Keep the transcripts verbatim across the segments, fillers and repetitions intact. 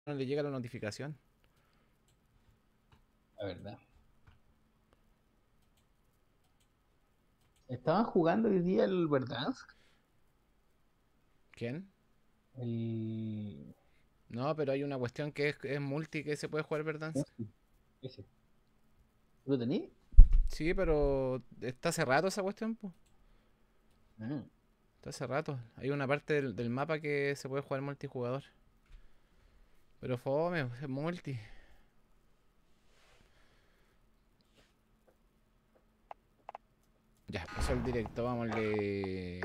no le llega la notificación. La verdad. ¿Estaban jugando hoy día el Verdansk? ¿Quién? El... No, pero hay una cuestión que es, es multi que se puede jugar Verdansk. Ese. ¿Lo tenías? Sí, pero está hace rato esa cuestión, pues. Ah. Está hace rato. Hay una parte del, del mapa que se puede jugar multijugador. Pero fome, es multi. Ya, pasó el directo, vámonos.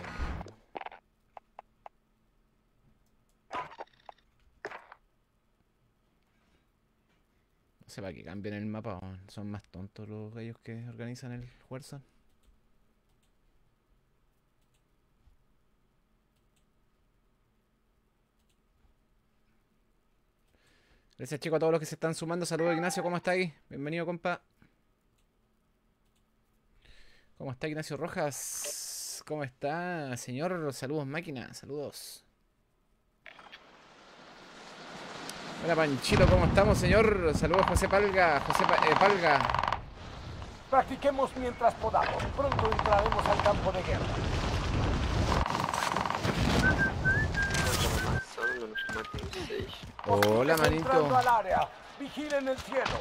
No sé para qué cambian el mapa, man. Son más tontos los gallos que organizan el Warzone. Gracias, chicos, a todos los que se están sumando. Saludos, Ignacio, ¿cómo está ahí? Bienvenido, compa. ¿Cómo está Ignacio Rojas? ¿Cómo está, señor? Saludos, máquina, saludos. Hola, Panchito, ¿cómo estamos, señor? Saludos, José Palga. José pa eh, Palga. Practiquemos mientras podamos. Pronto entraremos al campo de guerra. Hola, manito. Entrando al área. Vigilen el cielo.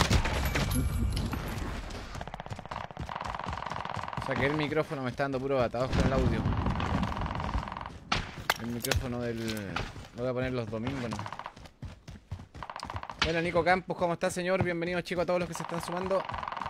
Saqué el micrófono, me está dando puro atados con el audio. El micrófono del... Lo voy a poner los domingos, ¿no? Bueno, Nico Campos, ¿cómo está, señor? Bienvenidos, chicos, a todos los que se están sumando.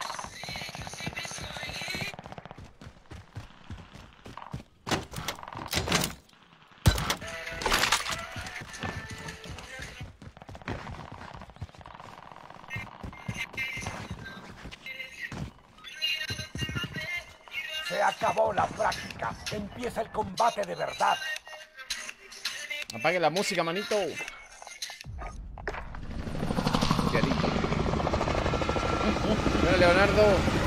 Se acabó la práctica. Empieza el combate de verdad. Apague la música, manito. Cuidadito. Bueno, Leonardo.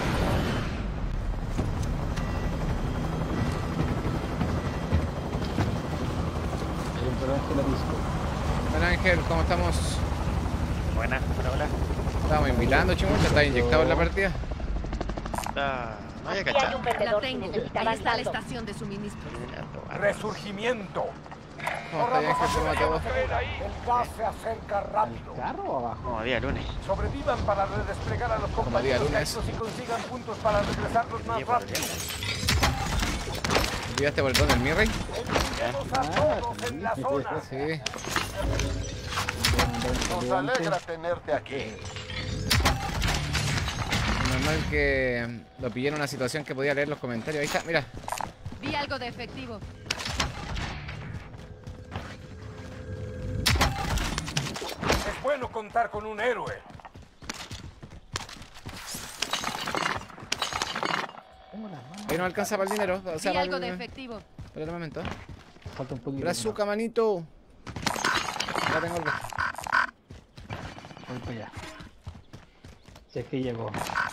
Bueno, Ángel, ¿cómo estamos? Buenas, hola, hola. Estamos invitando, chingón. ¿Te estás inyectado en la partida? Ah, no había Aquí hay cachado. un vendedor La si tengo. necesita Ahí está la avanzando. estación de suministro. Resurgimiento. ¿Cómo está, Ángel? ¿Cómo va todo? El gas se acerca rápido. ¿Carro o abajo? Como día lunes. Sobrevivan para redesplegar a los día compañeros lunes. caídos y consigan puntos para regresarlos más Día por rápido. ¿Olvidaste por dónde el Mirrey? Eliminemos a todos en la zona. Sí. Nos alegra tenerte aquí. Normal que lo pillé en una situación que podía leer los comentarios. Ahí está, mira. Vi algo de efectivo. Es bueno contar con un héroe. Ahí no alcanza para el dinero. O sea, Vi para algo de el, efectivo. para el momento. Falta un poquito. Brazuca, manito. Ya tengo algo. Voy para allá. Si es que llegó.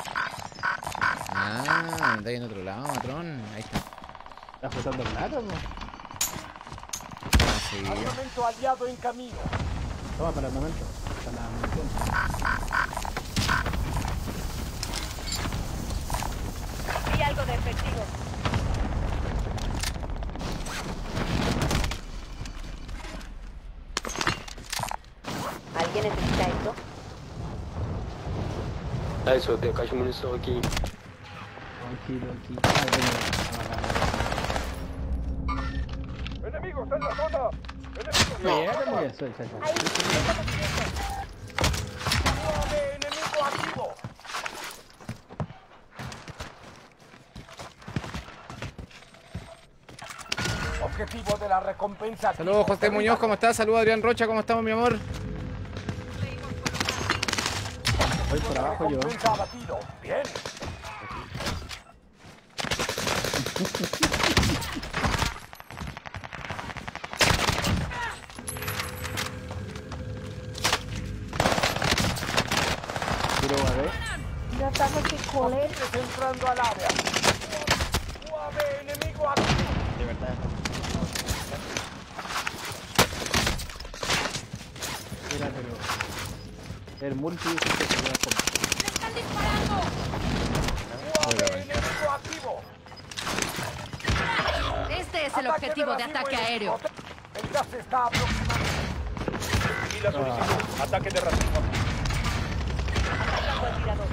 Ah, está ahí en otro lado, matrón. Ahí está. ¿Estás flotando plata, po? Ah, sí. Armamento aliado en camino. Toma para el momento. Para la munición. Vi algo de efectivo. ¿Alguien necesita esto? Adesso te faccio munizioni aquí. Tranquilo, aquí. Ah, bueno. ¡Enemigos en la zona! ¡Enemigos! No, eso, eso, eso. Ahí, ¡Suave, enemigo activo! Objetivo de la recompensa. activo. Saludos, José Muñoz, ¿cómo estás? Saludos, Adrián Rocha, ¿cómo estamos, mi amor? Voy por abajo yo. Recompensa abatido. Bien. Tiro a ver. ya estamos sin coler. Hostiles entrando al área. Suave, enemigo activo. De verdad. Espérate, El multi sí que se lleva como. ¡Me están disparando! U A V enemigo activo. Este es el objetivo de ataque aéreo. El gas se está aproximando. Y la solicitud. Ataque de racimo. Atacando al tirador.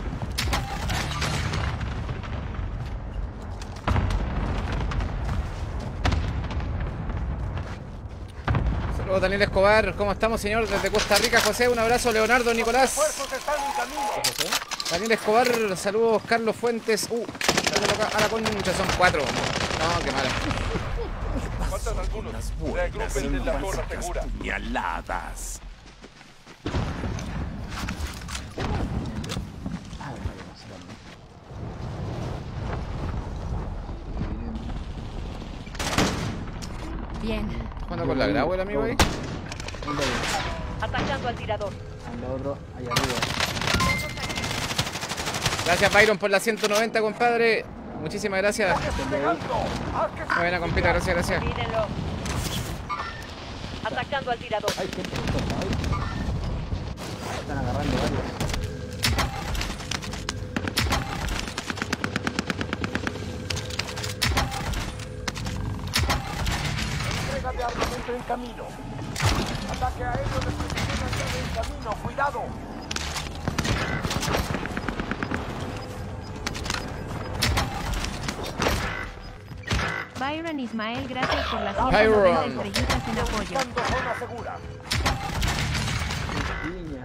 Saludos Daniel Escobar, ¿cómo estamos señor? Desde Costa Rica, José, un abrazo, Leonardo, Nicolás. Los refuerzos están en camino. Daniel Escobar, saludos Carlos Fuentes. Uh, a la concha son cuatro. No, qué mala. Faltan algunos. Reagrupen en la zona segura. Puñaladas. Ah, me falló, no sé dónde. Bien. ¿Jugando con la grau el amigo ahí? ¿Dónde hay? Atacando al tirador. Anda otro, allá arriba. Gracias Byron por la ciento noventa, compadre. Muchísimas gracias. Despegando. Haz que Muy buena compita, gracias, gracias. Mírenlo. Atacando al tirador. Hay gente en todos lados. Están agarrando varios. entrega de armamento en camino. Ataque aéreo de precisión aérea en camino. Cuidado. Byron Ismael, gracias por las Byron. ciento noventa estrellitas en apoyo. Buscando zona segura. Niña.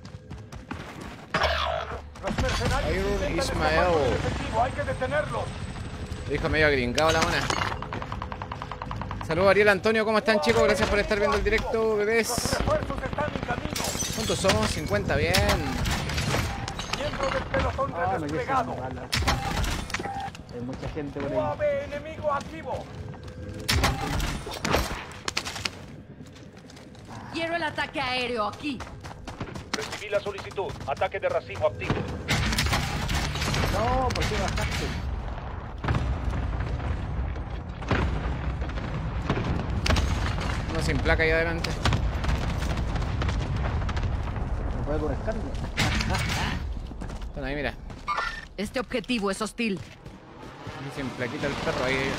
Los mercenarios Byron intentan Ismael. escapar con el efectivo. Hay que detenerlo. Dijo medio gringado la mona. Saludos Ariel Antonio, ¿cómo están chicos? Gracias por estar viendo el directo, Los bebés. refuerzos están en camino. ¿Cuántos somos? cincuenta, bien. Miembro del pelotón Ah, me quedé desplegado. sin balas. Hay mucha gente por U A ahí. V enemigo activo. Quiero el ataque aéreo aquí. Recibí la solicitud. Ataque de racimo activo. No, ¿por qué bajaste? Uno sin placa ahí adelante. ¿Me puede con escándalo? Están ahí, mira. Este objetivo es hostil. Ahí sin plaquita el perro ahí.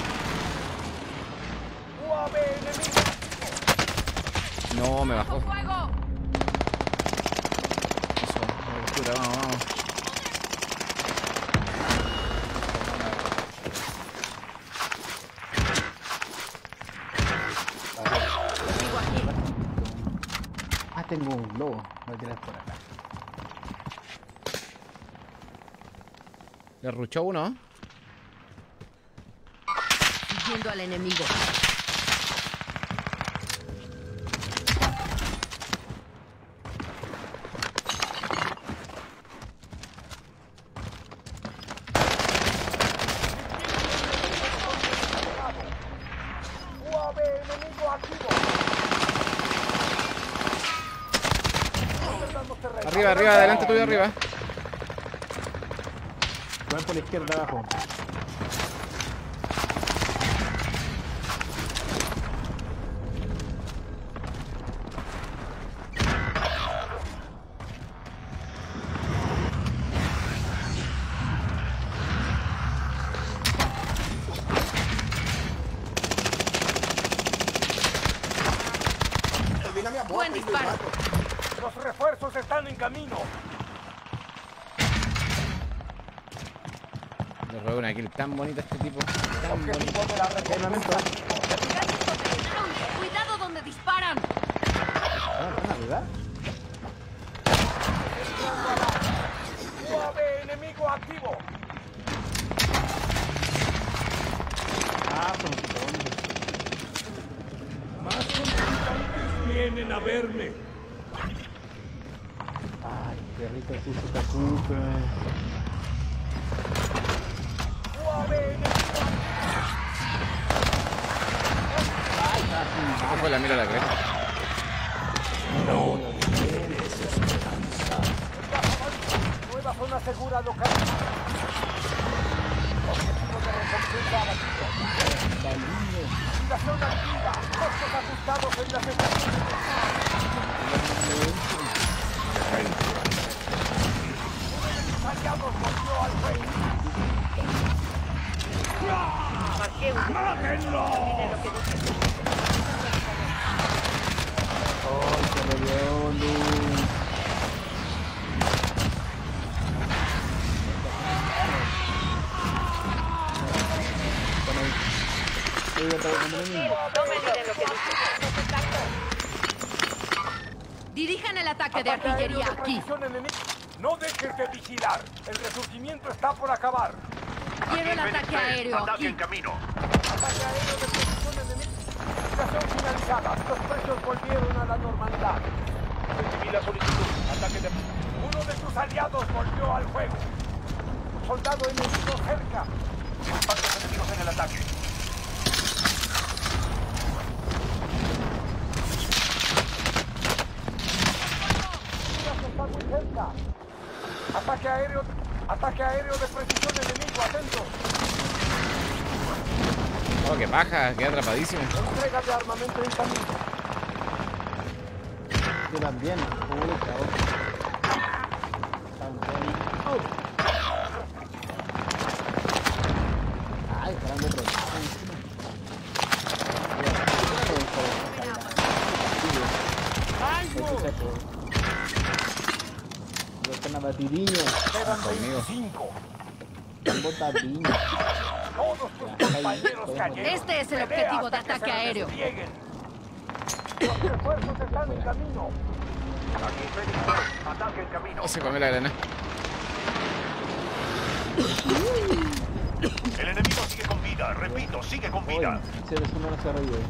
U A V enemigo. No, me bajó. ¡Fuego! Eso, abertura, vamos, vamos. Sigo aquí. Ah, tengo un globo. Voy a tirar por acá. Le ruchó uno. Siguiendo al enemigo. U A V enemigo activo. Perdamos terreno. Arriba, arriba, adelante tuyo, arriba. Van por la izquierda abajo. Buen disparo. Los refuerzos están en camino. Le robé una kill tan bonita a este tipo. Tan bonita. Objetivo de la recompensa. Cuidado donde disparan. Ah, ¿están arriba? U A V enemigo activo. Ah, son zombies. Vienen a verme. Ay, qué rico es ese tacuca. U A V enemigo ¿Cómo fue la mira a la cresta? activo. Nueva zona segura local. Objetivo de recompensa abatido. Activación activa. Costos ajustados en las estaciones. No me olviden lo que Dirijan el ataque de Ataque aéreo artillería de aquí. precisión enemigo. No dejes de vigilar. El resurgimiento está por acabar. Quiero el ataque aéreo Ataque aquí. en camino. Ataque aéreo de precisión enemigo. Operación finalizada. Los precios volvieron a la normalidad. Recibí la solicitud. Ataque de... Uno de tus aliados volvió al juego. Soldado enemigo cerca. Impactos enemigos en el ataque. Está muy cerca. Ataque aéreo. Ataque aéreo de precisión enemigo. Atento. Oh, qué paja, queda atrapadísimo. Entrega de armamento en camino. Yo también. Puta, oh. Ay, caramba, otro. Una batidillo. Quedan conmigo. veinticinco. Bota piña. Todos tus compañeros cayeron. Este es el Pelea objetivo de hasta que ataque se aéreo. desplieguen. Los refuerzos están en camino. Aquí Félix. Ataque en camino. Oh, se comió la granada. El enemigo sigue con vida. Repito, sigue con vida. Se resume no se reír.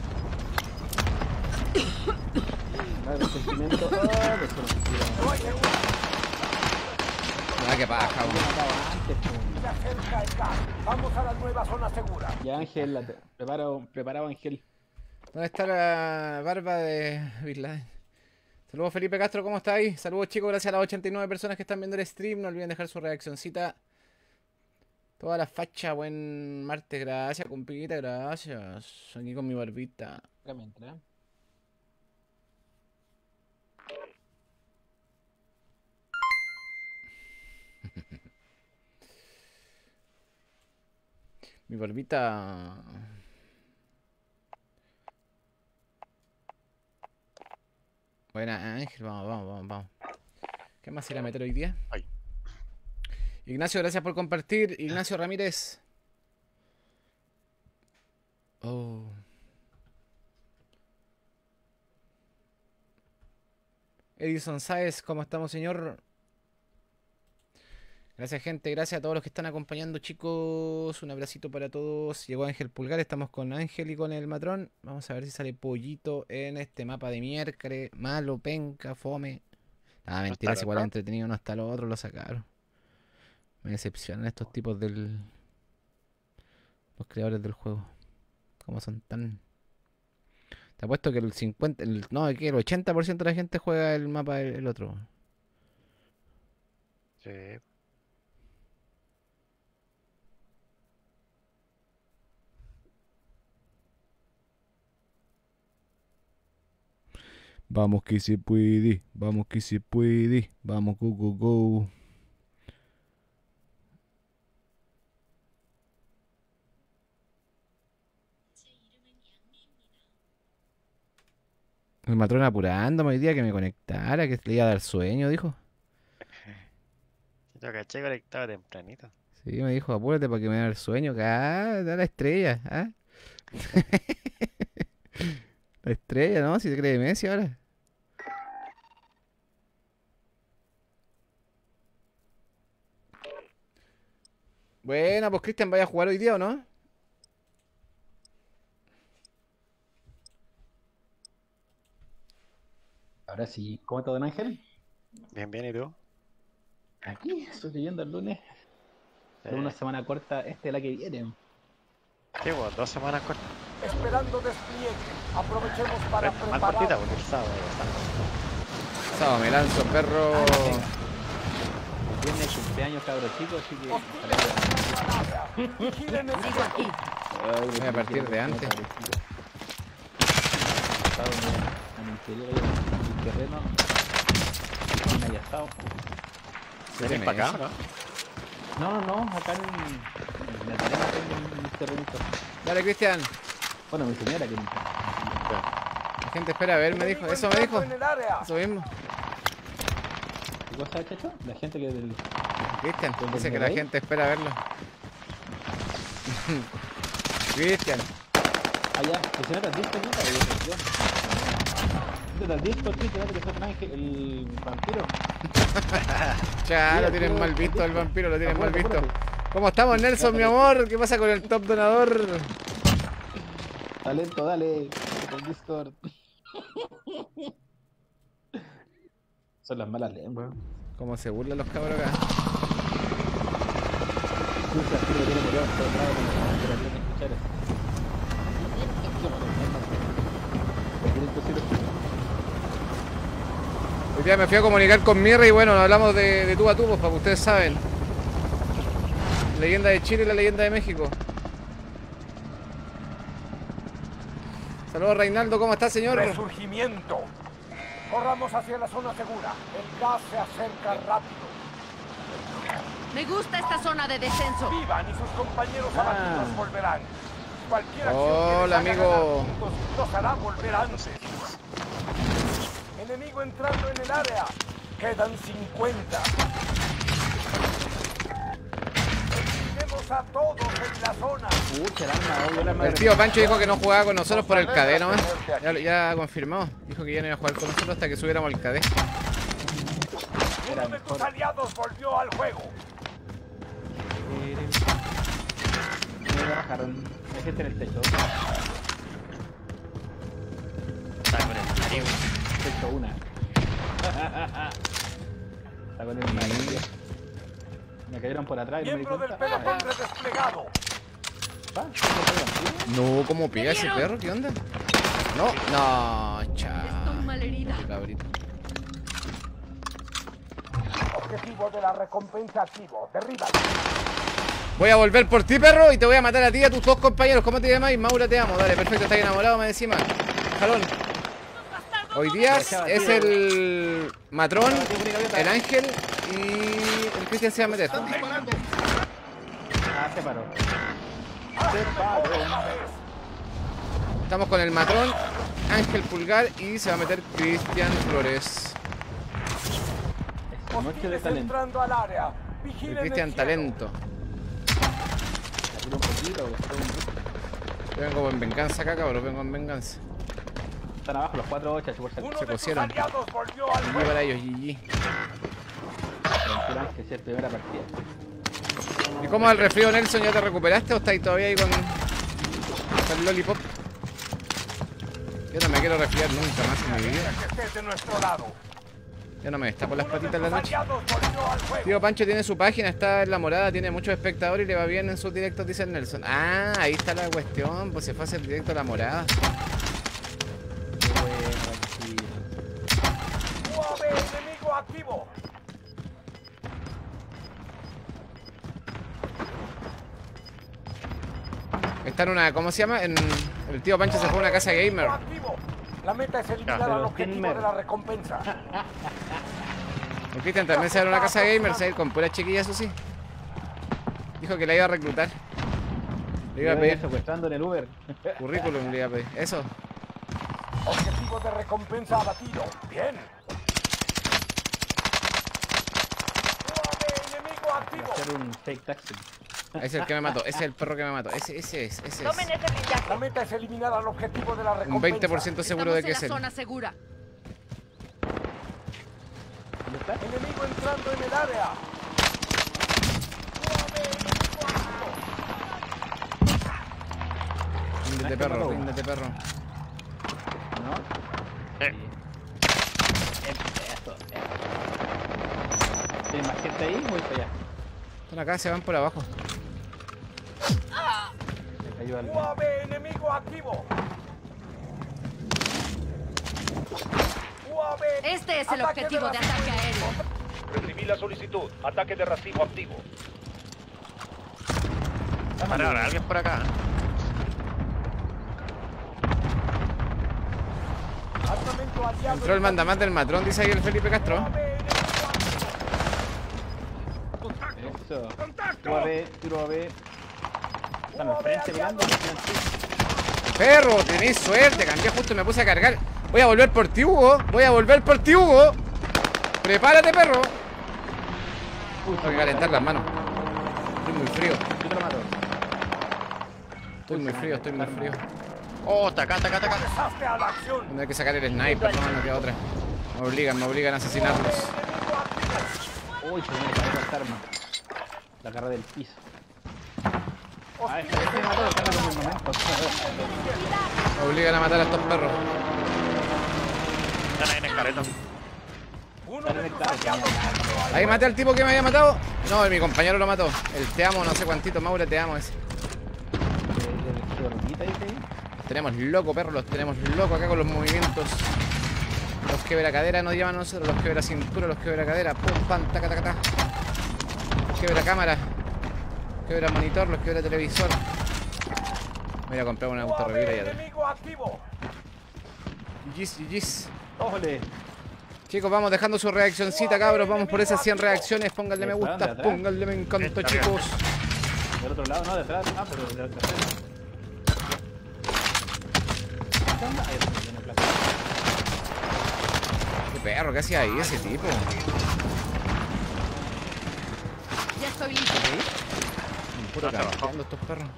Vale, el sentimiento. Ah, de No hay seguro. Ah, qué paja, weón. Se acerca el gas. Vamos a la nueva zona segura. Ya Ángel, la te- prepara, prepara Ángel. ¿Dónde está la barba de Bin Laden? Saludos Felipe Castro, ¿cómo estáis? Saludos chicos, gracias a las ochenta y nueve personas que están viendo el stream. No olviden dejar su reaccioncita. Toda la facha, buen martes, gracias, compita, gracias. Aquí con mi barbita. Acá mientras. Mi barbita. Buena Ángel, vamos, vamos, vamos, vamos. ¿Qué más irá a meter hoy día? Ay. Ignacio, gracias por compartir. Ignacio Ramírez. Oh. Edison Sáez, ¿cómo estamos, señor? Gracias, gente. Gracias a todos los que están acompañando, chicos. Un abracito para todos. Llegó Ángel Pulgar. Estamos con Ángel y con el matrón. Vamos a ver si sale pollito en este mapa de miércoles. Malo, penca, fome. Ah, mentira, está igual es loco. entretenido. No está lo otro, lo sacaron. Me decepcionan estos tipos del... Los creadores del juego. Como son tan... Te apuesto que el cincuenta... El, no, que el ochenta por ciento de la gente juega el mapa del el otro. Sí. Vamos que se puede, vamos que se puede, vamos go go go. El matrón apurándome hoy día que me conectara, que le iba a dar sueño, dijo. Yo caché conectado tempranito. Sí, me dijo, apúrate para que me dé el sueño, que ah, da la estrella, ¿ah? La estrella, ¿no? Si se cree Messi ahora. Bueno, pues Cristian, ¿vaya a jugar hoy día o no? Ahora sí, ¿cómo está Don Ángel? Bien, bien, ¿y tú? Aquí, estoy leyendo el lunes. Eh, Una semana corta, esta es la que viene. ¿Qué, vos? Dos semanas cortas. Esperando despliegue. Aprovechemos para Más cortita preparar. porque el sábado ya está. Sábado me lanzo, perro. El viernes cumpleaños cabros chicos, así que... Vigilen el Sigo aquí. Voy a partir de antes. Estaba en el interior del terreno. No haya estado. ¿Vienes para acá, no? No, no, no, acá en, en la terrena tengo un terrenito. Dale, Cristian. Bueno, mi señora que... La gente espera a ver, me dijo. Eso me dijo. En el área. Eso mismo. ¿Qué cosa ha hecho? La gente que del... Cristian, ¿Dónde dice me que la veis? gente espera verlo. Cristian. Allá, que se meta al disco, ¿no? Métete al disco, sí, que que está ángel, el vampiro. Ya, lo tienen mal visto el vampiro, lo tienen mal visto. ¿Cómo estamos, Nelson, mi amor? ¿Qué pasa con el top donador? Talento, dale, el Discord. Son las malas lenguas. ¿Cómo se burlan los cabros acá? Hoy día me fui a comunicar con Mirra y bueno, hablamos de, de tú a tú, pues para que ustedes saben. Leyenda de Chile y la leyenda de México. Saludos Reinaldo, ¿cómo está, señor? Resurgimiento. Corramos hacia la zona segura. El gas se acerca rápido. Me gusta esta zona de descenso. Vivan y sus compañeros abatidos volverán. Cualquier acción Hola, que les haga amigo. ganar puntos los hará volver antes. Enemigo entrando en el área. Quedan cincuenta. Exigimos a todos en la zona. Pucha, el arma, obvio, el arma El de- tío Pancho dijo que no jugaba con nosotros por el cadé nomás. Ya, ya confirmó. Dijo que ya no iba a jugar con nosotros hasta que subiéramos el cadé. Uno de tus aliados volvió al juego. Me bajaron. Hay gente en el techo. Está con el marido. Techo una. Está con el marido. Me cayeron por atrás y no me di Miembro del cuenta. pelotón redesplegado. Ah, ¿sí? No, ¿cómo pega ese perro? ¿Qué onda? No, no, Estoy cha. malherida. Cabrito. Objetivo de la recompensa activo. Derriba. Voy a volver por ti, perro, y te voy a matar a ti y a tus dos compañeros. ¿Cómo te llamas? Maura, te amo. Dale, perfecto, estás enamorado, me encima. Jalón. Hoy día es el Matrón, el Ángel y el Cristian se va a meter. Ah, se paró. Se paró. Estamos con el Matrón, Ángel Pulgar y se va a meter Cristian Flores. Noche de Hostiles talento. entrando al área. El Vigilen Cristian el cielo. Talento. Abrir un poquito. Yo vengo en venganza acá, cabrón, vengo en venganza. Están abajo los cuatro ochas, por Uno Se de tus cosieron. aliados volvió al G G juego. para ellos, G G. que es la primera partida. ¿Y cómo va el resfrío, Nelson? ¿Ya te recuperaste o estáis todavía ahí con, con el lollipop? Yo no me quiero resfriar nunca más en mi vida. Que estés de nuestro lado. Yo no me destapo las Uno de patitas en la tus noche. aliados volvió al juego. Tío Pancho tiene su página, está en La Morada, tiene muchos espectadores y le va bien en sus directos, dice el Nelson. Ah, ahí está la cuestión, pues se fue a hacer directo a La Morada. U A V enemigo activo. Está en una, ¿cómo se llama? En, el tío Pancho se fue a una casa gamer. Activo. La meta es eliminar pero al objetivo gamer. de la recompensa. El Cristian también se va a una casa gamer, se va a ir con puras chiquillas, eso sí. Dijo que la iba a reclutar. Le iba a pedir secuestrando en el Uber. currículum, le iba a pedir. Eso. Objetivo de recompensa abatido. Bien. U A V enemigo activo. Hacer un fake taxi. Ese es el que me mató, ese es el perro que me mató. Ese, ese es, ese es. Tomen ese blindaje. La meta es eliminar al objetivo de la recompensa. Un veinte por ciento seguro de que es Estamos en él. la zona segura. ¿Dónde está? Enemigo entrando en el área. U A V enemigo activo. Ríndete, perro, ríndete, perro. ¿No? Eh. Eso, eso. ¿Tienes más gente ahí? Voy para allá. Están acá, se van por abajo. Me cayó algo. U A V enemigo activo. U A V. Este es el Ataque objetivo de racimo ataque aéreo. Recibí la solicitud. Ataque de racimo activo. Para ahora, alguien por acá. Armamento aliado. Entró el mandamás del Matrón, dice ahí el Felipe Castro. U A V enemigo activo. Eso. Tiro a B, tiro a B. Están al frente pegando. Perro, tenéis suerte, cambié justo y me puse a cargar. Voy a volver por ti, Hugo. Voy a volver por ti, Hugo. Prepárate, perro. Tengo que calentar las manos. Estoy muy frío. Yo te lo mato. Estoy muy frío, estoy muy frío. Oh, está acá, está acá, está acá. Desastre a la acción. Hay que sacar el sniper, no, no queda otra. Me obligan, me obligan a asesinarlos. Uy, se me cayó esta arma. La agarré del piso. Ah, este este me mató, está en el momento. Me obligan a matar a estos perros. Están ahí en el carrito. Uno de tus aliados. Ahí maté al tipo que me había matado. No, mi compañero lo mató. El te amo, no sé cuántito, Maura, te amo ese. Los tenemos loco, perro, los tenemos loco acá con los movimientos. Los quebra cadera nos llaman a nosotros, los quebra cintura, los quebra cadera. Pum, pam, taca, taca, taca. Los quebra cámara. Los quebra monitor, los quebra televisor. Voy a comprar una autorrevira y atrás. Enemigo activo. Gis, gis. ¡Ójole! Chicos, vamos dejando su reaccioncita, cabros. Vamos por esas cien reacciones. Pónganle me gusta, pónganle me encanta, chicos. Del otro lado, no, de atrás. Ah, pero de atrás. ¿Qué onda? Ahí está, tiene plaza. Qué perro, ¿qué hacía ahí ese tipo? Ya estoy listo. Puro trabajando estos perros.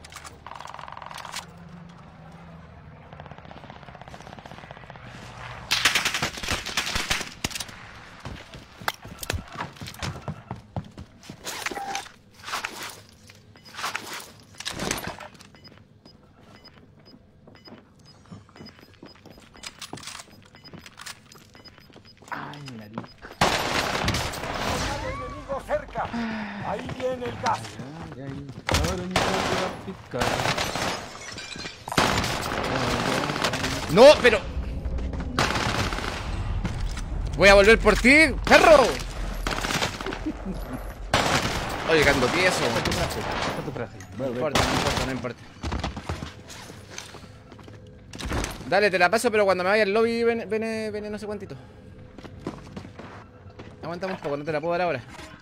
Ay, mi nariz. Hay enemigo cerca. Ahí viene el gas. Ay, ay, ahora me voy a picar. ¡No, pero! ¡Voy a volver por ti, perro! Oye, cando tieso. ¿Cuál es tu frase? ¿Cuál es tu frase? No importa, no importa, no importa. Dale, te la paso, pero cuando me vaya al lobby, ven, ven, ven no sé cuántito. Aguantamos un poco, no te la puedo dar ahora.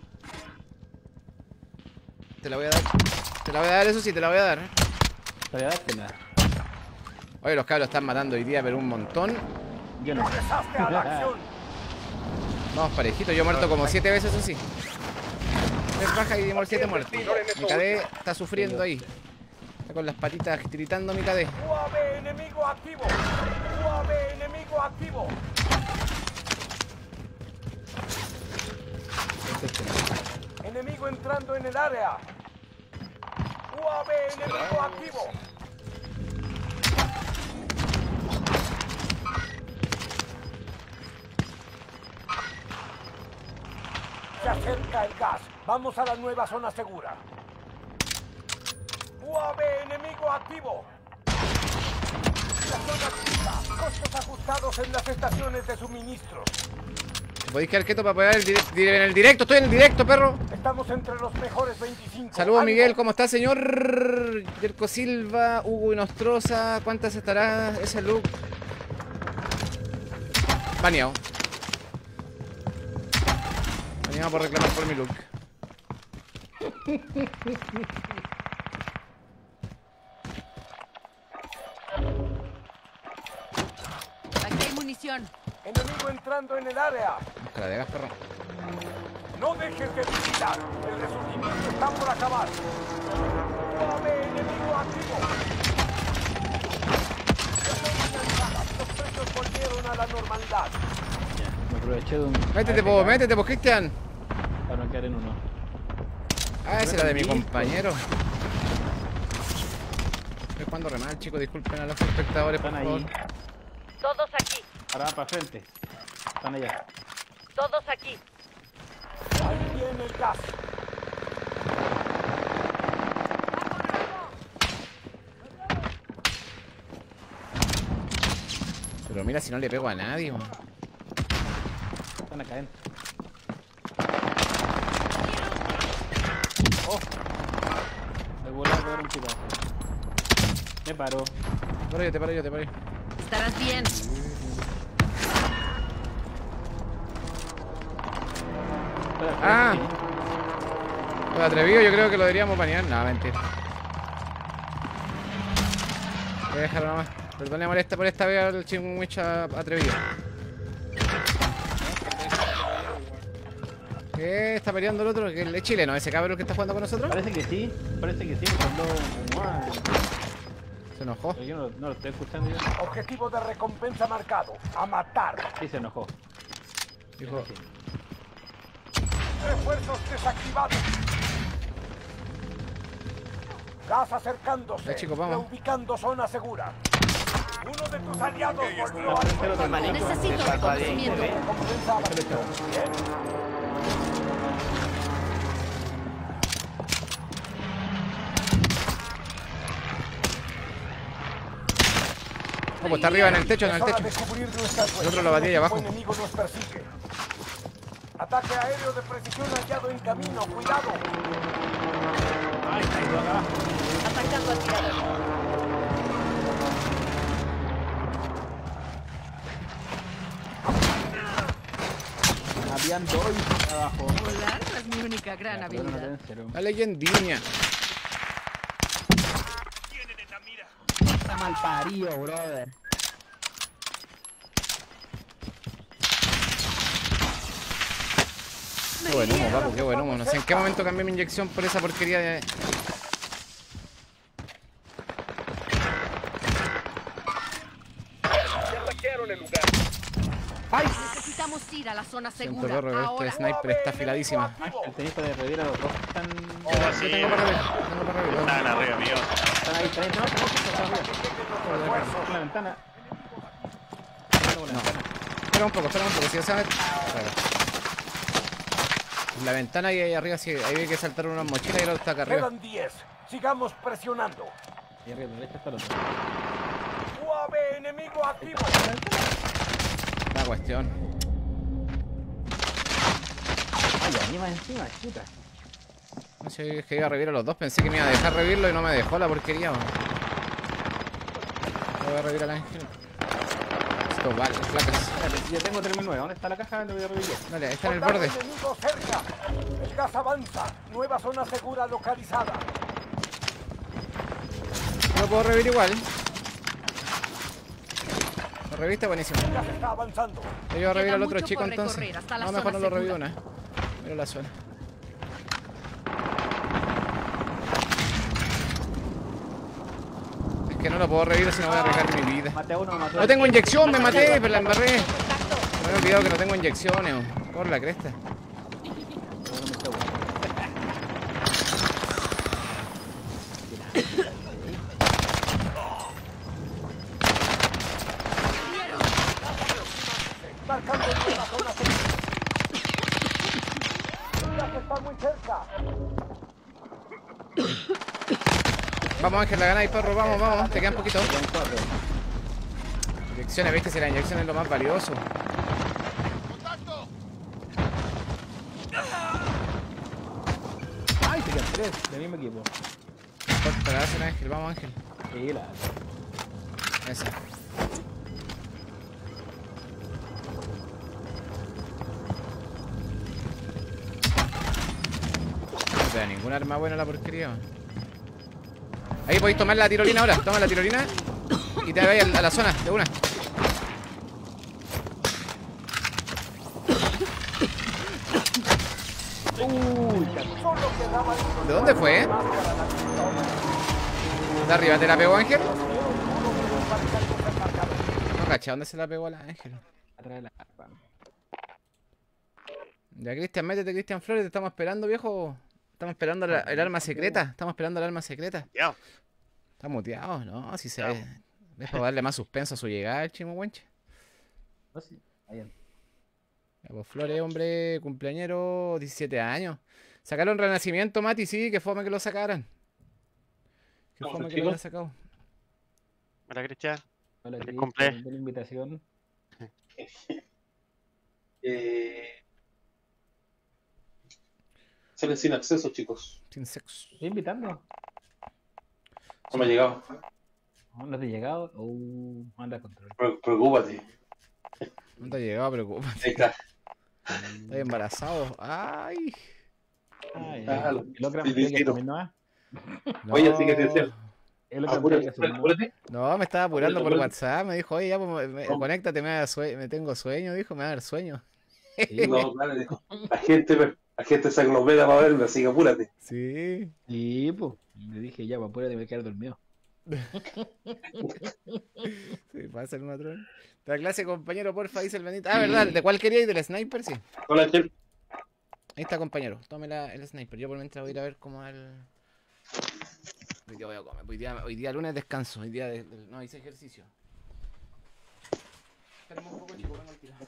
Te la voy a dar. Te la voy a dar, eso sí, te la voy a dar. Te voy a darte nada. Oye, los cabros están matando hoy día, pero un montón. Yo no. Desastre a la acción. Vamos parejitos, yo he muerto como siete veces así. Tres bajas y dimos siete muertos. Mi K D está sufriendo ahí. Está con las patitas tiritando mi K D. U A V enemigo activo. U A V enemigo activo. Enemigo entrando en el área. U A V enemigo activo. Se acerca el gas. Vamos a la nueva zona segura. U A V enemigo activo. La zona activa. Costos ajustados en las estaciones de suministros. ¿Podéis quedar quieto para apoyar el dire- dire- en el directo? Estoy en el directo, perro. Estamos entre los mejores veinticinco. Saludos, ¡Ánimo! Miguel, ¿cómo está, señor? Yerko Silva, Hugo Inostroza. ¿Cuántas estará ese look? Baneado. Baneado por reclamar por mi look. Aquí hay munición. Enemigo entrando en el área. Que la degas, perro. No dejes de vigilar. El resurgimiento está por acabar. U A V enemigo activo. Ya son finalizadas. Los precios volvieron a la normalidad. Ya, me aproveché de un. Métete, A po, F K métete, po, Cristian. Para no quedar en uno. Ah, esa era de mi compañero. Estoy jugando re mal, chicos. Disculpen a los espectadores, por Están favor. ahí. Todos aquí. Ahora van para frente. Están allá. Todos aquí. Ahí viene el gas. Pero mira si no le pego a nadie, man. Están acá adentro. Oh. Me voló a pegar un tirazo. Me paro. Te paro yo, te paro yo, te paro yo. Estarás bien. Espera, Ah. espera, Lo atrevido, yo creo que lo deberíamos banear. No, mentira. Voy a dejarlo nomás. Perdone por esta, por esta vez al chingüicha atrevido. ¿Qué? ¿Está peleando el otro? ¿Que el es chileno? ¿Ese cabrón que está jugando con nosotros? Parece que sí, parece que sí, me habló. Se enojó. Pero yo no, no lo estoy escuchando yo. Objetivo de recompensa marcado. A matar. Sí, se enojó. Dijo, Sí. Refuerzos desactivados. Gas acercándose. Ya, chicos, vamos. Reubicando zona segura. Uno de tus aliados volvió al frente. Necesito reconocimiento. Recompensa a la misión. Bien. oh, pues está arriba en el techo, en Es el hora techo. de cubrir nuestras El otro lo batía ahí abajo. El enemigo nos persigue. Ataque aéreo de precisión hallado en camino. Cuidado. Ay, está ido acá. Atacando al tirador. Habían dos abajo. Volar no es mi única gran Ya, pero no habilidad. tienen cero. La leyendiña. Está mal parido, brother. Qué buen humo, papu, qué buen humo. No sé en qué momento cambié mi inyección por esa porquería de... Necesitamos ir a la zona Siento segura. perro, pero Ahora. este sniper está afiladísima. El tenista de revivir a los dos que están. Oh, Yo sí. tengo para revivir, tengo para revivir. Están arriba, amigo. Están ahí, están ahí. No, no, están arriba. Por la ventana. Por la ventana. Espera un poco, espera un poco. Si ya sabes... Claro. En la ventana y ahí arriba sí, ahí hay que saltar unas mochilas y el otro está acá arriba. Quedan diez. Sigamos presionando. Y arriba, derecha está el otro. U A V enemigo activo. La cuestión. Ay, anima encima, chuta. No sé, es que iba a revivir a los dos. Pensé que me iba a dejar revivirlo y no me dejó la porquería. Man. Voy a revivir al ángel. Esto vale, placas. Espérate, yo tengo tres mil nueve. ¿Dónde está la caja? Lo voy a revivir. Dale, ahí está en el Soldado borde. enemigo cerca. El gas avanza. Nueva zona segura localizada. Lo puedo revivir igual. Lo reviste, buenísimo. El gas está avanzando. Yo iba a revivir Queda al otro mucho chico por entonces. recorrer hasta la No, mejor zona no lo revivo segura. nada. Mira la zona. Es que no lo puedo revivir si no voy a arriesgar mi vida. Mate a uno, mate a No tengo inyección, me maté, pero la embarré. Me he olvidado que no tengo inyecciones. oh. Por la cresta. Marcando nueva zona segura. El gas está muy cerca. Vamos Ángel, la ganáis, perro, vamos, vamos. Te quedan poquito. Inyecciones, viste si la inyección es lo más valioso. Ay, te quedan tres del mismo equipo. Corta, la hacen Ángel, vamos Ángel. Sí, la. Esa. No te da ningún arma buena la porquería. man. Ahí podéis tomar la tirolina ahora. Toma la tirolina y te vais a la zona de una. Solo quedaba uno ¿De dónde fue? más para la victoria. ¿De arriba te la pegó Ángel? Uno de los fabricantes del marcador. No caché, ¿dónde se la pegó a la Ángel? Atrás de la arpa. Ya, Cristian, métete, Cristian Flores, te estamos esperando, viejo. Estamos esperando la- el arma secreta. Estamos esperando el arma secreta. Ya. Está muteado, ¿no? Si se Ya. ve. Es para darle más suspenso a su llegada, el chimohuenche. No, sí. Ahí en. Ya, pues Flores, hombre, cumpleañero, diecisiete años. Sacaron Renacimiento, Mati, sí, que fome que lo sacaran. Que fome que lo hubieran sacado. Hola, Cristian. Hola, Feliz Cris, cumple. de la invitación. Eh... Salen sin acceso, chicos. Sin sexo. ¿Estoy invitando? No me ha llegado. ¿No les he llegado? Uh, anda control. Pre- Preocúpate. No te ha llegado, preocúpate. Ahí está. Estoy embarazado. Ay. Ay, Ah, ay. lo- El otro sí, me sí, que no. subir nomás. No, Oye, sí que te decía. El otro me Apúrate, que subir nomás. apúrate. no, me estaba apurando por Apúrate. WhatsApp. Me dijo, oye, ya, pues, me- ¿Cómo? conéctate, me, da sue- me tengo sueño. Dijo, me va a dar sueño. Sí, No, claro, dijo. La gente, la gente se aglomera para verme, así que apúrate. Sí. sí, pues. Le dije ya, pues apúrate, me voy a quedar dormido. Sí, pasa el matrón. La clase, compañero, porfa, dice el Benito. Ah, ¿verdad? ¿De cuál quería ir? ¿Del sniper? Sí. Hola, Chel. Ahí está, compañero. Tome la, el sniper. Yo por mientras voy a ir a ver cómo es el... Hoy día voy a comer. Hoy día, hoy día lunes descanso. Hoy día de, de- no hice ejercicio. Espérame un poco, chico, vengo al tiro.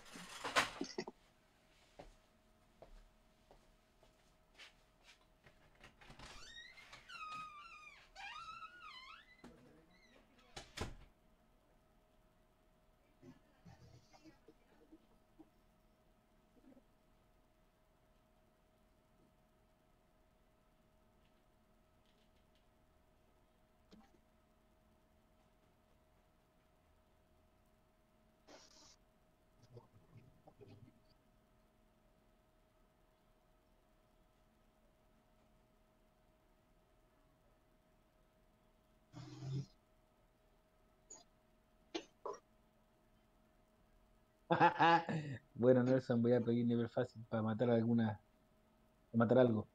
Bueno, Nelson, voy a pedir nivel fácil para matar alguna. Para matar algo.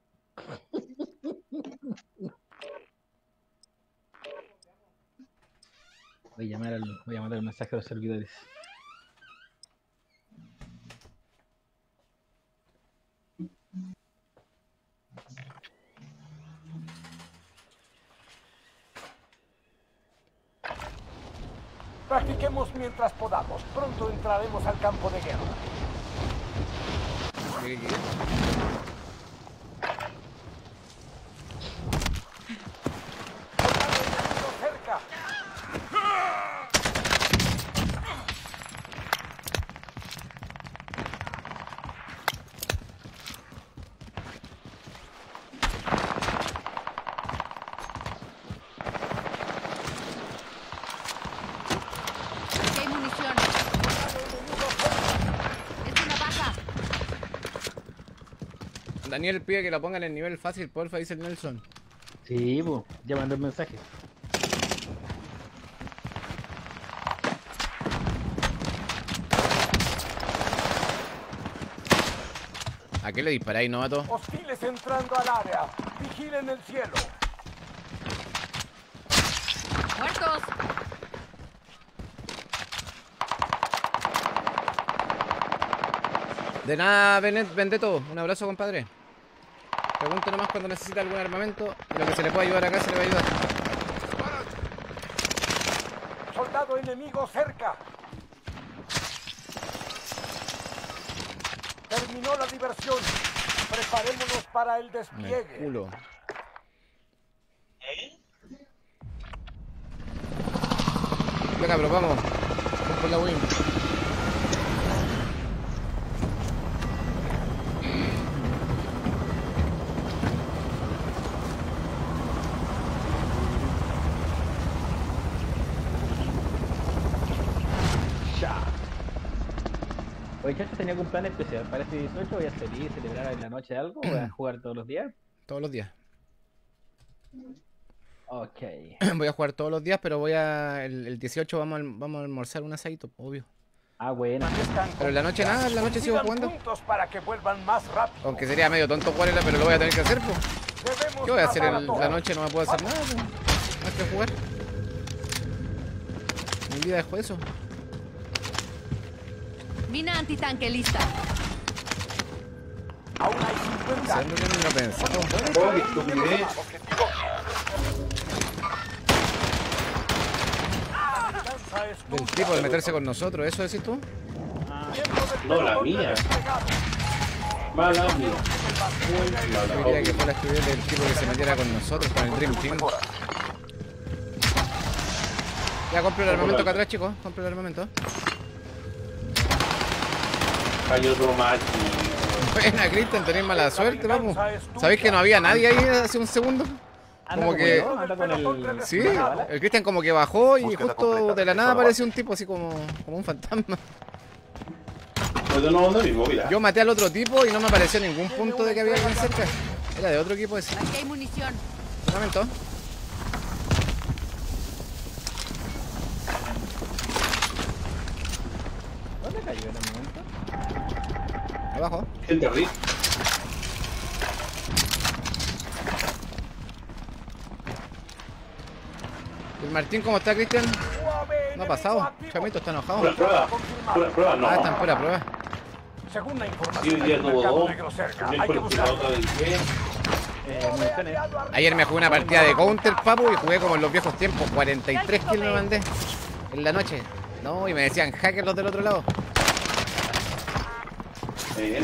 Voy a llamar al, voy a mandar un mensaje a los servidores. Practiquemos mientras podamos. Pronto entraremos al campo de guerra. ¿Qué, qué, qué? Cerca. Aquí hay munición. Es una baja. Daniel pide que la pongan en nivel fácil, porfa, dice el Nelson. Sí, pues, ya mandé un mensaje. ¿A qué le disparáis, novato? Hostiles entrando al área. Vigilen el cielo. Muertos. De nada, Benet, Bendeto. Un abrazo, compadre. Pregunte nomás cuando necesita algún armamento. Y lo que se le pueda ayudar acá se le va a ayudar. Soldado enemigo cerca. Terminó la diversión. Preparémonos para el En el despliegue. culo. Venga, pero vamos. Vamos por la win. Oye, Chacho, ¿tenía algún plan especial para este dieciocho? ¿Voy a salir, celebrar en la noche algo? ¿Voy a jugar todos los días? Todos los días. Ok. Voy a jugar todos los días, pero voy a... El, el dieciocho vamos a, vamos a almorzar un asadito, obvio. Ah, bueno. Pero en la noche nada, en la noche sigo Consigan jugando. puntos para que vuelvan más rápido. Aunque sería medio tonto jugarla, pero lo voy a tener que hacer, pues. Debemos ¿Qué voy a hacer matar a en todos. la noche? No me puedo hacer nada, pues. Más que jugar. Mi vida dejó eso. Mina antitanque lista. Aún hay cincuenta. Pensando que no lo pensado. Oh, qué estupidez. Objetivo. Lanza es Del tuya. tipo de meterse con nosotros, ¿eso decís tú? Miembro del No, la pelotón mía. desplegado. Mala mía. Muy Yo mala. diría que fue la estudiante del tipo que se metiera con nosotros, con el Dream Team. Ya compro el armamento acá atrás, chicos. Compro el armamento. Hay otro más. Buena, Cristian, tenéis mala suerte, vamos. ¿Sabéis que no había nadie ahí hace un segundo? Anda Como que... yo, anda con el... Sí, el Cristian como que bajó y justo de la nada apareció un tipo así como, como un fantasma. Pues no onda mismo, mira. Yo maté al otro tipo y no me apareció ningún punto de que había alguien cerca. Era de otro equipo ese. Aquí hay munición. Un momento. ¿Dónde cayó en el momento? Abajo. Gente arriba. ¿El Martín cómo está, Cristian? No ha pasado. Chamito está enojado. Pura prueba. Pura prueba, no. Ah, está en pura prueba. Según la Y información hoy día del tuvo mercado dos. negro cerca, El hay que miércoles tuvo buscar. otra vez. ¿Qué? Eh, municiones. Ayer me jugué una partida de counter, papu, y jugué como en los viejos tiempos. cuarenta y tres kills me mandé en la noche. No, y me decían hackers los del otro lado. Buena.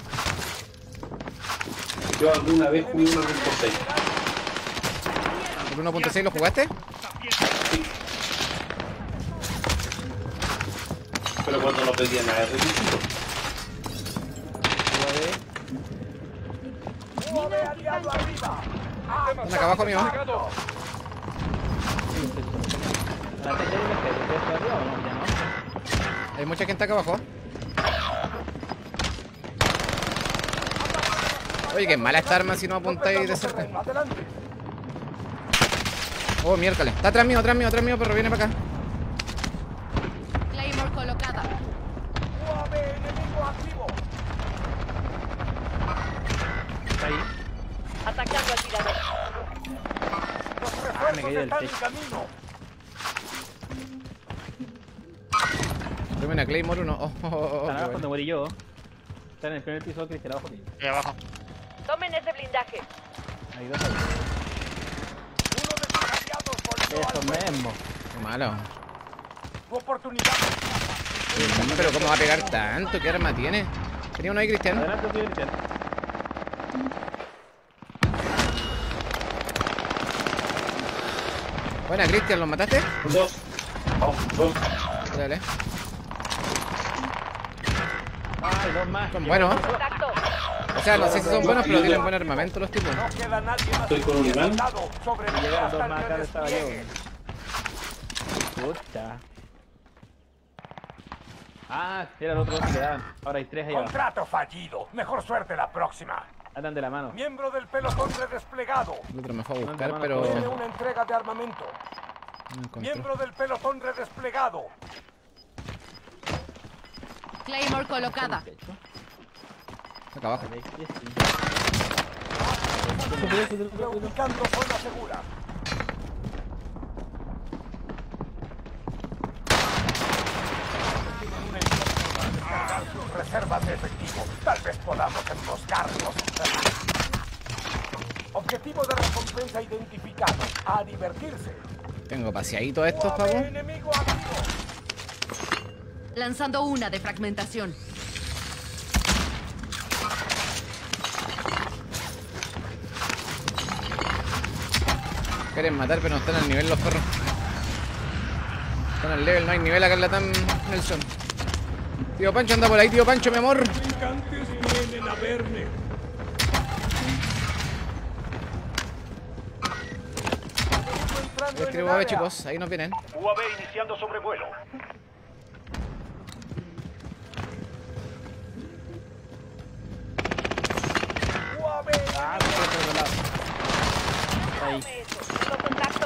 Yo alguna vez jugué uno punto seis. ¿El uno punto seis lo jugaste? Pero cuando no pedía nada de requisito. U A V aliado arriba. Una acá abajo mío. ¿La T G M P? ¿Ustedes todavía o no? Ya no. Hay mucha gente acá abajo. Oye, qué mala esta arma si no apuntáis de cerca. Adelante. Oh, miércoles. Está atrás mío, atrás mío, atrás mío, pero viene para acá. Claymore colocada. U A V enemigo activo. Está ahí. Atacando al tirador. Los me refuerzos caí del están en techo. camino. Dame una Claymore uno. Oh, oh, oh, oh, Están qué abajo bueno. donde morí yo. Están en el primer piso, Cristian, abajo mío. Ahí abajo. Tomen ese blindaje. Hay dos ahí. Uno de sus aliados volvió Eso al juego. mismo. Qué malo. Tu oportunidad. Pero ¿cómo va a pegar tanto? ¿Qué arma tiene? Tenía uno ahí, Cristian. Adelante, tío, Cristian. Buena, Cristian, ¿los mataste? Dos. Vamos, dos. Dale, dale. Ay, dos más. Son buenos. Contacto. O sea, no sé si son buenos, pero tienen buen armamento los tipos. No queda nadie más. Estoy con un imán. soldado. Sobrevive Llegaron hasta dos el más, acá estaba yo. redespliegue. Puta. Ah, era el otro dos que quedaban. Ahora hay tres ahí abajo. Contrato fallido. Mejor suerte la próxima. Andan de la mano. Miembro del pelotón redesplegado. El otro me fue a buscar, Manda, pero Tiene una entrega de armamento. no encontró. Miembro del pelotón redesplegado. Claymore colocada. Acá abajo. Reubicando zona segura. Descargar sus reservas de efectivo. Tal vez podamos emboscarlos. Objetivo de recompensa identificado. A divertirse. Tengo paseadito a estos, U A V papu. enemigo activo. Lanzando una de fragmentación. Quieren matar, pero no están al nivel los perros. Están al level, no hay nivel acá en la T A M, Nelson. Tío Pancho, anda por ahí, tío Pancho, mi amor. Vienen a verme. Escribo A V, chicos, ahí nos vienen. U A V iniciando sobrevuelo. U A V Ah, no puede ser otro lado. Ahí. Tome eso. Tengo contacto.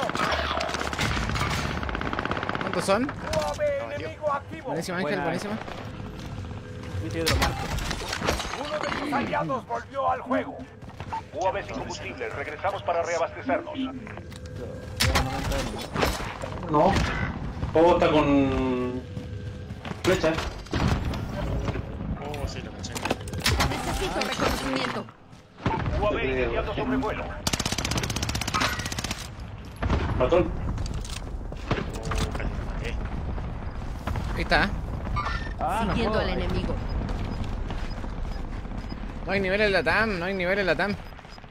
¿Cuántos son? U A V enemigo activo. Buenísima, Ángel, Buena. buenísima. Viste otro marco. Uno de sus aliados volvió al juego. U A V sin combustible. Regresamos para reabastecernos. No. Todo está con flecha. Oh, sí, lo caché. Necesito reconocimiento. U A V iniciando sobrevuelo. Matón. Oh, casi me maté. Ahí está. Ah, no Siguiendo puedo. al enemigo. No hay nivel en la T A M, no hay nivel en la T A M.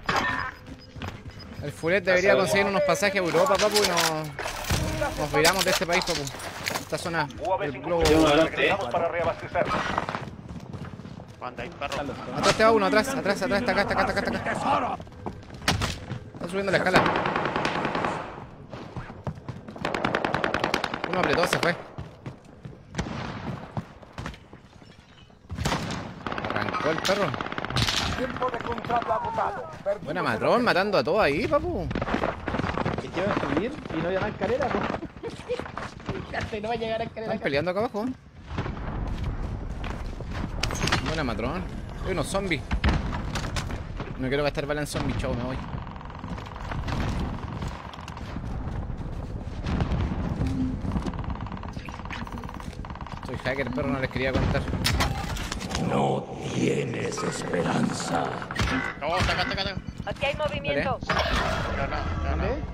El Furet debería conseguir unos pasajes a Europa, papu, y nos, nos viramos de este país, papu. Esta zona U A V del sin globo. Tengo combustible. adelante, eh. Regresamos para reabastecernos. Anda ahí, perro. Atrás te va uno, atrás, atrás, atrás, está acá, está acá, está acá, está acá. Está subiendo la escala. Uno apretó, se fue. Arrancó el perro. Tiempo de contrato agotado. Perdimos Buena el matrón, matando a todos ahí, papu. Es que iba a subir y no iba a dar escalera, pues. Casi no va a llegar a escalera. Están peleando acá abajo. Buena matrón. Hay unos zombies. No quiero gastar bala en zombies, chavo, me voy. Soy hacker, perro, no les quería contar. No tienes esperanza. No, taca, taca, taca. Aquí hay movimiento. No, no, no, no. ¿Dónde?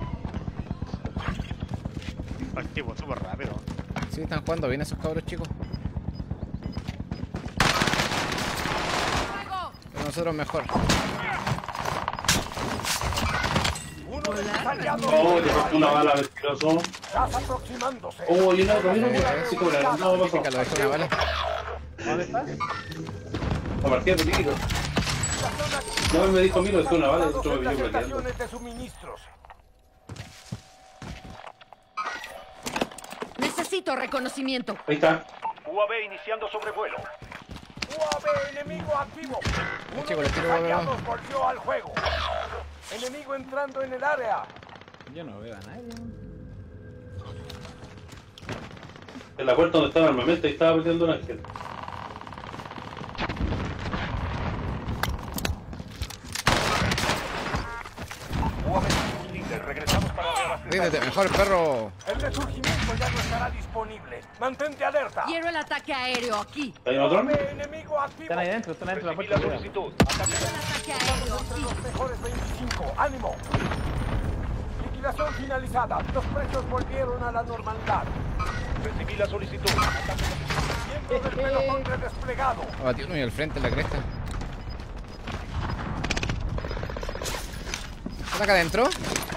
Activo, súper rápido. Sí, están jugando bien esos cabros chicos. Pero nosotros mejor. Uno de tus aliados. Oh, te faltó una bala, mentiroso. Estás aproximándose. Oh, y una otra, mira, Eh, sí, cobra, no, no pasó. Pica, lo dejó una bala. ¿Dónde estás? La partida de peligro. No, él me dijo, mira, es una bala, y otro me vino plateando. Estaciones de suministros. Necesito reconocimiento. Ahí está. U A V iniciando sobrevuelo. U A V enemigo activo. Uno chico, de le tus tiro U A V. aliados volvió al juego. Enemigo entrando en el área. Yo no veo a nadie. En la puerta donde estaba el armamento, ahí estaba peleando un ángel. U A V líder, regresamos para reabastecer. Ríndete, mejor, perro. El resurgimiento ya no estará disponible. Mantente alerta. Quiero el ataque aéreo aquí. ¿Hay U A otro? V enemigo activo. Están ahí dentro, están dentro de la Recibí puerta. la solicitud. Quiero el ataque aéreo Entre aquí. los mejores veinticinco. ¡Ánimo! Liquidación finalizada. Los precios volvieron a la normalidad. Recibí la solicitud. Miembros del pelotón redesplegado. Abatió uno y al frente en la cresta. ¿Están acá adentro?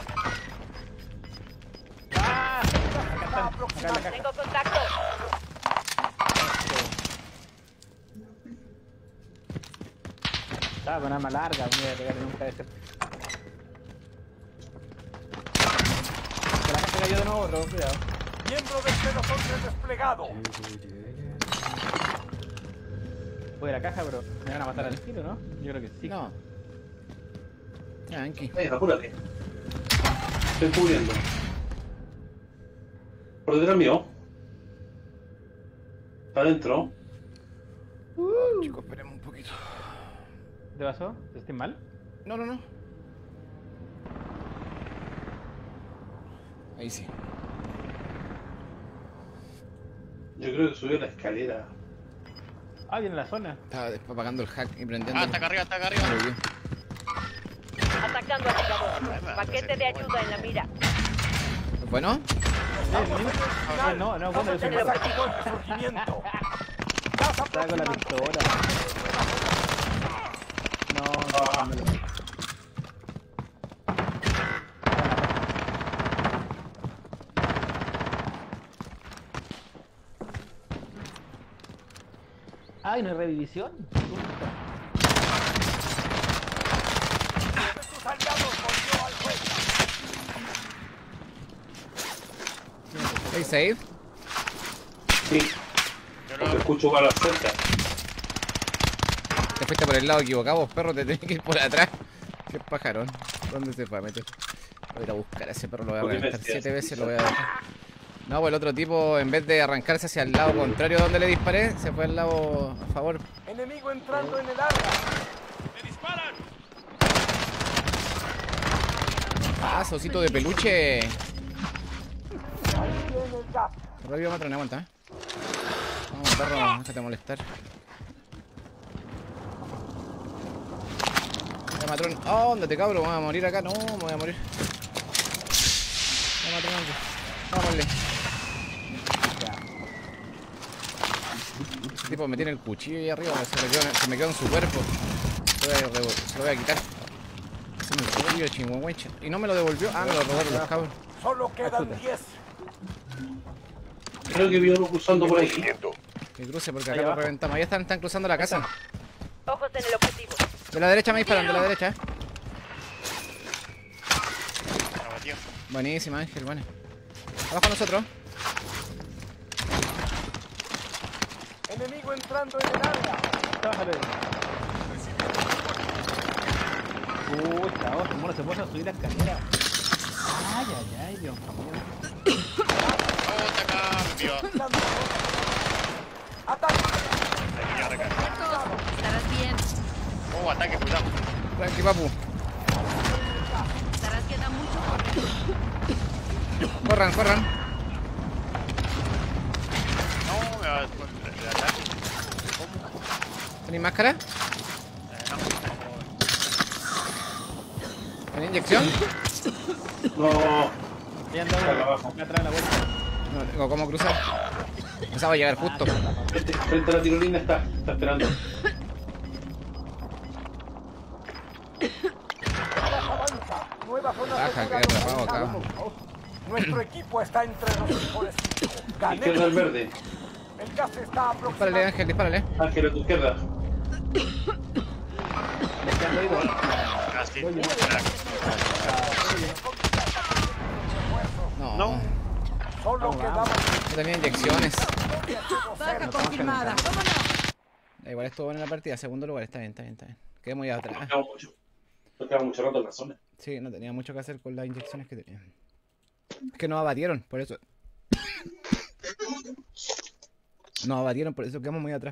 Está aproximando. Tengo contacto. Estaba con arma larga, me voy a pegar en un cabeza. Se la casa cayó de nuevo, otro, cuidado. Miembro del pelotón redesplegado. Voy a la caja, pero me van a matar al tiro, ¿no? Yo creo que sí. No. Tranqui. Ahí, apúrate. Estoy cubriendo. Por detrás mío. Está adentro. Chicos, esperemos un poquito. ¿Te pasó? ¿Te estoy mal? No, no, no. Ahí sí. Yo creo que subió la escalera. Ah, viene la zona. Estaba después apagando el hack y prendiendo. Ah, está acá arriba, está acá arriba. Muy bien. Atacando al tirador. Paquete de ayuda en la mira. Bueno, No, no, no, cuando Vamos en el yo objetivo. El resurgimiento. Estás estaba con la aproximando. pistola. No, no, no, no. Ay, no hay revivisión. Tus aliados volvió al juego. ¿hay save? Sí, Yo porque lo... escucho balas cerca. Te fuiste por el lado equivocado, vos, perro, te tenés que ir por atrás. Qué pajarón. ¿Dónde se fue a meter? Voy a ir a buscar a ese perro, lo voy a ¿Por qué reventar me siete decías? veces, lo voy a dejar. No, pues el otro tipo, en vez de arrancarse hacia el lado contrario donde le disparé, se fue al lado a favor. Enemigo entrando en el área. Ah, socito de peluche. Ahí viene el gas. Rápido, matrón, aguanta, ¿eh? Vamos, perro, déjate molestar. Ya, matrón. Oh, ¿dónde te cabro? ¿Vamos a morir acá? No, me voy a morir. Ya, matrón, vámonos. Ese tipo me tiene el cuchillo ahí arriba, se me quedó, se me quedó en su cuerpo. Se lo voy a, revo- se lo voy a quitar. Se me devolvió, chingüengüencha. Y no me lo devolvió. Ah, me lo robaron los cabros. Solo quedan diez. Creo que vi uno cruzando por ahí. Que cruce porque Ahí acá lo abajo. reventamos. Ahí están, están cruzando la casa. Ojos en el objetivo. De la derecha me disparan, de la derecha. Abatió. Buenísima, Ángel, bueno. Abajo nosotros. Enemigo entrando en el área. Bájale. Uy, cabrón, ¿cómo no se puede subir la escalera? Ay, ay, ay, Dios mío. Oh, está acá, me vio. Ataque. Tenía recarga. Estarás bien. Oh, ataque, cuidado. Tranqui, papu. Estarás queda mucho por Corran, corran. No, me va a... ¿Tenéis máscara? ¿Tenéis inyección? No. Ya andamos abajo. Me atrae la vuelta. No tengo cómo cruzar. Pensaba llegar justo. Frente, frente a la tirolina está, está esperando. Avanza. Nueva zona Baja, segura que atrapado acá. localizada. Nuestro equipo está entre los mejores cinco. Izquierda al Ganemos. verde. El gas se está Dispárale, aproximando. Ángel, dispárale. Ángel, a tu izquierda. Me quedan oído. Casi. No, No. Solo quedamos no tenía inyecciones. Baja confirmada. Vámonos. Da igual estuvo buena la partida. Segundo lugar, está bien, está bien, está bien. Quedé muy Nos atrás. quedamos mucho. Nos quedamos mucho rato en la zona. Sí, no tenía mucho que hacer con las inyecciones que tenía. Es que nos abatieron, por eso. Nos abatieron, por eso quedamos muy atrás.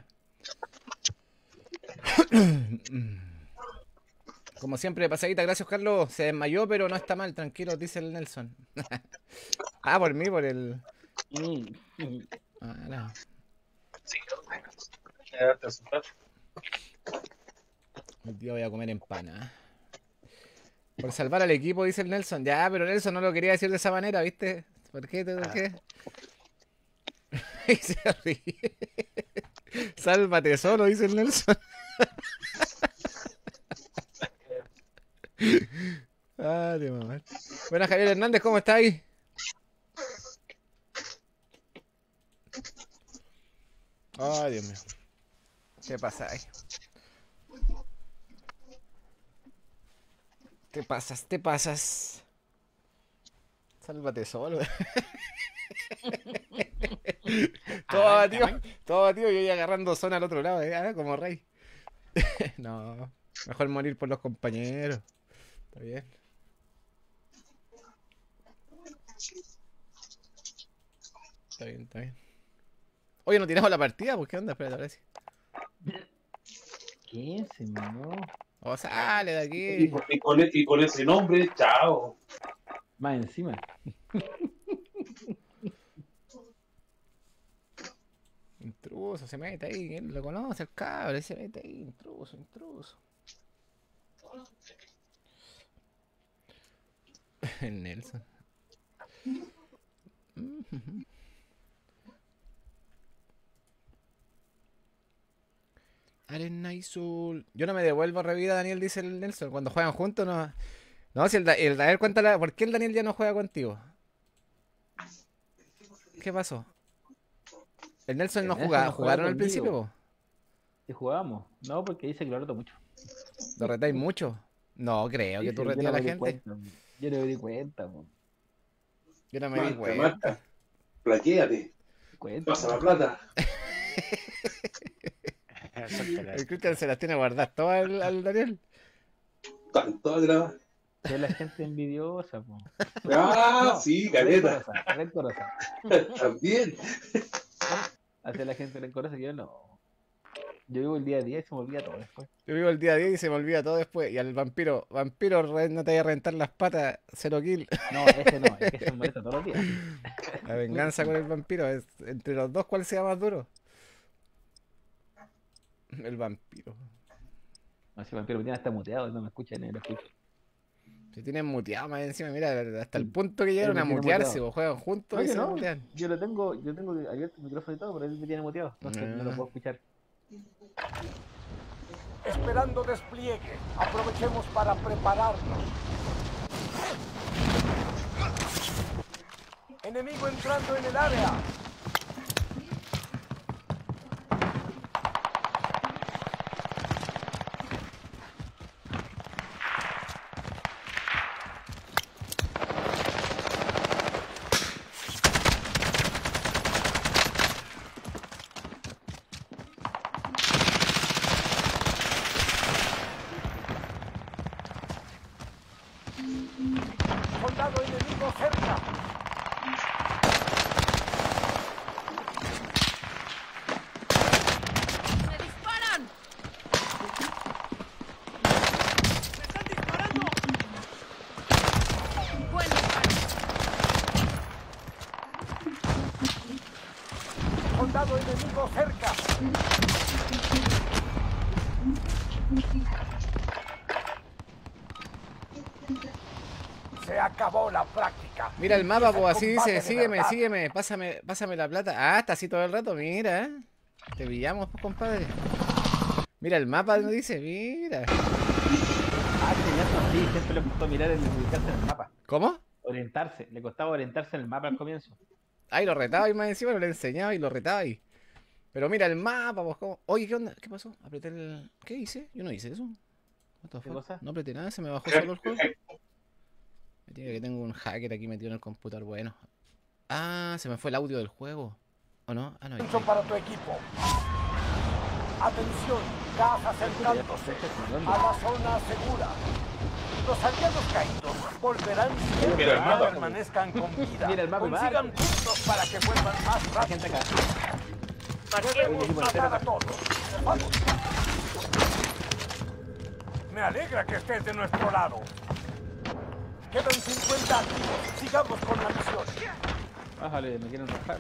Como siempre, pasadita, gracias Carlos. Se desmayó, pero no está mal, tranquilo, dice el Nelson. Ah, por mí, por el... Ah, no. Hoy día voy a comer empana. Por salvar al equipo, dice el Nelson. Ya, pero Nelson no lo quería decir de esa manera, ¿viste? ¿Por qué? ¿Por qué? Y se ríe. Sálvate solo, dice el Nelson. Ah, de mamá. Bueno, Javier Hernández, ¿cómo está ahí? Ay, Dios mío. ¿Qué pasa ahí? Te pasas, te pasas. Sálvate solo. Todo batido, todo batido y yo agarrando zona al otro lado, ¿eh? Ah, como rey. No, mejor morir por los compañeros. Está bien. Está bien, está bien. Oye, no tiramos la partida, pues qué onda, espérate, ahora sí. ¿Qué? Se me dio. O sale de Y aquí. con, y con- y con ese nombre, chao. Más encima. Intruso, se mete ahí, ¿quién lo conoce? El cabrón, se mete ahí, intruso, intruso. El Nelson. Arena y Sol. Yo no me devuelvo revida, Daniel, dice el Nelson. Cuando juegan juntos, no. No, si el, Da- el Daniel, cuéntala, ¿por qué el Daniel ya no juega contigo? ¿Qué pasó? El Nelson El no Nelson jugaba, no juega ¿jugaron al conmigo. principio, po? ¿Y jugábamos? No, porque dice que lo reto mucho. ¿Lo retáis mucho? No, creo que Sí, tú sí, yo retías no a la me di gente. cuenta, yo no me di cuenta, po. Yo no me di Marca, cuenta. marca. Plaquéate. Cuenta. Pasa la plata. El Cristian se las tiene guardadas todas al, al Daniel. Están todas grabadas. Es la gente envidiosa, po. Ah, No, sí, caleta. rencorosa, rencorosa. También. Hace la gente rencorosa que yo no. Yo vivo el día a día y se me olvida todo después. Yo vivo el día a día y se me olvida todo después. Y al vampiro, vampiro, re- no te vaya a reventar las patas, cero kill. No, ese no, es que se me molesta todos los días. La venganza con el vampiro. Es, entre los dos, ¿cuál sea más duro? El vampiro. No, si vampiro me tiene hasta muteado, no me escucha ni lo escucho. Se tienen muteado más encima, mira, hasta el punto que llegaron me a tiene mutearse, muteado. o juegan juntos y Oye, se no, mutean. yo lo tengo, yo tengo abierto el micrófono y todo, pero él me tiene muteado, entonces no lo Ah. puedo escuchar. esperando despliegue. Aprovechemos para prepararnos. Enemigo entrando en el área. Soldado enemigo cerca. Se acabó la práctica. Mira el mapa, Empieza pues el así combate dice, de sígueme, verdad. sígueme, pásame, pásame la plata. Ah, está así todo el rato, mira. Te pillamos, pues, compadre. Mira el mapa, ¿no dice? Mira. Ah, tenía eso, sí, siempre le costó mirar el ubicarse en el mapa. ¿Cómo? Orientarse, le costaba orientarse en el mapa al comienzo. Ahí lo retaba y más encima lo le enseñaba y lo retaba ahí. Pero mira el mapa, pues cómo. Oye, ¿qué onda? ¿Qué pasó? Apreté el. ¿Qué hice? Yo no hice eso. What the ¿Qué fuck? cosa? No apreté nada, se me bajó solo el juego. Me tiene que tengo un hacker aquí metido en el computador, bueno. Ah, se me fue el audio del juego. ¿O no? Ah, no, ahí Mucho está. para tu equipo. Atención, gas acercándose a la zona segura. Los aliados caídos volverán siempre Mira el que mapa. permanezcan con vida. Mira el mapa y Consigan barco. puntos para que vuelvan más Hay rápido. gente acá. Debemos equipo matar entero a todos. Vamos. Me alegra que estés de nuestro lado. Quedan cincuenta activos. Sigamos con la misión. Bájale, me quieren rajar.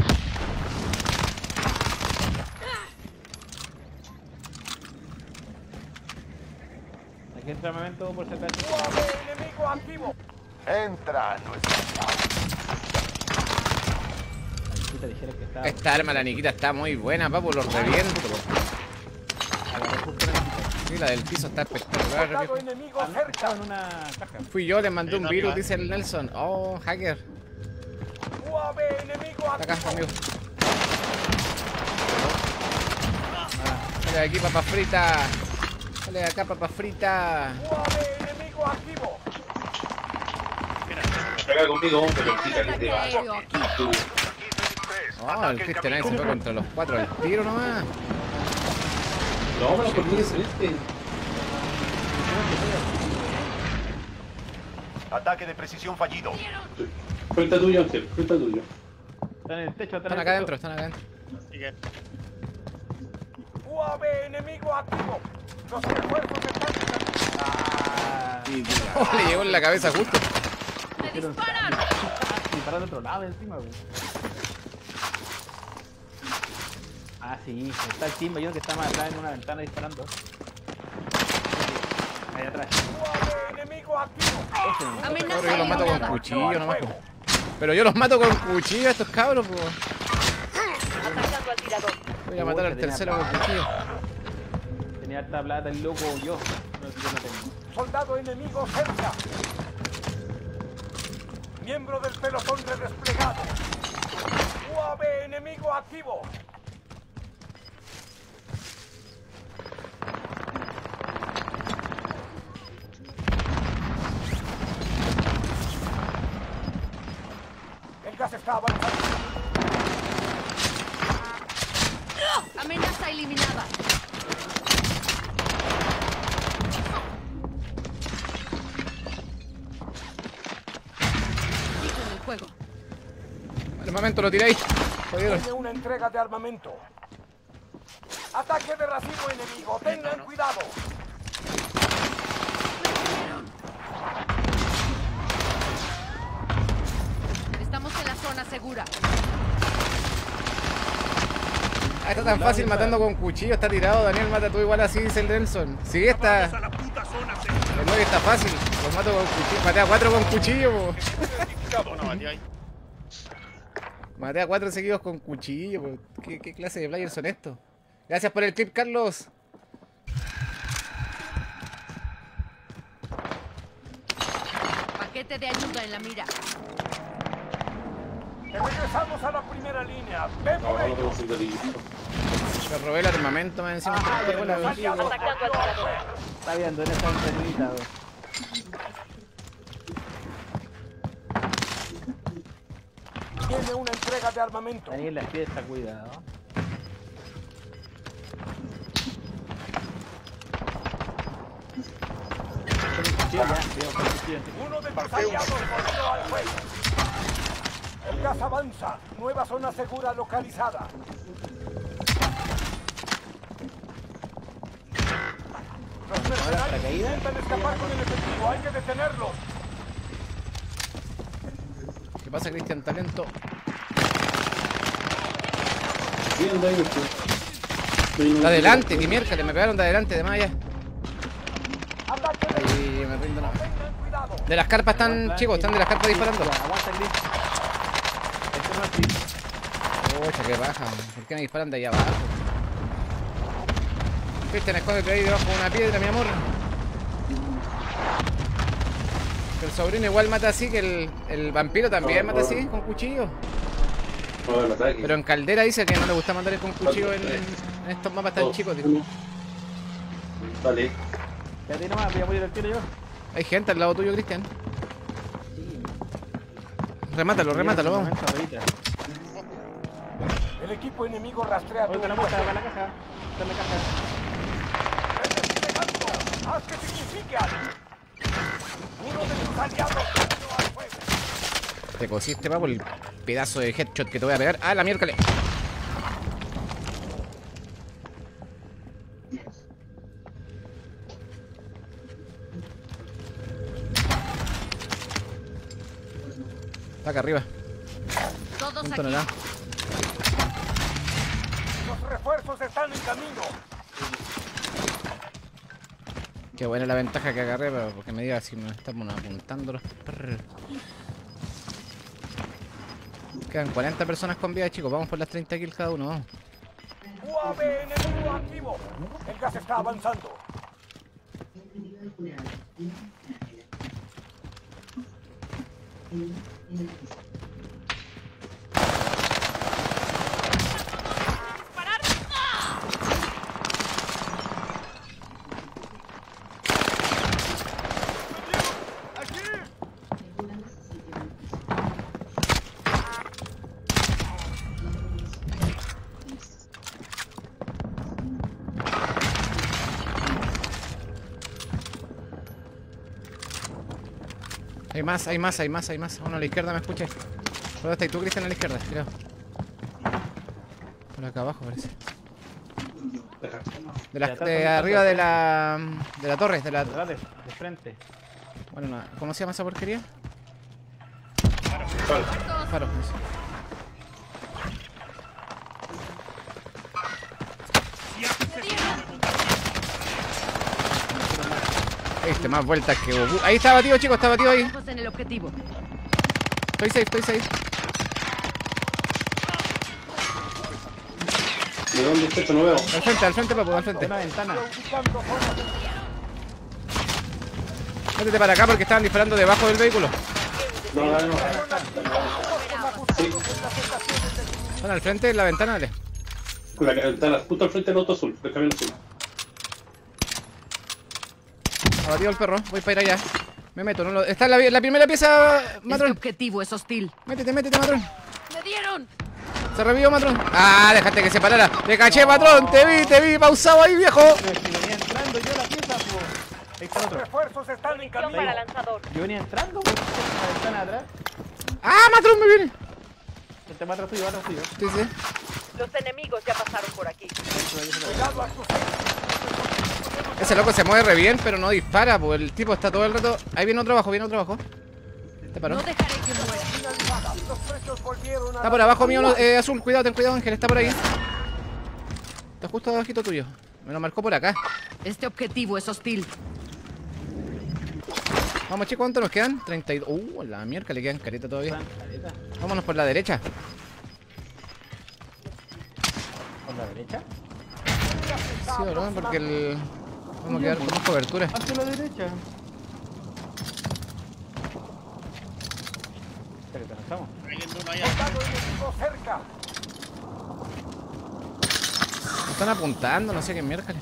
Aquí entra armamento por si acaso. U A V enemigo activo. Entra a nuestra base. La chiquita dijera que estaba. Esta arma, la Nikita, está muy buena, papu, los reviento. Agarró justo la chiquita. Sí, la del piso está espectacular. Soldado viejo. enemigo Ah, no, cerca. estaba en una caja. Fui yo, le mandé un Ahí virus, arriba. dice el Nelson. Oh, hacker. U A V enemigo Está acá, activo. amigo. Sale de aquí, papa frita. Sale de acá, papa frita. U A V enemigo activo. Pega conmigo, hombre, pero chica, que te va. Aéreo aquí. Tú. Oh, el Christian ahí se fue contra los cuatro al tiro nomás. No, pero conmigo es este. Ataque de precisión fallido. Cuenta tuyo, Ángel, cuenta tuyo. Están en el techo, Están están en el acá techo. adentro, están acá adentro. Sigue. U A V enemigo activo. Los esfuerzos están... Ah, Oh, le llegó en la cabeza justo. ¡Me disparan! disparar de otro lado encima, güey. Ah, sí, está el team mayor que está más atrás en una ventana disparando. Ahí atrás. U A V enemigo activo. Ese, Amenaza Ahora yo los mato con eliminada. cuchillo nomás. po. Pero yo los mato con cuchillo a estos cabros, pues. Atacando al tirador. Voy a matar al tercero con cuchillo. tenía harta plata el loco, yo. No, yo no tengo. Soldado enemigo cerca. Miembro del pelotón de desplegado. U A V enemigo activo. El gas está avanzando. Amenaza eliminada. Sigo en el juego. Al momento lo tiráis. Jodieron. Tiene una entrega de armamento. Ataque de racimo enemigo. Tengan cuidado. Estamos en la zona segura. Ah, está tan fácil matando con cuchillo, está tirado. Daniel, mata tú igual así, dice el Nelson. Sí, está. El nueve está fácil. Los mato con cuchillo. Maté a cuatro con cuchillo, po. Uno batió ahí. Maté a cuatro seguidos con cuchillo, po. ¿Qué, qué clase de players son estos? Gracias por el clip, Carlos. Paquete de ayuda en la mira. Regresamos a la primera línea. Ven No, por no ello. tengo cinturito. Me robé el armamento más encima. Ah, Tengo la- aliados Atacando al tirador. Está viendo en esa entrevista, güey. Tiene una entrega de armamento. Daniel, la fiesta, cuidado. Sí, ya, digamos, con el cuchillo. Uno de tus aliados volvió al juego. El gas avanza. Nueva zona segura localizada. Los mercenarios paracaídas? intentan escapar con el efectivo. Hay que detenerlos. ¿Qué pasa, Cristian? Talento. Bien, David, tú. De adelante, que miércoles, me pegaron de adelante, de más allá. Ahí me rindo, no. Tengan cuidado. De las carpas están, chicos, están de las carpas disparando. Aguanta el Gris. Este no es Gris. Ocha, qué baja. ¿Por qué me disparan de ahí abajo? Cristian, escóndete ahí debajo de una piedra, mi amor. Que el sobrino igual mata así, que el, el vampiro también mata así, con cuchillo. Pero en Caldera dice que no le gusta matar con cuchillo en, en estos mapas tan chicos, tío. Vale. Ya ti nomás, voy a morir el tiro yo. Hay gente al lado tuyo, Cristian. Remátalo, remátalo, vamos. El equipo enemigo rastrea tu Oiga, la muestra, acá la caja. Está en la caja. ¡Haz que signifique algo! Uno de tus aliados cayó al fuego. Te cosiste, papo, el pedazo de headshot que te voy a pegar. ¡Ah, la miércoles! Está acá arriba. Todos Punto aquí. nada. Los refuerzos están en camino. Qué buena la ventaja que agarré, pero porque me diga si me estamos apuntando los perros. Quedan cuarenta personas con vida, chicos. Vamos por las treinta kills cada uno, vamos. U A V enemigo activo. El gas está avanzando. Hay más, hay más, hay más, hay más. Uno a la izquierda, me escucha. ¿Dónde estás tú, Cristian? A la izquierda, creo. Por acá abajo, parece. De, la, de arriba de la... De la torre, de la... De, de frente. Bueno, no, ¿cómo se llama esa porquería? Faro. Faro, eso. Este, más vueltas que Goku. Ahí está batido, chicos, está batido ahí. Estamos en el objetivo. Estoy safe, estoy safe. ¿De dónde está esto? No veo. Al frente, al frente, papu, al frente. Una ventana. Métete para acá porque estaban disparando debajo del vehículo. No, no, no. Sí. Están al frente de la ventana, dale. La ventana, justo al frente del auto azul, del camión azul. Abatido el perro, voy para ir allá. Me meto, no lo... Está en la, la primera pieza, Este Matrón. objetivo es hostil. Métete, métete, Matrón. ¡Me dieron! Se revivió, Matrón. Ah, dejaste que se parara. Te caché, Matrón. Te vi, te vi, pausado ahí, viejo. Pero si venía entrando yo a la pieza, po. Ahí está Los otro. refuerzos están en Misión camino. para lanzador. Yo venía entrando, po. La ventana de atrás. Ah, Matrón, me viene. Este va atrás tuyo, va atrás tuyo. Sí, sí. Los enemigos ya pasaron por aquí. Cuidado a tus Ese loco se mueve re bien, pero no dispara, pues el tipo está todo el rato. Ahí viene otro abajo, viene otro abajo. Te paró. No dejaré que muera. finalizadas. Los precios volvieron a Está por abajo mío, no, eh, azul. Cuidado, ten cuidado, Ángel. Está por ahí. Está justo abajito tuyo. Me lo marcó por acá. Este objetivo es hostil. Vamos, chicos, ¿cuánto nos quedan? treinta y dos. Uh, la mierda, le quedan careta todavía. Vámonos por la derecha. ¿Por la derecha? Sí, ¿verdad? Porque el... Vamos a quedar con más cobertura. Hacia la derecha. Espera, que estamos. Hay uno allá. soldado enemigo cerca. Me están apuntando, no sé qué mierda.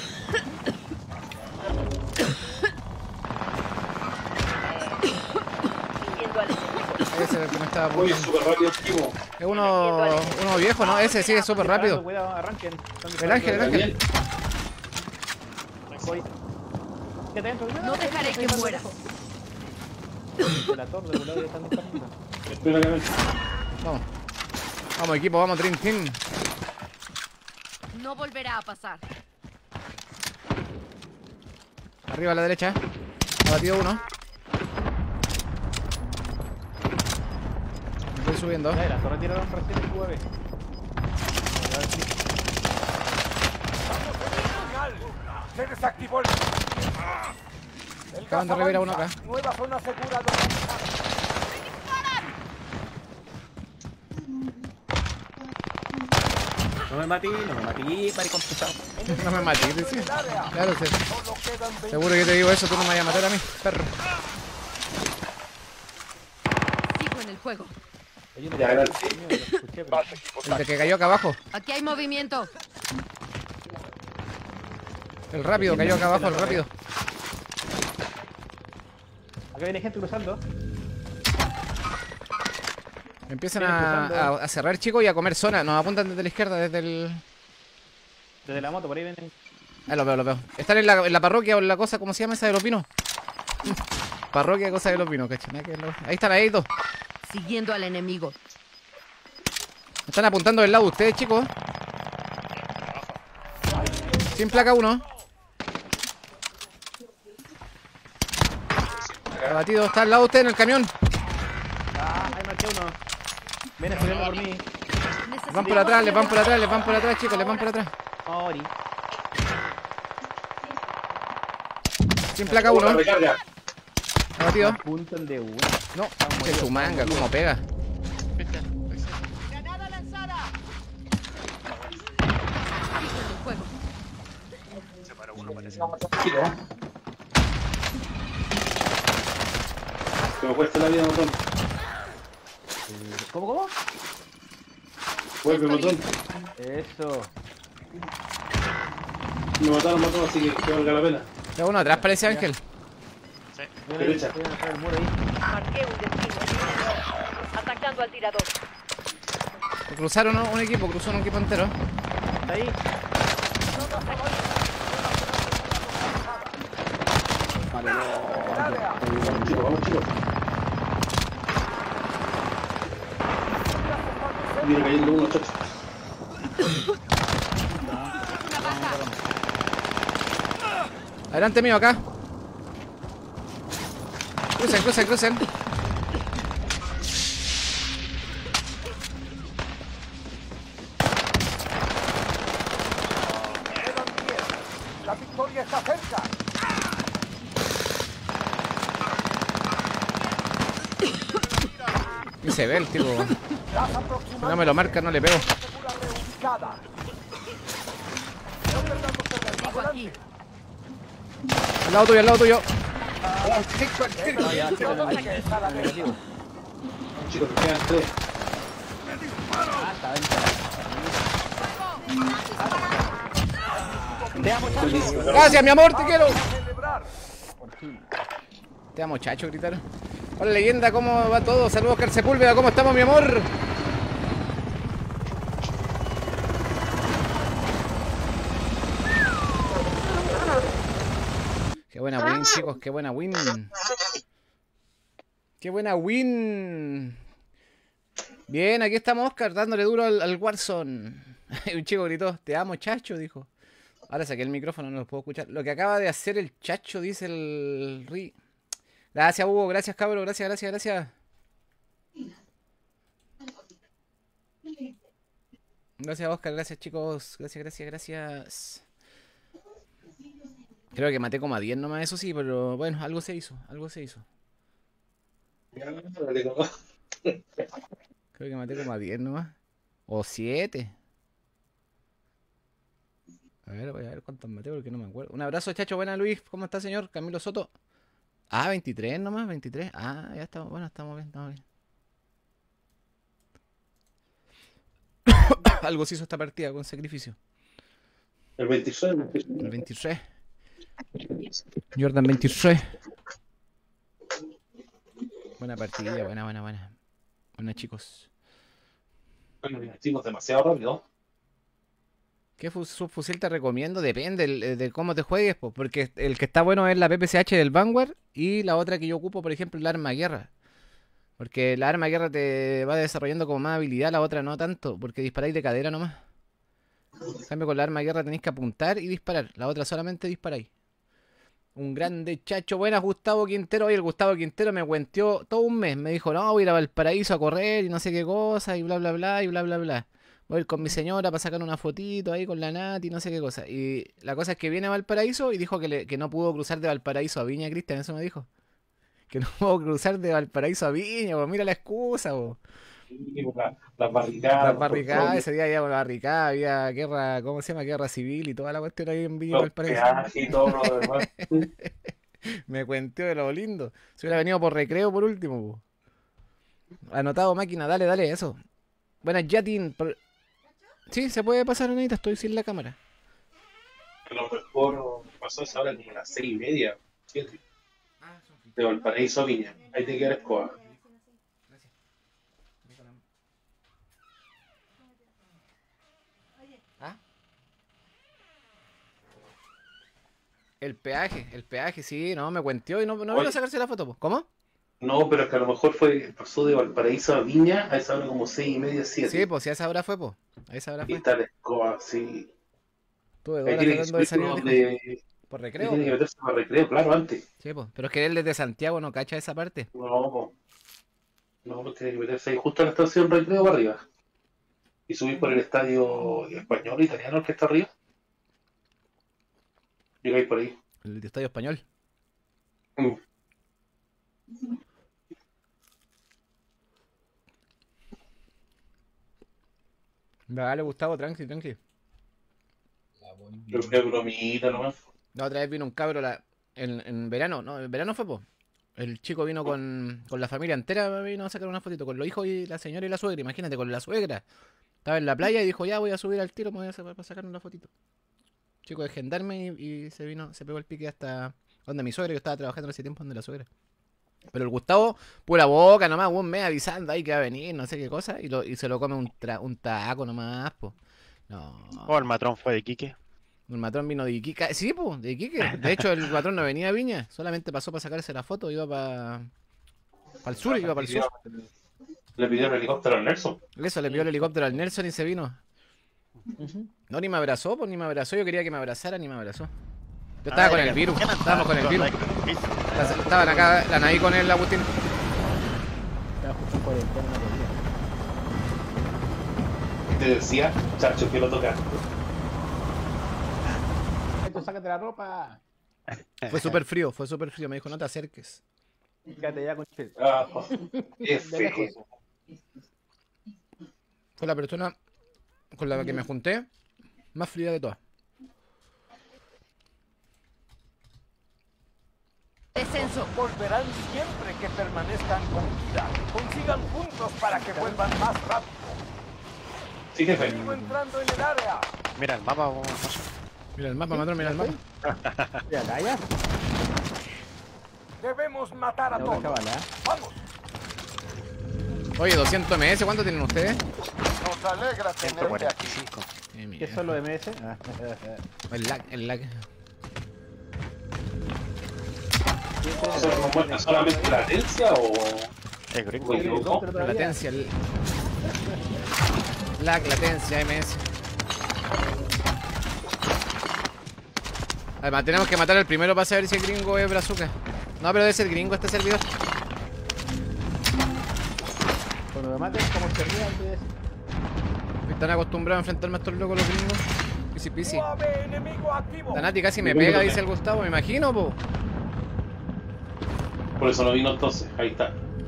Siguiendo al enemigo. Ese es el que me estaba Oye, apuntando. súper rápido, chivo. Es uno, uno viejo, ¿no? Ese sí es súper rápido. Cuidado, arranquen. El Ángel, el Ángel. También. Voy. Quédate dentro. No dejaré que muera. De la torre, de lado ya están disparando. Espera que ven. Vamos. Vamos, equipo, vamos, Dream Team. No volverá a pasar. Arriba a la derecha. Ha batido uno. Me estoy subiendo. Ya, la torre tiraron recién el U A V. Final. Se desactivó el... Acaban de revirar uno acá. Nueva zona segura localizada. No me matí, no me matí, maricón pesado. No me mates, dice. El área. Claro, sí. Solo quedan veinte. Seguro que te digo eso, tú no me vayas a matar a mí, perro. Sigo en el juego. Oye, me Ya, cayó, gracias. coño, lo escuché, pero- El de que cayó acá abajo. Aquí hay movimiento. El rápido, cayó acá abajo, el rápido. Acá viene gente cruzando. Empiezan Vienen a, cruzando. a, a cerrar, chicos, y a comer zona. Nos apuntan desde la izquierda, desde el... Desde la moto, por ahí vienen. Ah, los veo, los veo. Están en la, en la parroquia o en la cosa, ¿cómo se llama esa de los pinos? Parroquia, cosa de los pinos, ¿cachai? Nada que lo- Ahí están, ahí dos. Siguiendo al enemigo. Están apuntando del lado de ustedes, chicos. Sin placa uno. Abatido, está al lado de usted en el camión. Ah, ahí marqué uno. Viene subiendo por mí. Necesito Van por atrás, les van por ayuda. atrás, les van por atrás, chicos, les van por atrás. Ori. Sin placa Una uno. recarga. Abatido. Apuntan de uno. No, que su manga, cómo pega. Viste, ahí sí. Sigo en el juego. Se paró uno, parece. Que me cuesta la vida, botón. ¿Cómo, cómo? Vuelve, botón. Eso. Me mataron, botón, así que que valga la pena. Está uno atrás, parece Ángel. Viene, Derecha. viene a el muro ahí. Marqué un destino. Atacando al tirador. Cruzaron un equipo, cruzó un equipo entero. Está ahí. Vamos, chicos, vamos, chicos. Viene cayendo uno, chacho. Adelante mío, acá. Crucen, crucen, crucen. Quedan diez. La victoria está cerca. Y se ve el tipo. Las aproximadas. Si no me lo marca, no le pego. Segura reubicada. Sigo aquí. Al lado tuyo, al lado tuyo. No, ya, sí, Todos ahí. hay que estar alerta. Negativo. Chicos, me quedan tres. Ah, está dentro. Te amo, chacho. Gracias, mi amor, te quiero. Celebrar. Por fin. Te amo, chacho, gritaron. Hola, leyenda, ¿cómo va todo? Saludos, Oscar Sepúlveda, ¿cómo estamos, mi amor? Qué buena win, chicos, qué buena win. Qué buena win. Bien, aquí estamos, Oscar, dándole duro al, al Warzone. Un chico gritó, te amo, chacho, dijo. Ahora saqué el micrófono, no lo puedo escuchar. Lo que acaba de hacer el chacho, dice el Ri. Gracias, Hugo, gracias, cabro, gracias, gracias, gracias. Gracias, Oscar, gracias, chicos. Gracias, gracias, gracias. Creo que maté como a diez nomás, eso sí, pero bueno, algo se hizo, algo se hizo. Creo que maté como a diez nomás. O siete. A ver, voy a ver cuántos maté porque no me acuerdo. Un abrazo, chacho, buena Luis. ¿Cómo está, señor? Camilo Soto. Ah, veintitrés nomás, veintitrés. Ah, ya estamos, bueno, estamos bien, estamos bien. Algo se hizo esta partida con sacrificio. El veintiséis. El veintitrés. Jordan veintitrés. Buena partida, buena, buena, buena. Buena, chicos. Bueno, hicimos demasiado rápido. ¿Qué fu- subfusil te recomiendo? Depende el- de cómo te juegues, pues, porque el que está bueno es la P P C H del Vanguard y la otra que yo ocupo, por ejemplo, el arma de guerra. Porque la arma de guerra te va desarrollando como más habilidad, la otra no tanto, porque disparáis de cadera nomás. En cambio, con la arma de guerra tenéis que apuntar y disparar. La otra solamente disparáis. Un grande chacho. Buenas, Gustavo Quintero. Oye, el Gustavo Quintero me cuenteó todo un mes. Me dijo, no, voy a ir a Valparaíso a correr y no sé qué cosa y bla, bla, bla y bla, bla, bla. voy a ir con mi señora para sacar una fotito ahí con la Nati, no sé qué cosa. Y la cosa es que viene a Valparaíso y dijo que, le, que no pudo cruzar de Valparaíso a Viña, Cristian, eso me dijo. Que no pudo cruzar de Valparaíso a Viña, pues mira la excusa, pues. La, las barricadas. Las barricadas, ese día había una barricada, había guerra, ¿cómo se llama? Guerra civil y toda la cuestión ahí en Viña, Valparaíso. Y todo lo demás. Me cuenteó de lo lindo. Si hubiera venido por recreo por último, pues. Anotado máquina, dale, dale, eso. Buenas, Yatin. Por... Sí, se puede pasar, Anita, estoy sin la cámara. A lo mejor pasó esa hora como las seis y media, siete. De Valparaíso a Viña. Ahí te queda la escoba. ¿Ah? El peaje, el peaje, sí, no, me cuenteó y no, no vino a sacarse la foto, pues. ¿Cómo? No, pero es que a lo mejor fue, pasó de Valparaíso a Viña a esa hora como seis y media, siete. Sí, pues si a esa hora fue, pues. A esa hora Y fue. está la escoba, sí. Tuve dos Ahí horas tiene que tratando de subir salir como de... de... por Ahí recreo. tiene que meterse para recreo, claro, antes. Sí, pues. Pero es que él desde Santiago no cacha esa parte. No, po. No, pues tiene que meterse ahí justo a la estación recreo para arriba. Y subir por el estadio español, italiano, el que está arriba. Llegáis por ahí. El estadio español. Mm. Dale, Gustavo, tranqui, tranqui. Pero qué bromita nomás. La otra vez vino un cabro la... en, en verano, no, en verano fue, po. El chico vino con, con la familia entera, vino a sacar una fotito con los hijos y la señora y la suegra, imagínate, con la suegra. Estaba en la playa y dijo, ya voy a subir al tiro, me voy a sacar, para sacar una fotito. Chico de gendarme y, y se vino, se pegó el pique hasta donde mi suegra, yo estaba trabajando en ese tiempo donde la suegra. Pero el Gustavo, pura boca nomás, un mes avisando ahí que va a venir, no sé qué cosa, y, lo, y se lo come un, tra, un taco nomás, po. No. Oh, el matrón fue de Iquique. El matrón vino de Iquique. Sí, pues, de Iquique. De hecho, el matrón no venía a Viña, solamente pasó para sacarse la foto, iba para pa el sur, iba para el sur. Le pidió el helicóptero al Nelson. Eso, le pidió el helicóptero al Nelson y se vino. No, ni me abrazó, pues ni me abrazó. Yo quería que me abrazara, ni me abrazó. Yo estaba Ah, con era el que- virus, estábamos con el virus. Estaba Estaban acá, la Naí con el Agustín. Estaba justo en cuarentena, no podía. Te decía, chacho, quiero tocar. Esto, sácate la ropa. Fue súper frío, fue súper frío. Me dijo, no te acerques. Quédate ya con Chile. Ah, qué De feo. lejos. Fue la persona con la que me junté más fría de todas. Descenso. Volverán siempre que permanezcan con vida. Consigan puntos para que vuelvan más rápido. Sí, jefe. Sigo entrando en el área. Mira el mapa, vamos. Mira el mapa, matrón, mira el mapa. Ya, acá ya. Debemos matar a No, todos. cabala. Vamos. Oye, doscientos eme ese, ¿cuánto tienen ustedes? Nos alegra ciento tenerte cuarenta aquí. y cinco. Eh, ¿Qué mierda. son los M S? Ah, El lag, el lag. ¿Eso es solamente latencia o...? Es gringo. Oye, ¿no? Latencia, el... lag, latencia, eme ese. Además, tenemos que matar al primero para saber si el gringo es brazuca. No, pero debe ser gringo este servidor. Cuando me maten, como se ríe antes de eso. Están acostumbrados a enfrentarme a estos locos los gringos. Pisi pisi. U A V enemigo activo. La Nati casi me pega, dice el Gustavo, me imagino, po. Por eso no vino entonces, ahí está.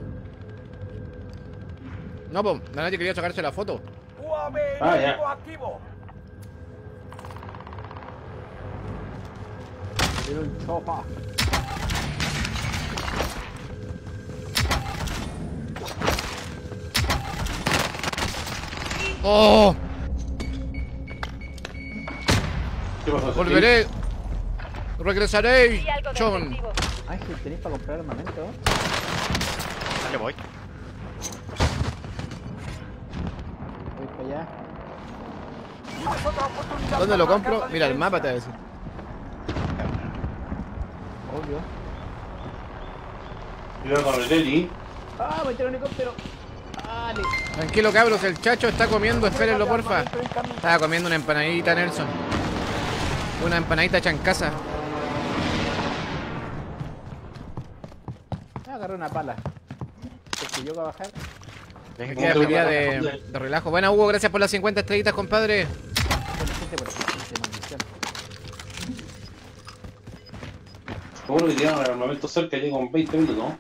No, po, la Nati quería sacarse la foto. U A V Ah, ya. enemigo activo. Era un chopa. ¡Oh! ¿Qué pasó? Volveré. Regresaré. Sí, algo de Chon. efectivo. Ángel, ¿tenéis para comprar armamento? Dale, voy. Voy para allá. Tienes otra oportunidad ¿Dónde para lo marcar compro? la Mira, el mapa te diferencia. voy a decir. Obvio. Yo con el Eli. ¡Ah, voy a tirar un helicóptero! ¡Dale! Tranquilo, cabros, el chacho está comiendo, espérenlo, porfa. Estaba comiendo una empanadita, Nelson. Una empanadita chancasa. Ah, agarré una pala. Porque yo voy a bajar. Me queda pelea de, de relajo. Buena, Hugo, gracias por las cincuenta estrellitas, compadre. Seguro que tienen el armamento cerca, llega con veinte minutos, ¿no?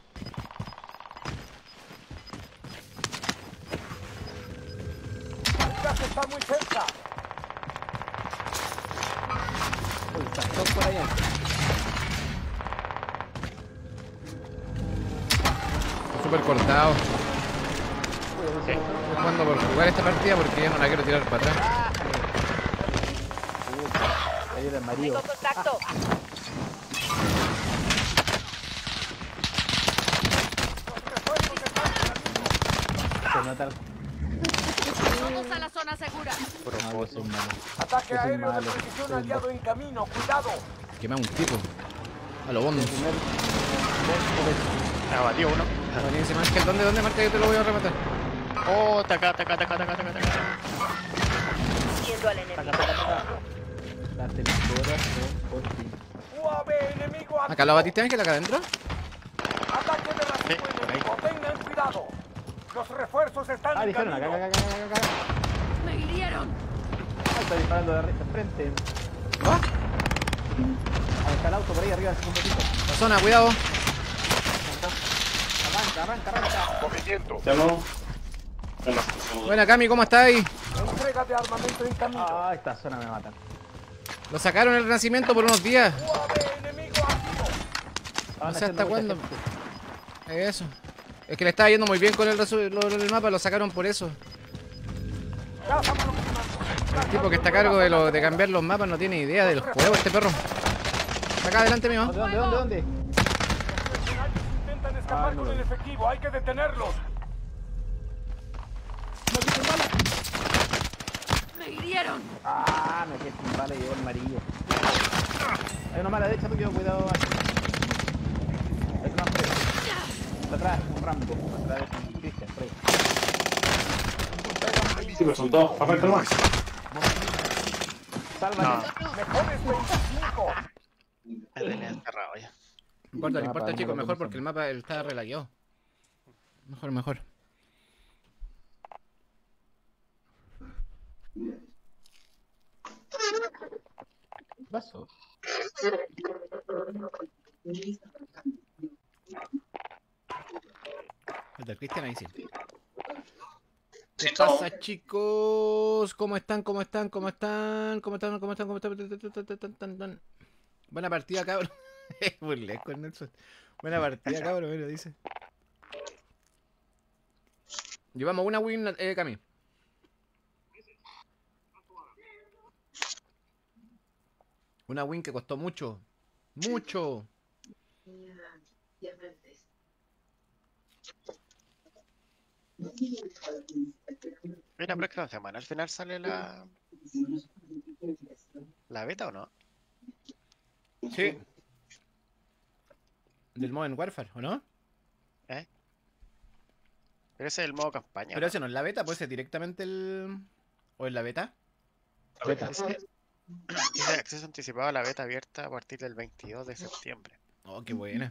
El gas está muy cerca. Uy, está todo por allá. Súper cortado. Estoy jugando por jugar esta partida porque ya no la quiero tirar para atrás. Ahí era el marido. Tengo contacto. Se nota. Vamos a la zona segura. No, yo soy malo. Ataque Yo soy aéreo de malo. precisión Soy aliado en camino. Cuidado. Quema un tipo. A lo bondo. Abatió uno. Buenísimo, Ángel. ¿Dónde, dónde marca? Yo te lo voy a rematar. Oh, taca, taca, taca, taca, taca, taca. Yendo al enemigo. Date mi corazón por ti. U A V enemigo ¿Acá lo abatiste, Ángel? ¿Acá adentro? Ataque de racimo Sí, por ahí. enemigo. Tengan cuidado. Los refuerzos están Ah, en dijeron acá, camino. acá, acá, acá, acá. Me hirieron. Ah, está disparando de arriba, de frente. ¿Ah? Ahí está el auto por ahí arriba del segundo piso. La zona, cuidado. Arranca, arranca, arranca. Movimiento. Ya no. Bueno, Buena, Cami, ¿cómo estáis? Entrega de armamento en camino. Ah, esta zona me matan. Lo sacaron el Renacimiento por unos días. U A V enemigo activo. Estaban No sé hasta haciendo cuándo. mucha gente. Eso. Es que le estaba yendo muy bien con el, resu- lo- el mapa, lo sacaron por eso. Gas aproximando. El tipo que está a cargo de, lo, de cambiar los mapas no tiene idea del juego, este perro. Está acá adelante mío. ¿Dónde, dónde, dónde, dónde? Los mercenarios intentan escapar Ah, no con lo el vi. efectivo. Hay que detenerlos. Me hirieron. Ah, me quedé sin bala y llegó el amarillo. Hay una mala derecha tuyo, cuidado. Hay una hombre. Está atrás, un Rambo. Atrás de un Christian, por ahí. sí, pero son dos. Arranca más. Sálvate. Mejores veinticinco. El L encerrado ya. No importa, no No, importa, para, chicos, no, mejor no, porque el mapa él está relagueado. Mejor, mejor. ¿Qué pasó? El Cristian ahí sí. ¿Qué pasa, chicos? ¿Cómo están? ¿Cómo están? ¿Cómo están? ¿Cómo están? ¿Cómo están? ¿Cómo están? Buena partida, cabrón. Burlesco el Nelson. Buena partida, cabrón, me lo dice. Llevamos una win, eh, Cami. Una win que costó mucho. Mucho. Mira, la próxima semana al final sale la. ¿La beta o no? Sí. Del Modern Warfare, ¿o no? ¿Eh? Pero ese es el modo campaña. Pero ¿no? ese no es la beta, puede ser directamente el... ¿O es la beta? Beta. Dice, dice acceso anticipado a la beta abierta a partir del veintidós de septiembre. Oh, qué buena.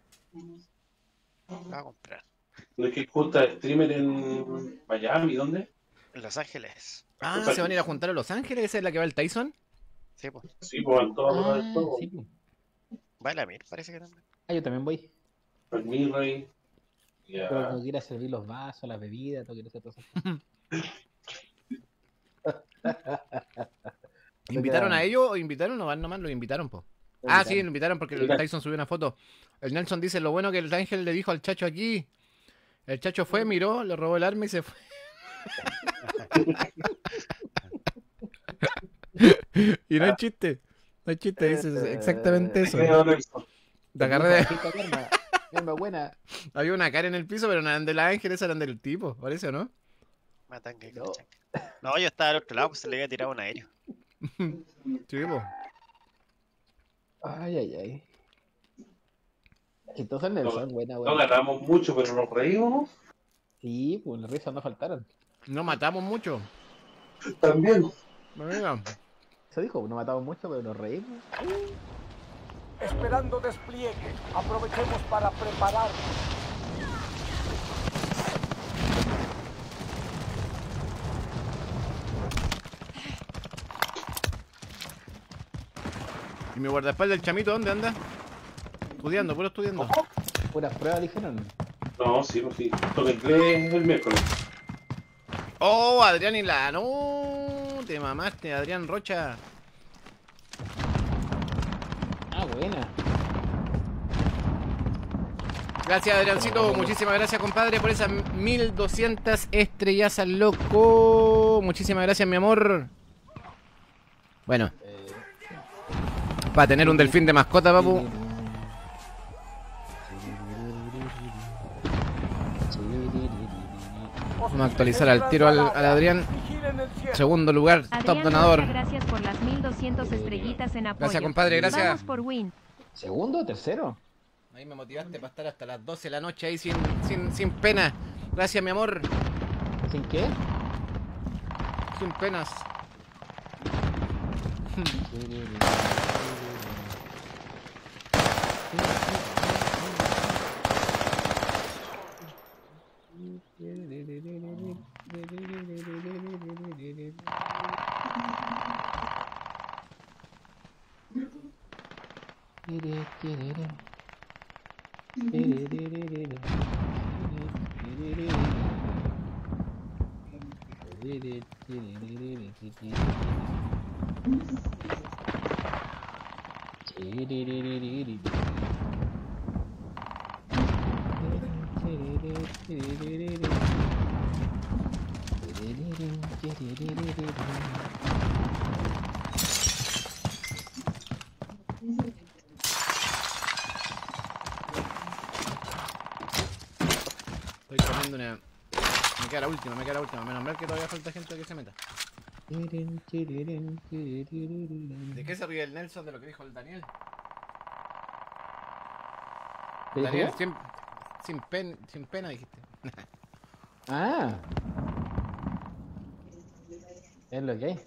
La voy a comprar. ¿No es que junta streamer en Miami? ¿Dónde? En Los Ángeles. Ah, ¿se van a ir a juntar a Los Ángeles? ¿Esa es la que va el Tyson? Sí, pues. Sí, pues en todos los Ah, juegos. sí, pues. Va la Mir, parece que también. Ah, yo también voy. El Mirrey. Ya. Pero no quiero servir los vasos, las bebidas, no quiero hacer todo eso. ¿Invitaron a ellos o invitaron o van nomás? Los invitaron, po. Ah, sí, lo invitaron porque el Tyson subió una foto. El Nelson dice, lo bueno que el Ángel le dijo al Chacho aquí. El Chacho fue, miró, le robó el arma y se fue. Y no es chiste. No es chiste, dice exactamente eso. Te agarré de... Arma buena. Había una cara en el piso, pero no eran del Ángel, esas eran del tipo, parece, ¿o no? Matan que no. no, yo estaba al otro lado, pues se le había tirado un aéreo. Sí, po. Ay, ay, ay. Entonces Nelson, buena, No buena. ganamos mucho, pero nos reímos. Sí, pues las risas no faltaron. No matamos mucho. También. Mira. Eso dijo, no matamos mucho, pero nos reímos. Esperando despliegue. Aprovechemos para prepararnos. ¿Y mi guardaespaldas del chamito dónde anda? Estudiando, puro estudiando. Puras pruebas dijeron. No, sí, no, sí. Toca inglés el miércoles. Oh, Adrián y la... No, te mamaste, Adrián Rocha. Ah, buena. Gracias, Adriancito. Muchísimas gracias, compadre, por esas mil doscientas estrellazas, loco. Muchísimas gracias, mi amor. Bueno. Para tener un delfín de mascota, papu. Vamos a actualizar al tiro al, al Adrián. Segundo lugar, Adrián, top donador. Gracias por las mil doscientas estrellitas en apoyo. Gracias, compadre, gracias. Vamos por win. ¿Segundo o tercero? Ahí me motivaste para estar hasta las doce de la noche ahí sin, sin, sin pena. Gracias, mi amor. ¿Sin qué? Sin penas. Estoy comiendo una... Me queda la última, me queda la última. Menos mal que todavía falta gente que se meta. ¿De qué se ríe el Nelson de lo que dijo el Daniel? Daniel, sin, sin, pen, sin pena dijiste. Ah. Es lo que hay.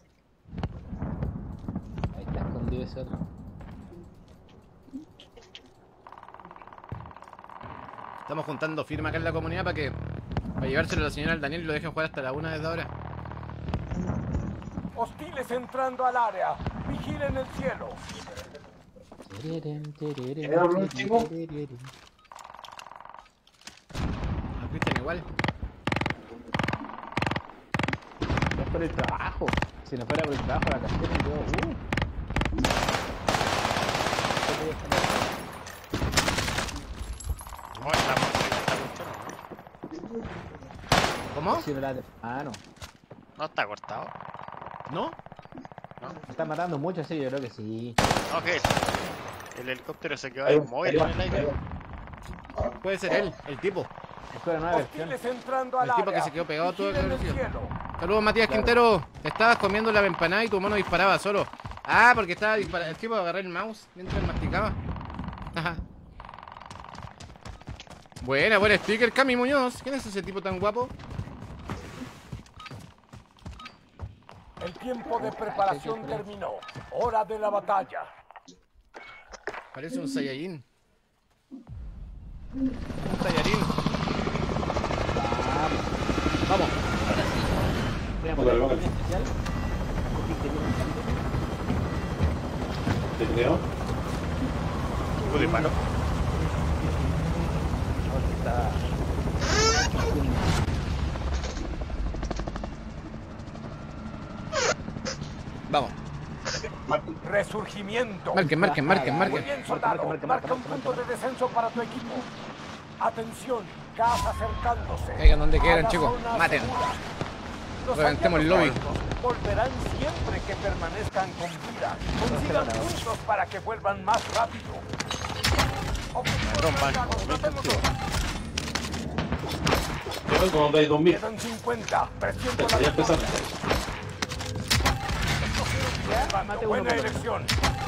Ahí está escondido ese otro. Estamos juntando firma acá en la comunidad para que para llevárselo a la señora al Daniel y lo dejen jugar hasta la una desde ahora. Hostiles entrando al área. Vigilen el cielo. ¿Era chico? A Cristian igual. Es por el trabajo. Si no fuera por el trabajo, la cartera yo. Uh. No, está cortado. ¿Cómo? Sí, ¿verdad? Ah, no. No está cortado. ¿No? Me están matando mucho, sí, yo creo que sí. Ok. El helicóptero se quedó inmóvil en el aire. Puede ser él, el tipo. Espera, nueva versión. Hostiles entrando al El tipo área. que se quedó pegado todo el Vigilen el ejercicio. cielo. Saludos, Matías Claro. Quintero. Estabas comiendo la empanada y tu mono disparaba solo. Ah, porque estaba disparando. El tipo agarró el mouse mientras masticaba. Ajá. Buena, buen sticker, Cami Muñoz. ¿Quién es ese tipo tan guapo? El tiempo de preparación terminó. Hora de la batalla. Parece un Saiyajin. Un Saiyajin. Vamos. Voy a Vale, poner vale. un especial. Te creo. ¿Tú disparo? Está... Vamos. Resurgimiento. Marquen, marquen, marquen, Muy marquen. bien, soldado. Marca, marca, Marca marca, un marca, punto marca. de descenso para tu equipo. Atención, gas acercándose. Caigan donde A quieran, la chicos. zona Maten. segura. Los Reventemos el aliados lobby. muertos volverán siempre que permanezcan con vida. Consigan puntos para que vuelvan más rápido. Objetivos Rompan. marcados, matémoslos. Pero como dais dos mil. Quedan cincuenta. Presiento la Ya empezamos. victoria. Buena elección.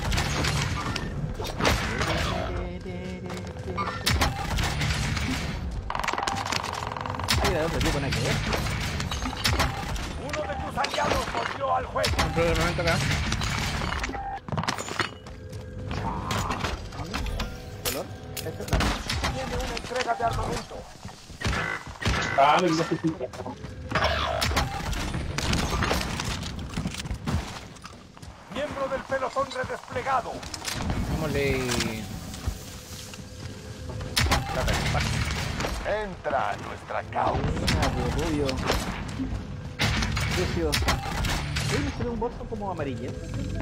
Hay de otro tipo, nada que ver. Uno de tus aliados volvió al juego. Un momento acá. ¿Color? Esta es la... Tiene una entrega de armamento. Ah, me lo sé. Miembro del pelotón redesplegado. Démosle. Entra a nuestra causa. Rubio. Sucio. ¿Puede ser un bolso como amarillento?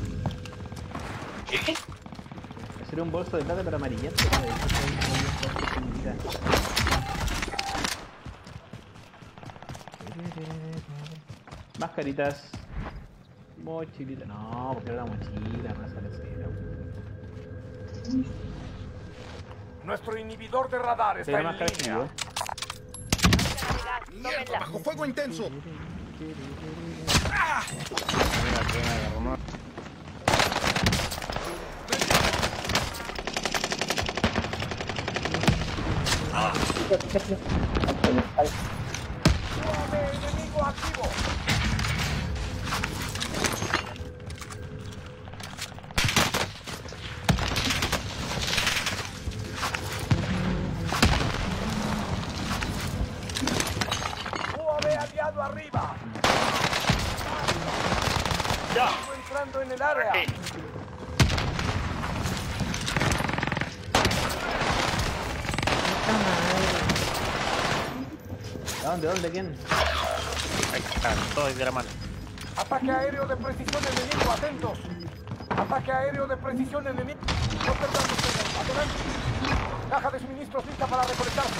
¿Qué? Sería un bolso de plata pero amarillento. Mascaritas. Mochilita. No, porque era la mochila, no sale cero. Nuestro inhibidor de radar está en línea. Tómenla. ¡Bajo fuego intenso! Enemigo activo. U A V aliado arriba. Ya. Entrando en el área. ¿Dónde? ¿Dónde? ¿Quién? Ahí está, todo de la mano. Ataque aéreo de precisión enemigo, atentos. Ataque aéreo de precisión enemigo. No perdamos tiempo. Adelante. Caja de suministros lista para recolectarse.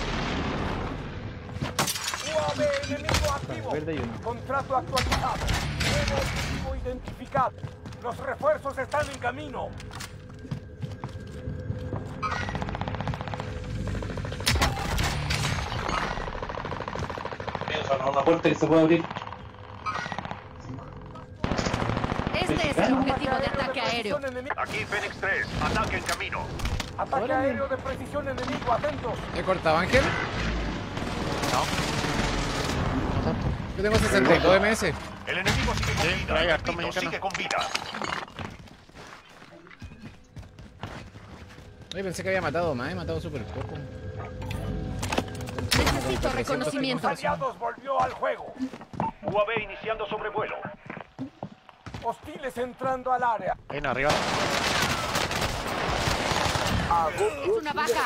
U A V enemigo activo. Verde y uno. Contrato actualizado. Nuevo objetivo identificado. Los refuerzos están en camino. Una puerta que se puede abrir. Este es el objetivo de ataque aéreo. Aquí Fénix tres. Ataque en camino. Ataque aéreo de precisión enemigo, atentos. ¿He cortado, Ángel? No. Yo tengo sesenta y dos M S. El enemigo sigue con Sí, vida. hay El harto repito, mexicano. sigue con vida. Oye, pensé que había matado más, he matado súper poco. Necesito reconocimiento. Aliados volvió al juego. U A V iniciando sobrevuelo. Hostiles entrando al área. Ahí no, arriba. Es una baja.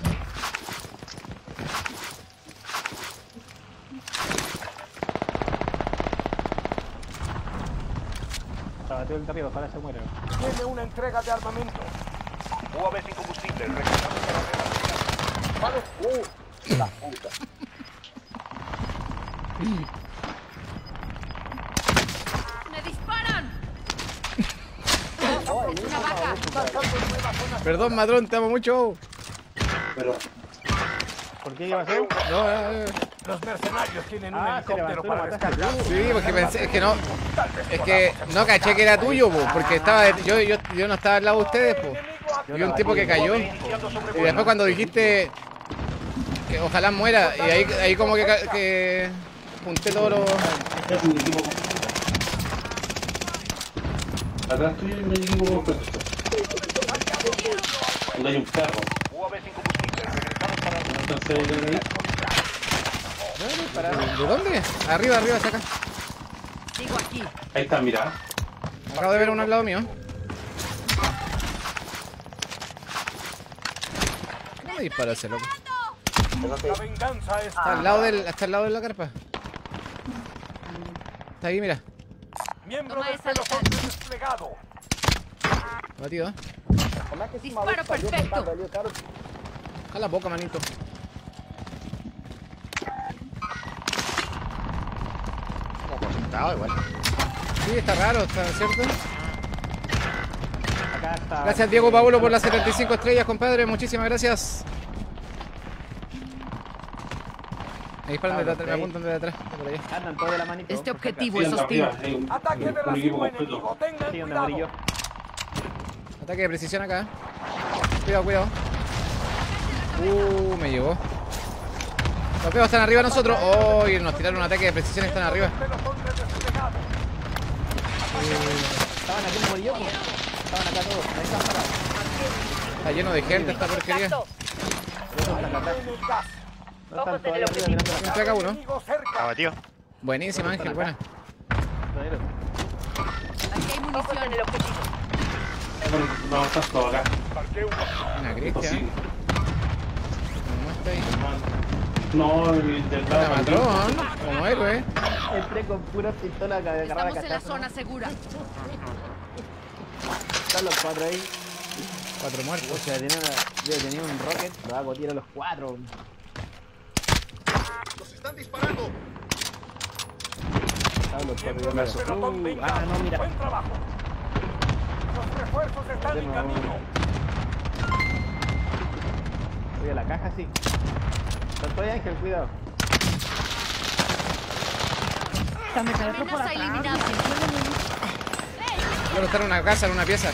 Sabateo el arriba, ojalá se muere. Tiene una entrega de armamento. U A V sin combustible. Recargando carreras. Vale. Uh, la puta. ¡Me disparan! Una baja. Perdón, madrón, te amo mucho. Pero. ¿Por qué iba a ser? No, eh, eh. Los mercenarios tienen un Ah, se helicóptero levantó para la batalla. descargar. Sí, porque pensé, es que no, es que no caché que era tuyo, po, porque estaba, de- yo, yo, yo no estaba al lado de ustedes, po. Vi un tipo que cayó y después cuando dijiste que ojalá muera y ahí, ahí como que, ca- que junté todos los. Es un equipo. Atrás tuyo hay un equipo completo. Donde hay un carro. U A V sin combustible. Regresamos para Entonces, ¿De dónde? Arriba, arriba, saca. Sigo aquí. ahí está, mira. Acabo de ver uno al lado mío. ¿Cómo me dispara ese loco? la venganza Está está. al lado del, está al lado de la carpa. Está ahí, mira. Miembro Toma del esa pelotón local. desplegado. Batido, ¿eh? Disparo perfecto. A la boca, manito. Como concentrado igual. Sí, está raro, ¿está cierto? Acá está. Gracias, Diego Paulo, por las setenta y cinco estrellas, compadre. Muchísimas gracias. Me disparan desde atrás, me apuntan desde atrás. de por allá. Andan todos de la manito. Este objetivo Sí, es anda hostil. arriba, hay un, Ataque de un equipo racimo completo. enemigo. Tengan Sí, donde morí yo. cuidado. Ataque de precisión acá. Cuidado, cuidado. Uh, me llevó. Los peos están arriba de nosotros. Oh, y nos tiraron un ataque de precisión, están arriba. Pelotón desplegado. Estaban aquí, morí yo. Estaban acá todos. Ahí están parados. Está lleno de gente esta porquería. Contacto. En el gas. No están Focos en el todavía arriba objetivo. mirando la Entra acá uno. Enemigo cerca. Abatido. Buenísima, Ángel, buena. cara. Aquí hay Focos en munición. el objetivo. No, estás todo acá. Una Cristian. Imposible. ¿Cómo está ahí? No, el La intentaba mató, ¿no? Como héroe. Entré con puras pistolas que agarraba Estamos en la cachazo. zona segura. Están los cuatro ahí. Cuatro muertos. O sea, tenía, una, yo tenía un rocket, lo hago tiro a los cuatro. ¡Nos están disparando! Estaban los cuatro yo me Miembros del pelotón uh, vengado. Ah, no, mira. Buen trabajo. Los refuerzos están en Tenemos- camino. Voy a la caja, sí. Estoy Ángel, cuidado. Amenaza eliminada. Luego está en una casa, en una pieza.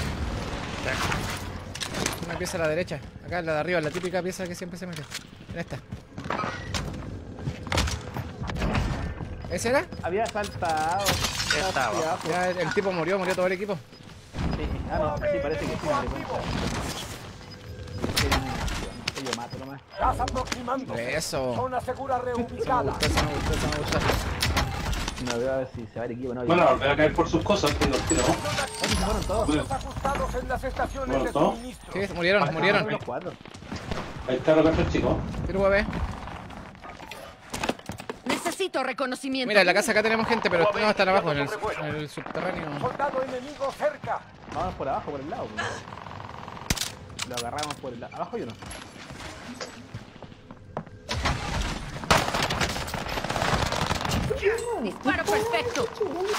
Una pieza a la derecha. Acá, la de arriba, la típica pieza que siempre se mete. En esta. ¿Ese era? Había saltado. Ya estaba. hacia abajo. Ya, el, el tipo murió, murió todo el equipo. Sí. Ah, no, sí, parece que sí, me di cuenta. Sí, yo mato nomás. Gas aproximando. Eso. Zona segura Me reubicada. gustó, esa me gustó, esa me gustó. No veo a ver si se va el equipo, no. Bueno, volver a caer por sus cosas, que los tiro, ¿no? Oye, se fueron todos. Los ajustados en las estaciones Bueno, de ¿todo? suministro. Sí, murieron, Parece que murieron. fueron los cuatro. Ahí está lo que hace el chico. Tiro U A V. Necesito reconocimiento. Mira, en la casa acá tenemos gente, pero no, están abajo, en el, en el subterráneo. Soldado enemigo cerca. Vamos por abajo, por el lado. Pues. Lo agarramos por el lado. Abajo hay uno. Disparo perfecto.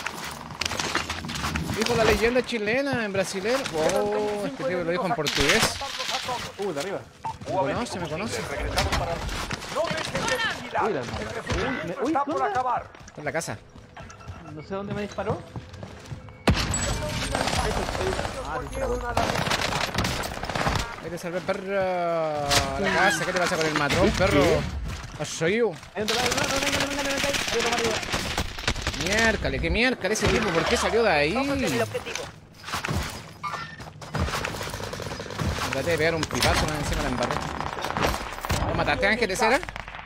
Dijo la leyenda chilena en brasilero. Oh, este tipo lo dijo en portugués. Uh, de arriba. Me conoce, me conoce. Regresamos para... No dejes de vigilar. Uy, la- El resurgimiento Uy, está por ¿dónde? acabar. Está en la casa. No sé dónde me disparó. Ah, Volvieron a la... Hay que salvar perro a la casa. ¿Qué te pasa con el matrón, perro? Soy yo. Hay otro lado. No, no, venga, venga, venga, venga. Hay otro más arriba. Miércale, qué miércale ese tipo. ¿Por qué salió de ahí? Ojos en el objetivo. Traté de pegar un pipazo más encima de la embarré. ¿Lo mataste, Ángeles, era?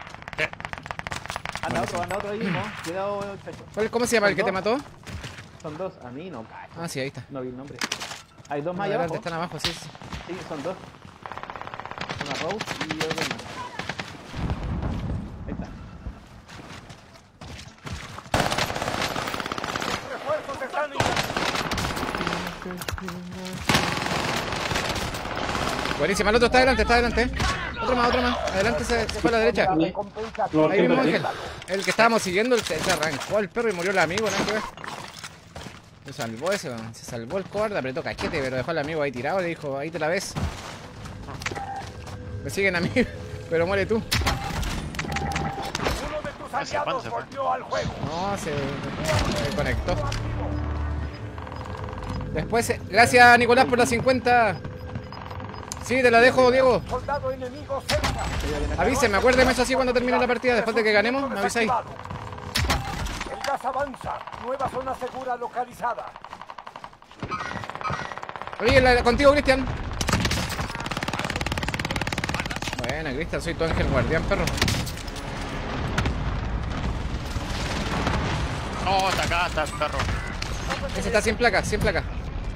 Anda otro, anda otro ahí mismo. Cuidado, chacho. ¿Cuál- ¿Cómo se llama el que te mató? Son dos. A mí no, cacho. Ah, sí, ahí está. No vi el nombre. Hay dos más Más allá adelante, abajo. están abajo, sí, sí. Sí, son dos. Una Rose y otro más. Ahí está. Refuerzos están en... Buenísima, el otro está adelante, está adelante. Otro más, otro más. Adelante, se, se fue a la derecha. Recompensa. Lo Ahí mismo, Ángel. Ángel. El que estábamos siguiendo, el que se arrancó al perro y murió el amigo, nada que ver. Se salvó ese, weón. Se salvó el cobarde, apretó cachete, pero dejó al amigo ahí tirado y le dijo, ahí te la ves. Me siguen a mí, pero muere tú. Uno de tus ¿Hace cuándo aliados se fue? volvió al juego. No, se, se conectó. Después, eh, gracias Nicolás por las cincuenta. Sí, te la dejo, Diego. Soldado enemigo cerca. Avíseme, acuérdeme eso así cuando termine la partida. Después de que ganemos, me avisáis. El gas avanza. Nueva zona segura localizada. Oye, la- contigo, Cristian. Buena, Cristian, soy tu ángel guardián, perro. No, está acá, está el perro. Ese está sin placa, sin placa.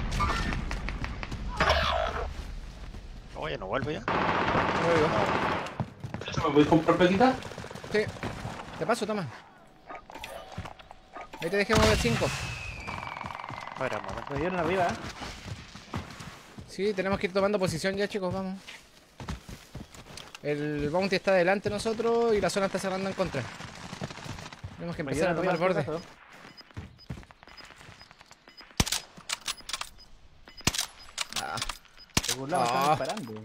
Oye, no vuelve ya. Lo digo. ¿Me podéis comprar pequita? Sí. Te paso, toma. Ahí te dejé mover cinco. Espera un momento. Nos dieron arriba, ¿eh? Sí, tenemos que ir tomando posición ya, chicos, vamos. El bounty está delante de nosotros y la zona está cerrando en contra. Tenemos que Me empezar a dieron tomar arriba, borde. Ah, De algún lado Ah. están disparando.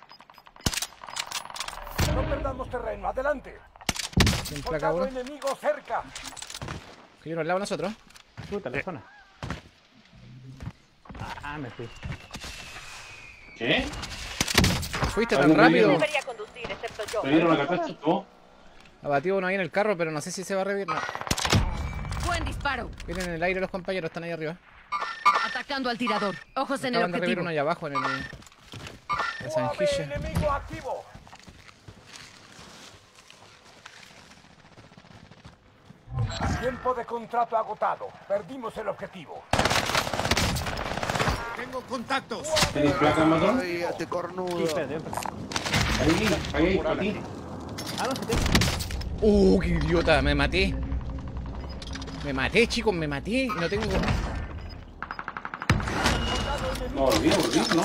No perdamos terreno. Adelante. sin placa Soldado uno. enemigo cerca. Que vino al lado de nosotros. Puta, la zona. Ah, me fui. ¿Qué? Fuiste Ah, tan no me rápido. dieron. Debería conducir, excepto yo. ¿Me dieron la capacha? ¿No? Abatido uno ahí en el carro, pero no sé si se va a revivir. No. Buen disparo. Vienen en el aire los compañeros, están ahí arriba. Atacando al tirador. Ojos en el Acaban de revivir objetivo. uno allá abajo en el. La U A V zanjilla. enemigo activo. Tiempo de contrato agotado. Perdimos el objetivo. Tengo contactos. ¿Tenéis placa, matón? Ay, este cornudo. Sí, espérate, Ahí, ahí, ahí, para ti. Ah, no, se te... Uh, qué idiota, me maté. Me maté, chicos, me maté y no tengo. No, volví, volví, ¿no?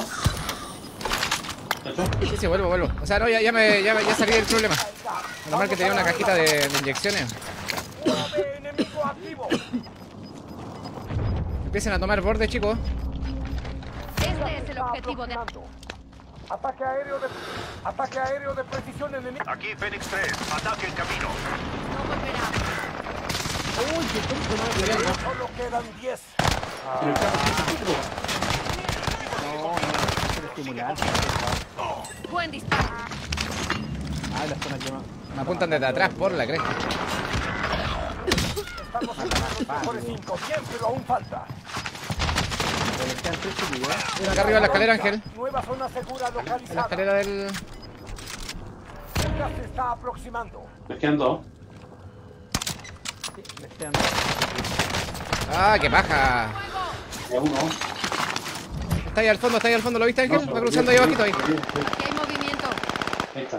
¿Eso? Sí, sí, vuelvo, vuelvo. O sea, no, ya, ya, me, ya, ya salí del problema. Menos mal que tenía una cajita de, de inyecciones. Enemigo activo. Empiecen a tomar borde, chicos. Este es el objetivo de... Ataque aéreo de... Ataque aéreo de precisión enemigo. Aquí Fénix tres, ataque en camino. No volverá. Uy, qué tonto, no me quería. Solo quedan diez. En el carro, No, no, no, estimular. Buen disparo. Ah, la zona quema. Me apuntan desde atrás por la cresta. Estamos en los mejores cinco. Bien, pero aún falta. Pero quedan tres chiquillos, ¿eh? Mira acá arriba en la escalera, Ángel. Nueva zona segura En la localizada. escalera del. Ya se está aproximando. Les quedan dos. Sí, les quedan ¡Ah, qué paja! Ya uno. Está ahí al fondo, está ahí al fondo. ¿Lo viste, Ángel? Va cruzando ahí abajito ahí. Aquí hay movimiento. Ahí está.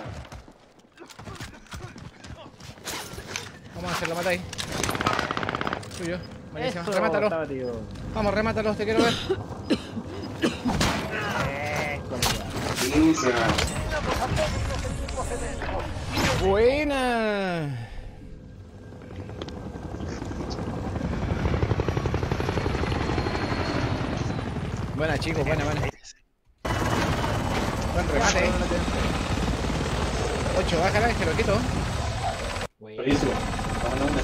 Vamos a hacer la mata ahí. Suyo. Buenísimo. Eso, Remátalo. estaba, tío. Vamos, remátalo, te quiero ver. Sí, se va. Buena. Buena, chicos, buena, buena. Buen remate, eh. ocho, bájala, que lo quito. Buenísimo. Vamos a una.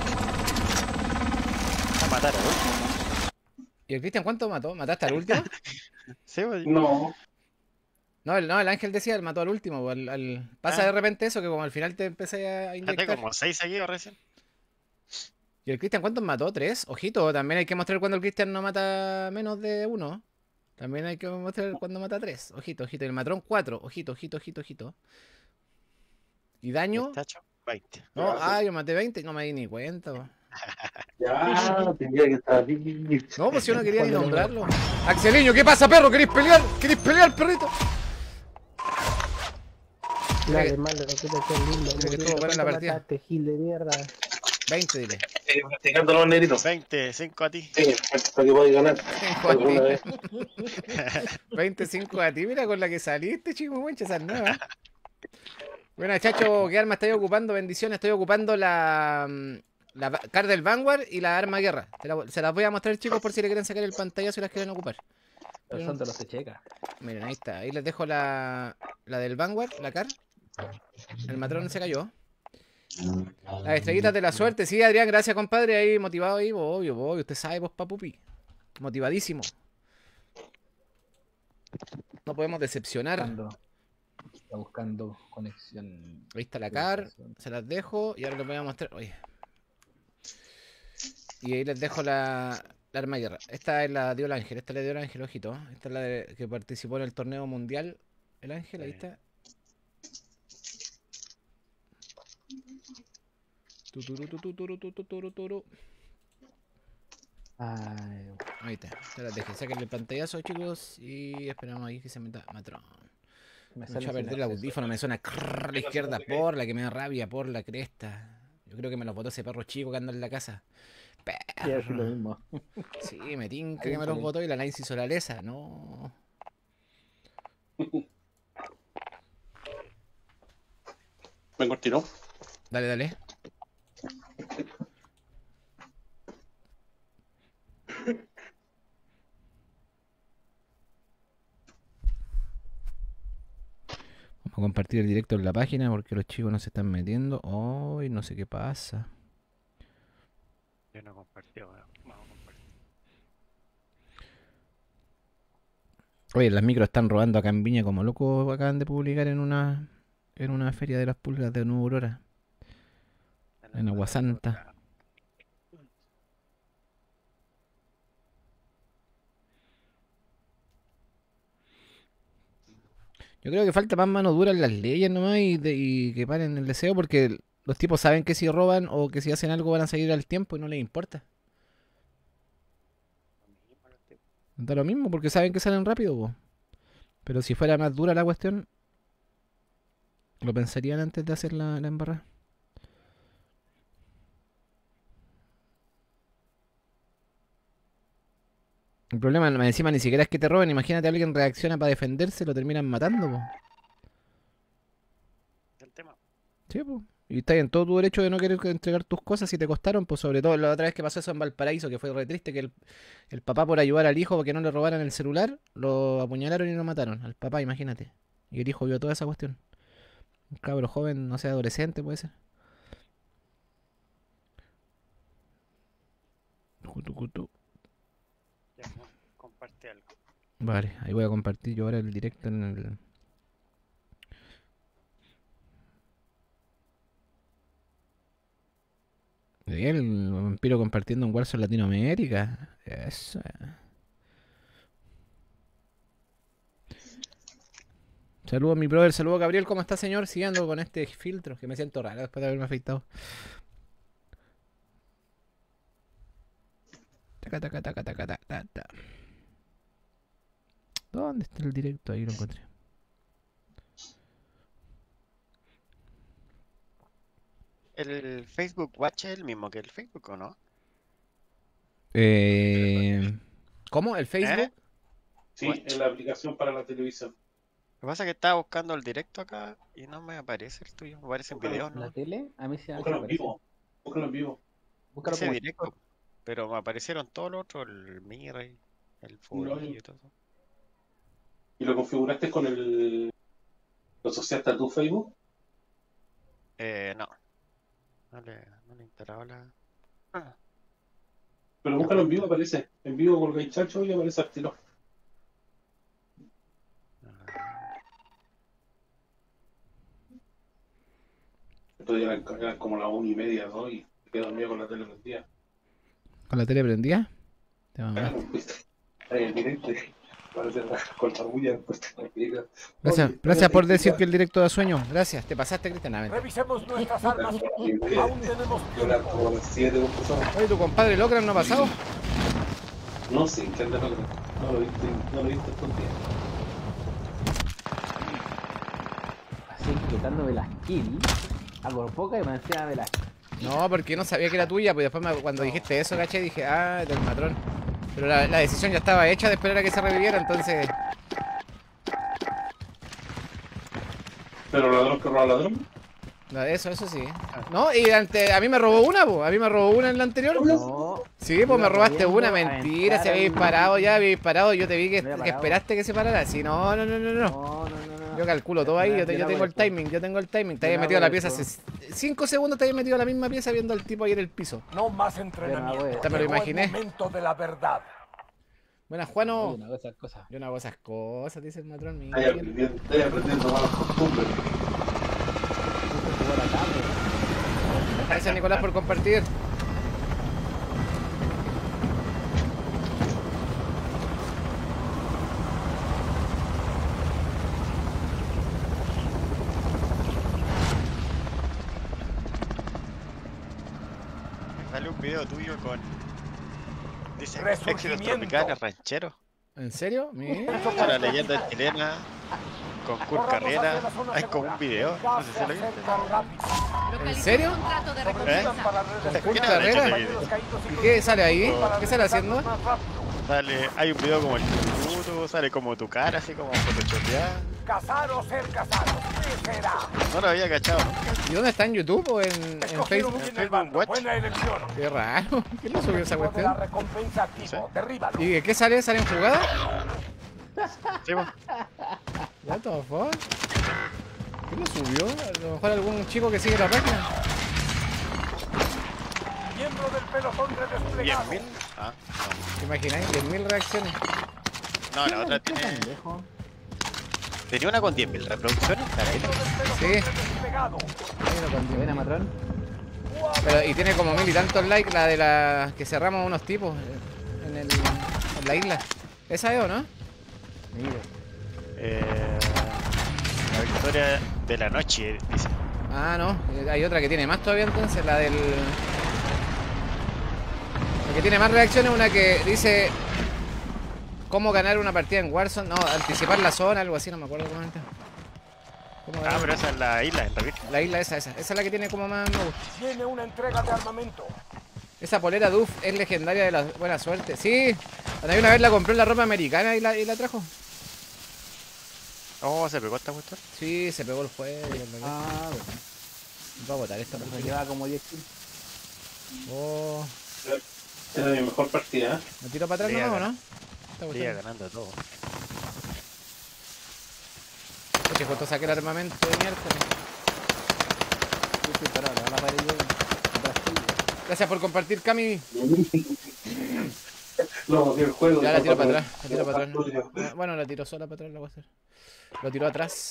A matar al último. ¿Y el Cristian cuánto mató? ¿Mataste al último? Sí, pues. No. No, el, no, el Ángel decía, él mató al último. Pues, al, al- Pasa Ah. de repente eso, que como al final te empecé a Maté inyectar. como seis seguidos recién. ¿Y el Cristian cuántos mató? ¿Tres? Ojito, también hay que mostrar cuando el Cristian no mata menos de uno. También hay que mostrar cuando mata tres. Ojito, ojito. Y el matrón cuatro. Ojito, ojito, ojito, ojito. ¿Y daño? Tacho, veinte. No, ah, yo maté veinte y no me di ni cuenta. Po. Ya, tendría que estar ahí. No, pues yo no quería ni nombrarlo. Axeliño, ¿qué pasa, perro? ¿Queréis pelear? ¿Queréis pelear, perrito? Dale, malo, que te haces lindo. Creo que estuvo buena la partida. Mataste, gil de mierda. veinte, dile. Eh, practicando los negritos. veinte, cinco a ti. Sí, para que podáis ganar. cinco a Alguna vez. ti. veinticinco a ti, mira con la que saliste, chico, mancha, esa es nueva. Bueno, chacho, ¿qué arma estoy ocupando? Bendiciones, estoy ocupando la... mm, La va- card del Vanguard y la arma guerra. Te la- se las voy a mostrar, chicos, por si le quieren sacar el pantallazo y las quieren ocupar. Pero son de los que checa. Miren, ahí está. Ahí les dejo la, la del Vanguard, la card. El matrón se cayó. Las estrellitas de la suerte. Sí, Adrián, gracias, compadre. Ahí motivado ahí. Obvio, obvio. Usted sabe, vos, papupi. Motivadísimo. No podemos decepcionar. Buscando, está buscando conexión. Ahí está la car. Se las dejo. Y ahora les voy a mostrar. Oye. Y ahí les dejo la, la arma de guerra. Esta es la dio el Ángel. Esta la dio el Ángel, ojito. Esta es la de- que participó en el torneo mundial. El Ángel, ahí está. Tuturu, tuturu, tuturu, tuturu. Ay, Ahí está. Se las dejé. Saquen el pantallazo, chicos. Y esperamos ahí que se meta matrón. me Me sale echa a sin perder el acceso. audífono. Me suena crrr a la izquierda por la que me da rabia, por la cresta. Yo creo que me lo botó ese perro chico que anda en la casa. Sí, es lo Perro. mismo. Sí, me tinca Ahí que me los sale. botó y la Nine se hizo la lesa. No. Vengo el tiro. Dale, dale. Vamos a compartir el directo en la página porque los chicos no se están metiendo. Ay, no sé qué pasa. Yo no compartí, bueno, vamos a compartir. Oye, las micros están robando acá en Viña como locos. Acaban de publicar en una en una feria de las pulgas de Nueva Aurora. En Aguasanta. Yo creo que falta más mano dura en las leyes nomás y, de- y que paren el deseo porque los tipos saben que si roban o que si hacen algo van a salir al tiempo y no les importa. Da lo mismo porque saben que salen rápido, po. Pero si fuera más dura la cuestión, lo pensarían antes de hacer la, la embarrada. El problema encima ni siquiera es que te roben. Imagínate, alguien reacciona para defenderse, lo terminan matando, po. El tema. Sí, po. Y estás en todo tu derecho de no querer entregar tus cosas si te costaron, pues sobre todo la otra vez que pasó eso en Valparaíso, que fue re triste, que el, el papá por ayudar al hijo porque no le robaran el celular, lo apuñalaron y lo mataron. Al papá, imagínate. Y el hijo vio toda esa cuestión. Un cabro joven, no sé, adolescente puede ser. Cutu, cutu. Ya, no, comparte algo. Vale, ahí voy a compartir yo ahora el directo en el... Bien, el vampiro compartiendo un Warzone Latinoamérica. Eso. Saludos a mi brother, saludos a Gabriel, ¿cómo está, señor? Siguiendo con este filtro, que me siento raro después de haberme afeitado. Taca, taca, taca, taca, taca, taca. ¿Dónde está el directo? Ahí lo encontré. ¿El Facebook Watch es el mismo que el Facebook o no? Eh, ¿Cómo? ¿El Facebook? ¿Eh? Sí, Watch. En la aplicación para la televisión. Lo que pasa es que estaba buscando el directo acá y no me aparece el tuyo. Me aparece en video, ¿no? ¿La tele? A mí sí me Búscalo en aparece. vivo. Búscalo en vivo. Búscalo Ese como directo. Pero me aparecieron todos los otros, el Mirai, el Furillo y todo eso. ¿Y lo configuraste con el... ¿Lo asociaste a tu Facebook? Eh, no. No le, no le instalaba la... Ah. Pero búscalo en vivo, aparece. En vivo con el chacho y aparece al tiro. Entonces ya eran, eran como las una y media, ¿no? Y me quedé dormido con la tele prendida. ¿Con la tele prendida? Te Claro, pues, ahí el directo. Parece con la bulla después te la Gracias, gracias por decir que el directo da sueño. Gracias, te pasaste, Cristian. A ver. Revisemos nuestras armas. Aún tenemos tiempo. Oye, ¿tu compadre Locran no ha pasado? No sé, ¿qué anda Locran? No lo viste, no lo viste estos días. así quitándome las kills. A por poca y me encima de las... No, porque no sabía que era tuya, pues después me, cuando dijiste eso, caché, dije, ah, del matrón. Pero la, la decisión ya estaba hecha de esperar a que se reviviera, entonces... ¿Pero ladrón que roba ladrón? No, eso, eso sí. No, y ante, a mí me robó una, pues. A mí me robó una en la anterior. No. Sí, pues me robaste una, mentira. Si había al- disparado ya, había disparado. Yo te vi que, No había que parado. esperaste que se parara. Sí, no, no, no, no, no. No, no, no, no. Yo calculo todo ahí. Yo, te- Yo yo no tengo hago el eso. timing, yo tengo el timing. Te Yo habías no metido a la hago pieza eso. hace cinco segundos, te habías metido a la misma pieza viendo al tipo ahí en el piso. No más Yo no entrenamiento. hago eso. Hasta me lo Llegó el imaginé. momento de la verdad. Buenas, Juano. Oye, no hago esas cosas. Yo no hago esas cosas, dice el matrón. Estoy Miguel. aprendiendo, estoy aprendiendo malas costumbres. Gracias, Nicolás, por compartir. Me sale un video tuyo con... Dice, Resurgimiento. éxitos tropicales rancheros. ¿En serio? Mira. Es una leyenda chilena con Kurt Corramos hacia Carrera. la zona Hay como segura. un video, Ya no sé si se lo viste. acerca rápido. ¿En serio? Contrato de ¿Eh? recompensa. Para redes Kurt ¿Quién sociales. habrá hecho Carrera? ese video? ¿Y qué sale ahí? Para ¿Qué sale haciendo? realizarnos más rápido. Sale, hay un video como el tuto, sale como tu cara, así como photoshopeada. Cazar o ser cazado. ¿Qué será? No lo había cachado nunca. ¿Y dónde está? ¿En YouTube o en, en Escogieron Facebook? bien el Facebook bando. Watch. Buena elección. Qué raro. ¿Quién le subió esa Tipo de cuestión? la recompensa activo. Derríbalo. ¿Y qué sale? ¿Sale en jugada? Sí, pues. What the fuck? ¿Quién lo subió? A lo mejor algún chico que sigue la página. Miembro del pelotón de diez desplegado. mil. Ah, ¿Te imagináis? diez mil reacciones. no. No, la otra ¿Qué tiene... pendejo? Tenía una con diez mil reproducciones. la Miembro neta. del pelotón Sí. de desplegado. Hay uno con diez Buena, mil. matrón. Pero, y tiene como mil y tantos likes la de la que cerramos unos tipos en, el, en la isla. ¿Esa es o no? Mira. Eh, la victoria de la noche, dice. Ah, no. eh, Hay otra que tiene más todavía entonces, la del... La que tiene más reacciones, una que dice... ¿Cómo ganar una partida en Warzone? No, anticipar la zona, algo así, no me acuerdo cómo es. ¿Cómo Ah, ganar? pero esa es la isla, en realidad. La isla esa, esa. Esa es la que tiene como más me gusta. Tiene una entrega de armamento. Esa polera Duff es legendaria de la buena suerte. Sí, hay una vez la compré en la ropa americana y la, y la trajo. Oh, se pegó esta cuestión. Sí, se pegó el juego. Ah, bueno. Voy a botar esta Me partida. llevaba como diez kills. Oh, Era mi mejor partida, ¿eh? ¿me tiro para atrás Liga, nomás o no? Está Liga gustando. ganando todo. Es que justo saqué el armamento de miércoles. Sí, sí, pero ahora la pared yo atrás tuyo. Gracias por compartir, Cami. No, el juego. Ya la tiro para atrás. La tiro para atrás. No. Bueno, la tiro sola para atrás, la voy a hacer. Lo tiró atrás.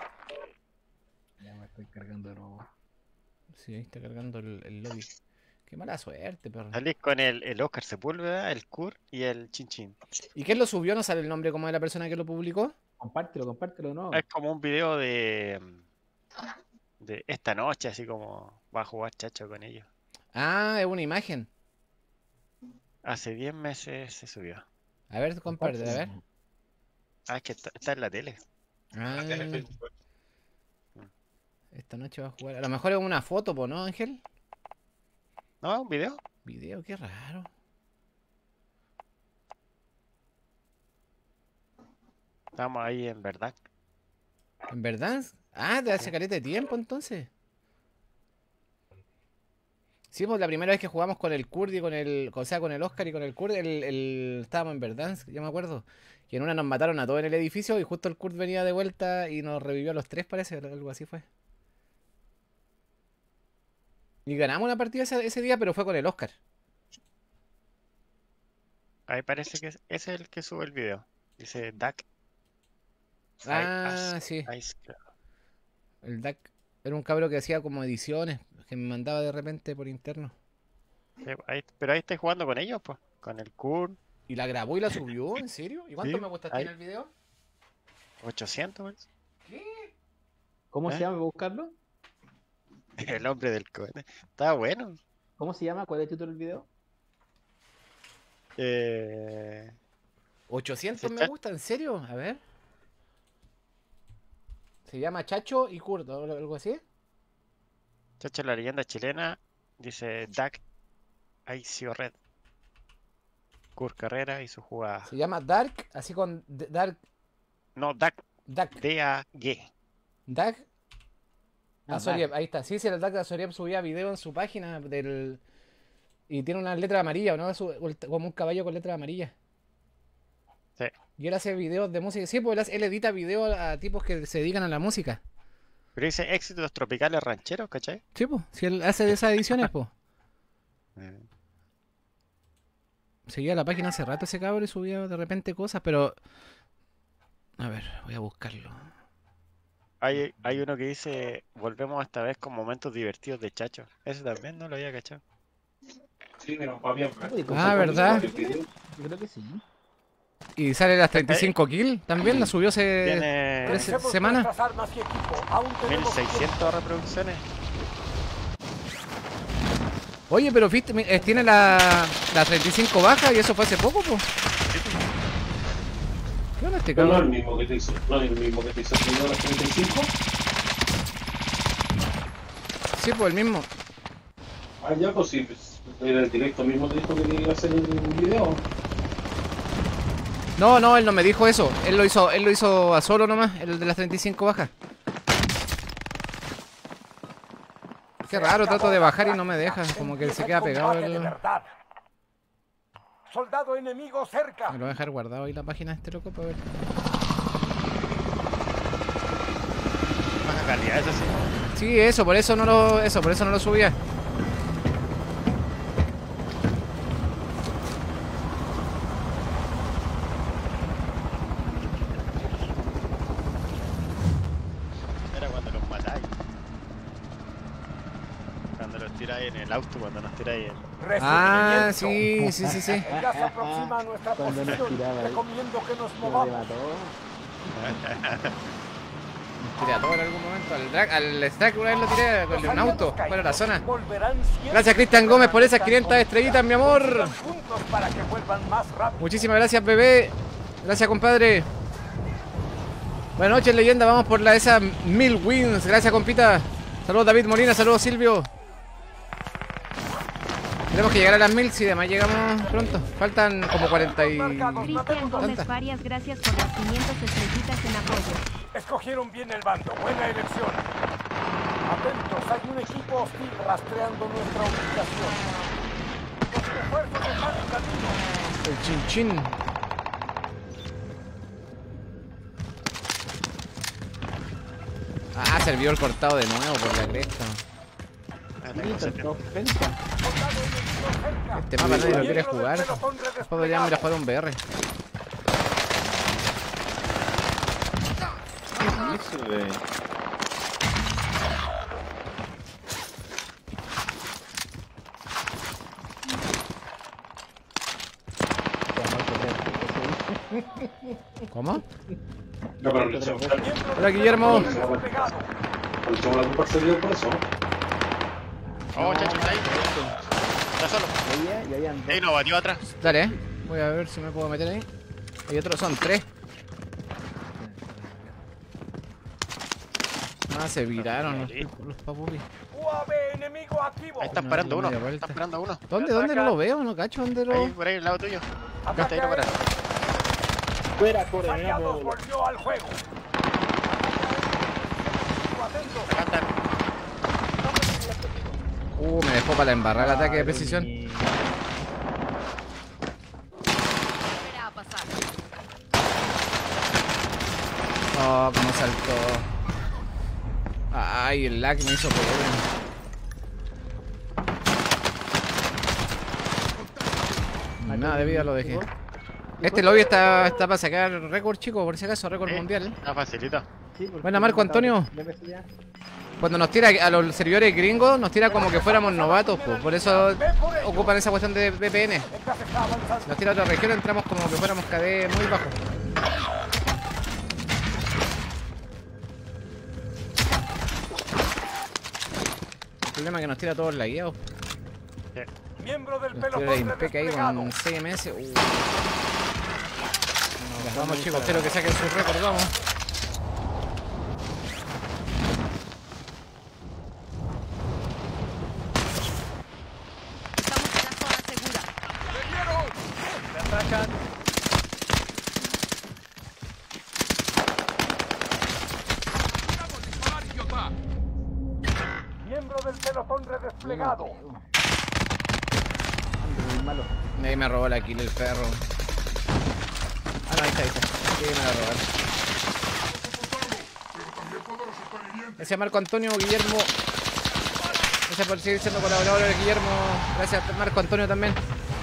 Ya me estoy cargando de nuevo. Sí, ahí está cargando el, el lobby. Qué mala suerte, perro. Salís con el, el Oscar Sepúlveda, el Kur y el Chin Chin. ¿Y quién lo subió? ¿No sale el nombre como de la persona que lo publicó? Compártelo, compártelo, ¿no? Es como un video de. de esta noche, así como va a jugar Chacho con ellos. Ah, es una imagen. Hace diez meses se subió. A ver, comparte, a ver. Ah, es que está, está en la tele. Ah, esta noche va a jugar. A lo mejor es una foto, po, ¿no, Ángel? ¿No? ¿Un video? Video, qué raro. Estamos ahí en verdad. ¿En verdad? Ah, de hace caleta de tiempo entonces. Sí, pues la primera vez que jugamos con el Kurdi, con el, o sea, con el Oscar y con el Kurdi, el, el, estábamos en Verdansk, yo me acuerdo. Y en una nos mataron a todos en el edificio y justo el Kurd venía de vuelta y nos revivió a los tres, parece, algo así fue. Y ganamos una partida ese, ese día, pero fue con el Oscar. Ahí parece que es- ese es el que sube el video. Dice Duck. Ah, Ice- sí. Ice Club. El D A C era un cabro que hacía como ediciones, que me mandaba de repente por interno. Sí, ahí- pero ahí estáis jugando con ellos, pues. Con el Kur. ¿Y la grabó y la subió? ¿En serio? ¿Y cuánto Sí, me gusta ahí. tiene el video? ochocientos, pues. ¿Cómo ¿Eh? se llama? ¿Voy a buscarlo? El hombre del cohete. Está bueno. ¿Cómo se llama? ¿Cuál es el título del video? Eh... ochocientos Sí, me cha- gusta, ¿en serio? A ver. Se llama Chacho y Kurt, o algo así. Chacho, la leyenda chilena. Dice Duck Icio Red. Kur Carrera y su jugada. Se llama Dark, así con D- Dark. No, Duck. Duck. D A G. Duck. Ah, Azoriev, Dark. ahí está. Sí, sí, el Duck de Azoriev subía video en su página del. Y tiene una letra amarilla, ¿no? Su- Como un caballo con letra amarilla. Sí. Y él hace videos de música. Sí, pues él, hace- él edita videos a tipos que se dedican a la música. Pero dice éxitos tropicales rancheros, ¿cachai? Sí, pues. Si él hace de esas ediciones, pues. Eh, Seguía la página hace rato ese cabrón y subía de repente cosas, pero. A ver, voy a buscarlo. Hay, hay uno que dice, volvemos esta vez con momentos divertidos de Chacho. Ese también no lo había cachado. Sí, pero va bien. Ah, ¿verdad? Yo creo que sí. Y sale las treinta y cinco kills también, la subió hace Tiene tres Revisemos semanas. nuestras armas y equipo. Aún mil tenemos seiscientas reproducciones. Oye, pero viste, mi- eh, tiene la, la treinta y cinco baja y eso fue hace poco, pues. ¿Qué onda este Pero no es el cabrón? mismo que te hizo, no es el mismo que te hizo el video a las treinta y cinco. Sí, pues el mismo. Ah, ya, pues sí, pues, en el directo mismo te dijo que te iba a hacer el video. No, no, él no me dijo eso. Él lo hizo, él lo hizo a solo nomás, el de las treinta y cinco bajas. Qué raro, trato de bajar y no me deja, como que se queda pegado. combate de El... verdad. Soldado enemigo cerca. Me lo voy a dejar guardado ahí la página de este loco para ver. Baja calidad, eso sí. Sí, eso, por eso no lo, eso, por eso no lo subía. Era cuando los matáis. Cuando los tiráis en el auto, cuando nos tiráis en... Ah, sí, sí, sí, sí. Ya se aproxima a nuestra Cuando nos posición. tiraba ahí. Recomiendo que nos Lo movamos. remató. Tiré a todo en algún momento. Al, drag, al Stack una vez lo tiré con un auto, fuera de la zona. Volverán siempre. Gracias, Cristian Gómez, por esas quinientas estrellitas, mi amor. Juntos para que vuelvan más rápido. Muchísimas gracias, bebé. Gracias, compadre. Buenas noches, leyenda. Vamos por la esa mil wins. Gracias, compita. Saludos, David Molina. Saludos, Silvio. Tenemos que llegar a las mil. Si además llegamos pronto. Faltan como cuarenta y... Cristian Gómez Farias, gracias por las quinientas estrellitas en apoyo. Escogieron bien el bando. Buena elección. Atentos, hay un equipo hostil rastreando nuestra ubicación. Los refuerzos están en camino. El chin chin. Ah, servió el cortado de nuevo por la cresta. Este mapa nadie lo quiere jugar. Después podríamos ir a jugar un B R. ¿Cómo? No, pero le echamos. Hola, Guillermo. Le echamos la culpa al servidor por eso. Oh, chacho, está ahí. Está solo. Ey, no, batió atrás. Dale, eh. Voy a ver si me puedo meter ahí. Hay otros, son tres. Ah, se viraron los, los papuris. U A V enemigo activo. Ahí están parando uno. Están parando uno. ¿Dónde? ¿Dónde? No lo veo, no cacho. ¿Dónde lo...? Ahí, por ahí, al lado tuyo. Acá está ahí, no para. Fuera, corre, Aliados volvió al juego. Acá están. Uh, me dejó para embarrar el ataque de precisión. Oh, cómo saltó. Ay, el lag me hizo poder. Nada de vida lo dejé. Este lobby está, está para sacar récord, chicos, por si acaso, récord ¿Eh? mundial. Está facilito. Buena, Marco Antonio. Cuando nos tira a los servidores gringos, nos tira como que fuéramos novatos, pues. Por eso ocupan esa cuestión de V P N. Nos tira a otra región, entramos como que fuéramos K D muy bajo. El problema es que nos tira a todos lagueados. Miembro del Nos tira de Impec ahí con seis M S. Uh. Ya, vamos, chicos, espero que saquen su récord, vamos. Miembro del pelotón redesplegado. Ahí me robó la kill el perro. Ah, no, ahí está, ahí está. Sí, me la robaron. Gracias, Marco Antonio, Guillermo. Gracias por seguir siendo colaboradores, Guillermo. Gracias, Marco Antonio también.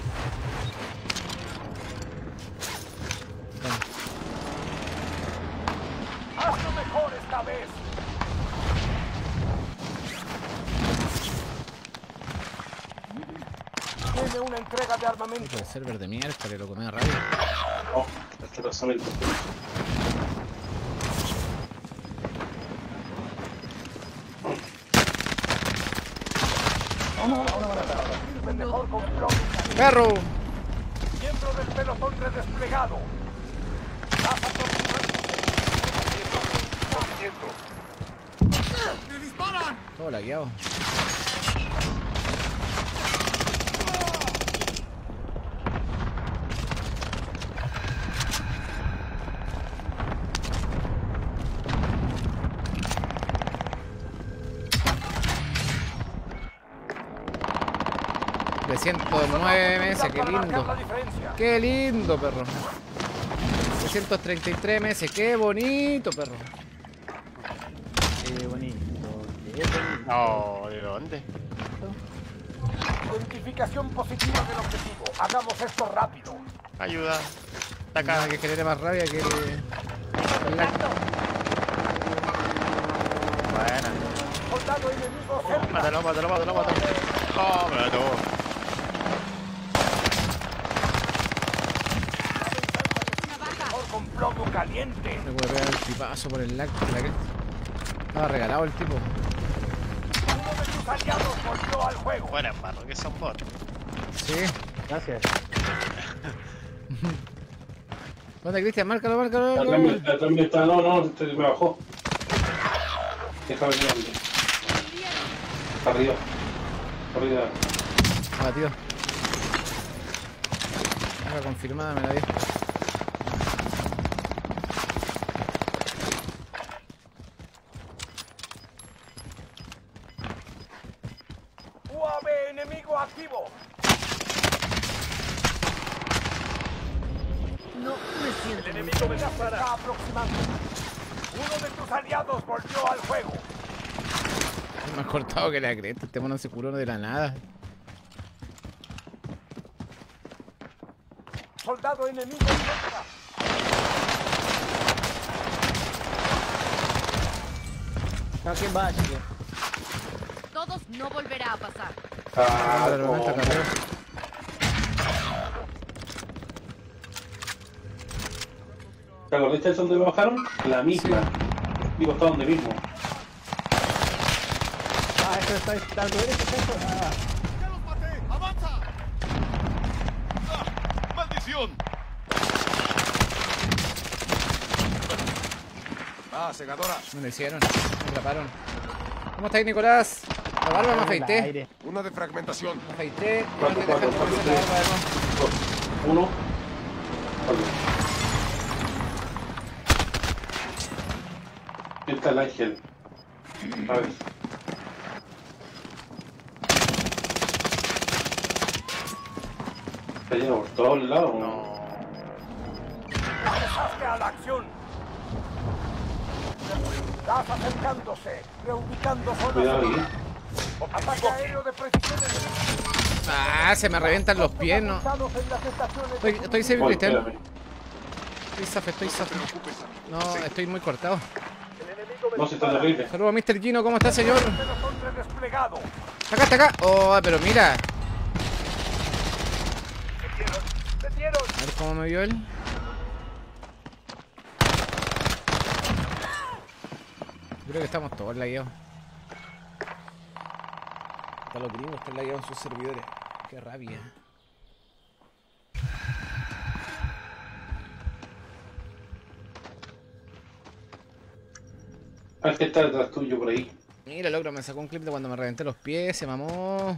Hazlo mejor esta vez. Tiene una entrega de armamento. El server de miércoles, lo comí a radio. Oh, este trazamiento. ¡Perro! Miembro del pelotón redesplegado. Todo lagueado. trescientos nueve M S, qué lindo. Qué lindo, perro. trescientos treinta y tres M S, qué bonito, perro. Qué bonito. No, ¿de dónde? Identificación positiva del objetivo. Hagamos esto rápido. Ayuda. Está acá. Nada que genere más rabia que el... el lag. Buena. Soldado enemigo cerca. Mátalo, mátalo, mátalo, mátalo. Oh, me mató. Con plomo caliente. Me voy a pegar el tipazo por el lag. Por la que... Estaba regalado el tipo. Uno de sus aliados volvió al juego. Buena, hermano, que son bots. Sí. Gracias. ¿Dónde, Cristian? Márcalo, márcalo. Atrás me- atrás me está, no, no, este me bajó. Déjame mirarle. Arriba. Arriba. Ah, tío. Ahora confirmada, me la dio. U A V enemigo activo. No me siento. El enemigo me está aproximando. Uno de tus aliados volvió al juego. Más cortado que la cresta. Este mono se curó de la nada. Soldado enemigo cerca. ¿A quién va, chico? Todos no volverá a pasar. Ah, Pero no. momento, carrera. ¿Te acordaste de dónde me bajaron? La misma. Digo, está donde mismo. Ah, esto está está al derecho, esto. Ah. ¡Ya los maté! ¡Avanza! ¡Ah! ¡Maldición! Ah, segadora. Me lo hicieron. Me atraparon. ¿Cómo estáis, Nicolás? La barba me afeité. Una defragmentación. Me afeité. Cuatro, Ahora estoy cuatro, dejando cuatro, crecer la tres, barba de nuevo. dos, uno. Cuatro. Aquí está el ángel. A ver. Está lleno por todos lados. No. Pasaste a la acción. Gas acercándose. Reubicando zona Cuidado segura. ahí. Ataque aéreo de precisión enemigo. Ah, se me revientan los pies, ¿no? Apuntados en las estaciones Estoy, de estoy safe, Oye, Cristian. espérame. Estoy safe, estoy safe. No, estoy muy cortado. No, si está terrible. Saludos a mister Gino, ¿cómo está, señor? Telecontre desplegado. Acá, está acá. Oh, pero mira. Metieron. A ver cómo me vio él. Creo que estamos todos lagueados. Hasta los gringos están lagueados en sus servidores. Qué rabia. Ángel está detrás tuyo por ahí. Mira, logro, me sacó un clip de cuando me reventé los pies, se mamó.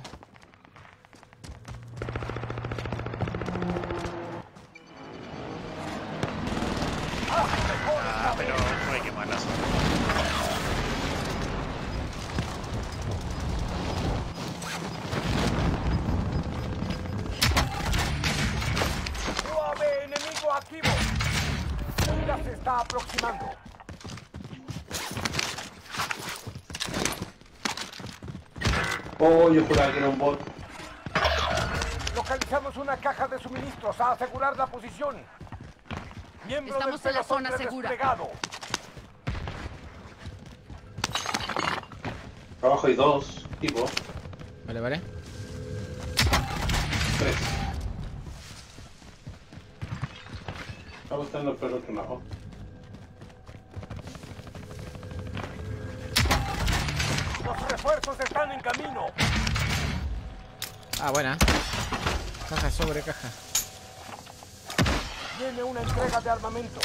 Ah, pero no hay que malas. U A V enemigo activo. Ya se está aproximando. Oh, yo juraba que era un bot. Localizamos una caja de suministros a asegurar la posición. Miembro Estamos del en la zona pelotón segura. desplegado. Abajo hay dos tipos. Vale, vale. Tres. Está buscando el perro otro lado. Los refuerzos están en camino. Ah, buena. Caja sobre caja. Viene una entrega de armamento.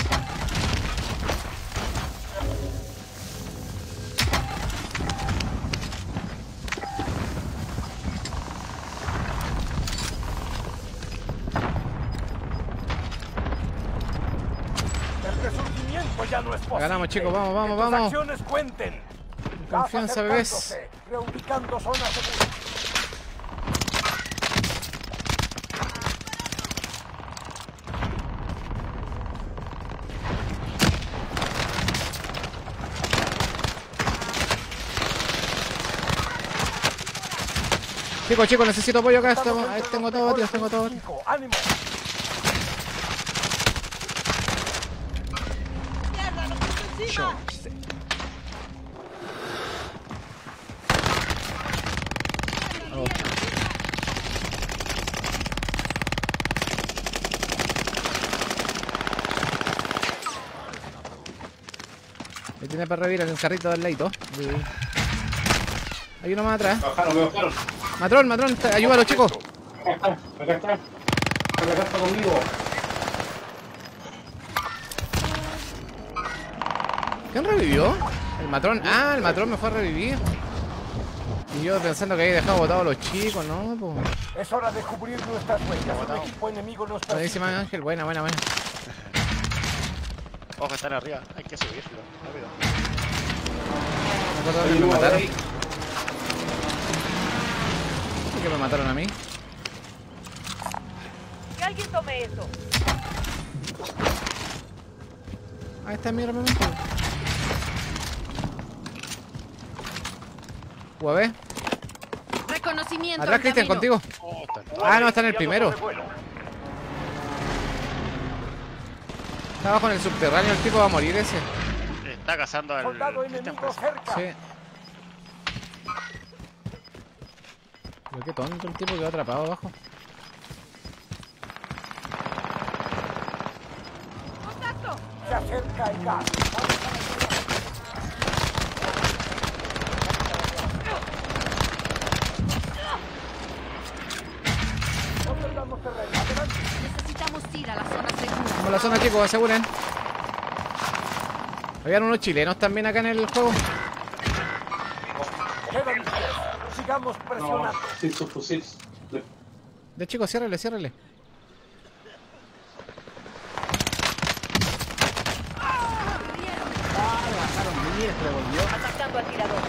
El resurgimiento ya no es posible. Ganamos, chicos, vamos, vamos, Que tus vamos. acciones cuenten. Confianza, Gas bebés. acercándose, reubicando zona segura. Chicos, chicos, necesito apoyo acá. Estamos, ahí tengo todo, tío, tengo todo. Cinco, ánimo. Oh. Me tiene para revivir en el carrito del ladito. Sí. Hay uno más atrás. Me bajaron, me bajaron. Matrón, matrón, está- ayúdalo, chicos. Acá está, acá está. Acá está conmigo. ¿Quién revivió? El matrón. Ah, el matrón me fue a revivir. Y yo pensando que había dejado botados a los chicos, ¿no? Pues... Es hora de cubrir nuestras huellas. Un equipo enemigo nos persigue. Buenísima, Ángel. Buena, buena, buena. Ojo, están arriba. Hay que subirlo. Rápido. Me acuerdo dónde me mataron. ¿Por qué me mataron a mí? Que alguien tome eso. Ahí está mi armamento. U A V. Reconocimiento. Atrás, Cristian, contigo. Ah, no, está en el primero. Está abajo en el subterráneo, el tipo va a morir ese. Está cazando al... Sí. Pero qué tonto el tipo, quedó atrapado abajo. ¡Contacto! Se acerca el gas. Necesitamos ir a la zona segura. Vamos a la zona, chicos, aseguren. Habían unos chilenos también acá en el juego. Sigamos presionando. Sí, sus fusiles. De chicos, ciérrele, ciérrele. Atacando al tirador.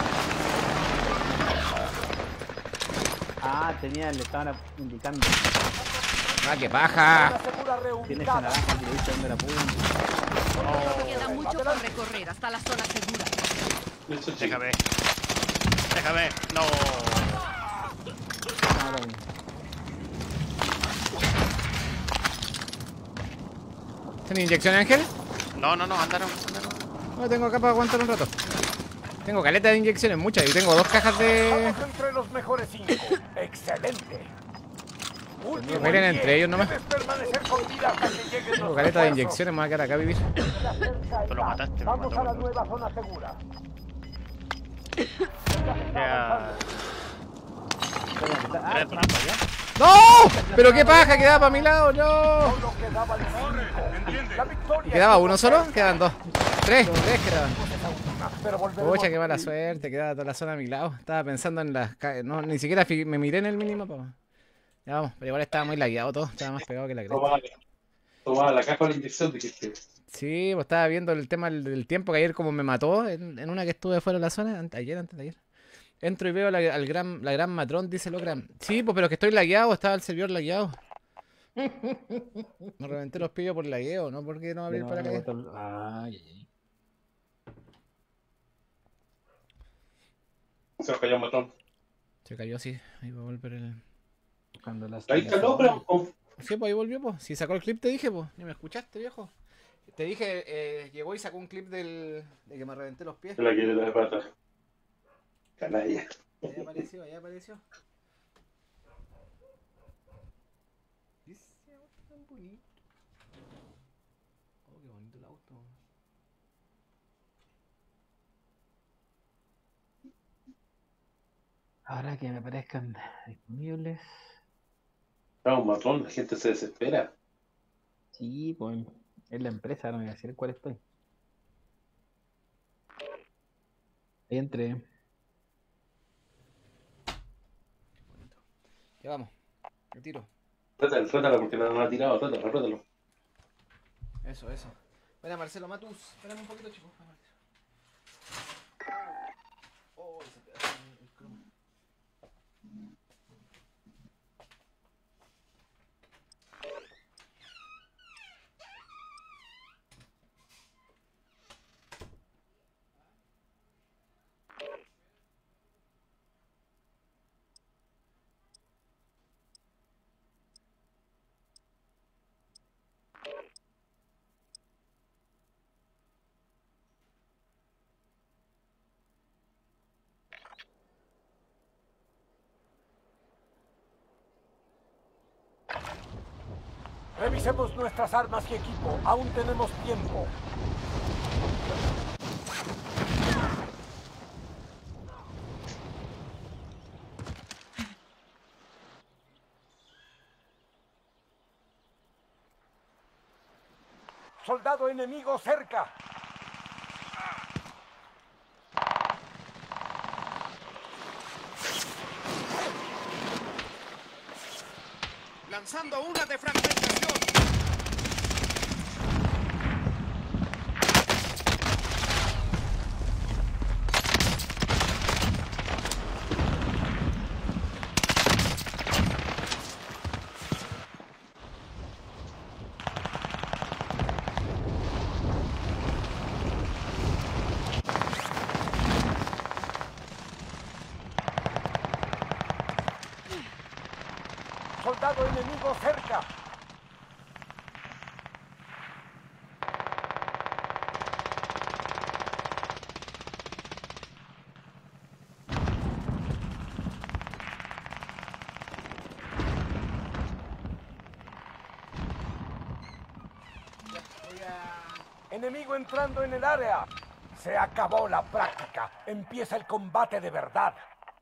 Ah, tenía, le estaban indicando. Ah, qué paja. Tiene esa naranja que le dice dónde la puso. Queda mucho por recorrer hasta la zona segura. Déjame. Déjame. No. ¿Tiene inyección, Ángel? No, no, no, andaron. andaron. No, tengo acá para aguantar un rato. Tengo caleta de inyecciones, muchas. Y tengo dos cajas de... Estamos entre los mejores cinco. Excelente. Último Miren diez. entre ellos nomás. Debes permanecer con vida hasta que lleguen Tengo los caleta de refuerzos. inyecciones, me voy a quedar acá a vivir. Tú lo mataste, me Vamos mató. a la nueva zona segura. Ya. Tres trampas, ¿ya? ¡No! ¡Pero qué paja! Quedaba para mi lado, no. Solo quedaba el cinco. La victoria. ¿Quedaba uno solo? Quedan dos. Tres, tres quedaban. Pero volveremos Pucha, qué a mala vivir. suerte, quedaba toda la zona a mi lado. Estaba pensando en las... ca- No, ni siquiera fi- me miré en el minimapa. Ya vamos, pero igual estaba muy lagueado todo. Estaba más pegado que la cresta. Tomaba, tomaba la caja de la inyección, dijiste. Sí, pues estaba viendo el tema del, del tiempo, que ayer como me mató en, en una que estuve fuera de la zona, ante- ayer, antes de ayer. Entro y veo la, al gran, la gran matrón, dice Locran. Sí, pues pero que estoy lagueado, estaba el servidor lagueado. Me reventé los pillos por lagueo, ¿no? ¿Por qué no abrir para acá? Ay, ay, Se nos cayó un matón. Se cayó, sí. Ahí va a volver el... Cuando las Ahí está el hombre. Sí, pues ahí volvió, pues. Si sacó el clip te dije, pues. Ni me escuchaste, viejo. Te dije, eh, llegó y sacó un clip del... de que me reventé los pies. Se la quiere de pata. Canalla. Ahí apareció, ahí apareció. Ese auto tan bonito. Oh, qué bonito el auto. Ahora que me aparezcan disponibles. Ah, un matón, la gente se desespera. Sí, pues es la empresa, no voy a decir cuál estoy. Ahí entré. Ya vamos. Me tiro. Trátalo, trátalo porque no lo ha tirado, trátalo, trátalo. Eso, eso. Buena, Marcelo Matus. Espérame un poquito, chicos. Oh, ese pedazo de- el cromo. Revisemos nuestras armas y equipo. Aún tenemos tiempo. Soldado enemigo cerca. Lanzando una defragmentación. Soldado enemigo cerca. Enemigo entrando en el área. Se acabó la práctica. Empieza el combate de verdad.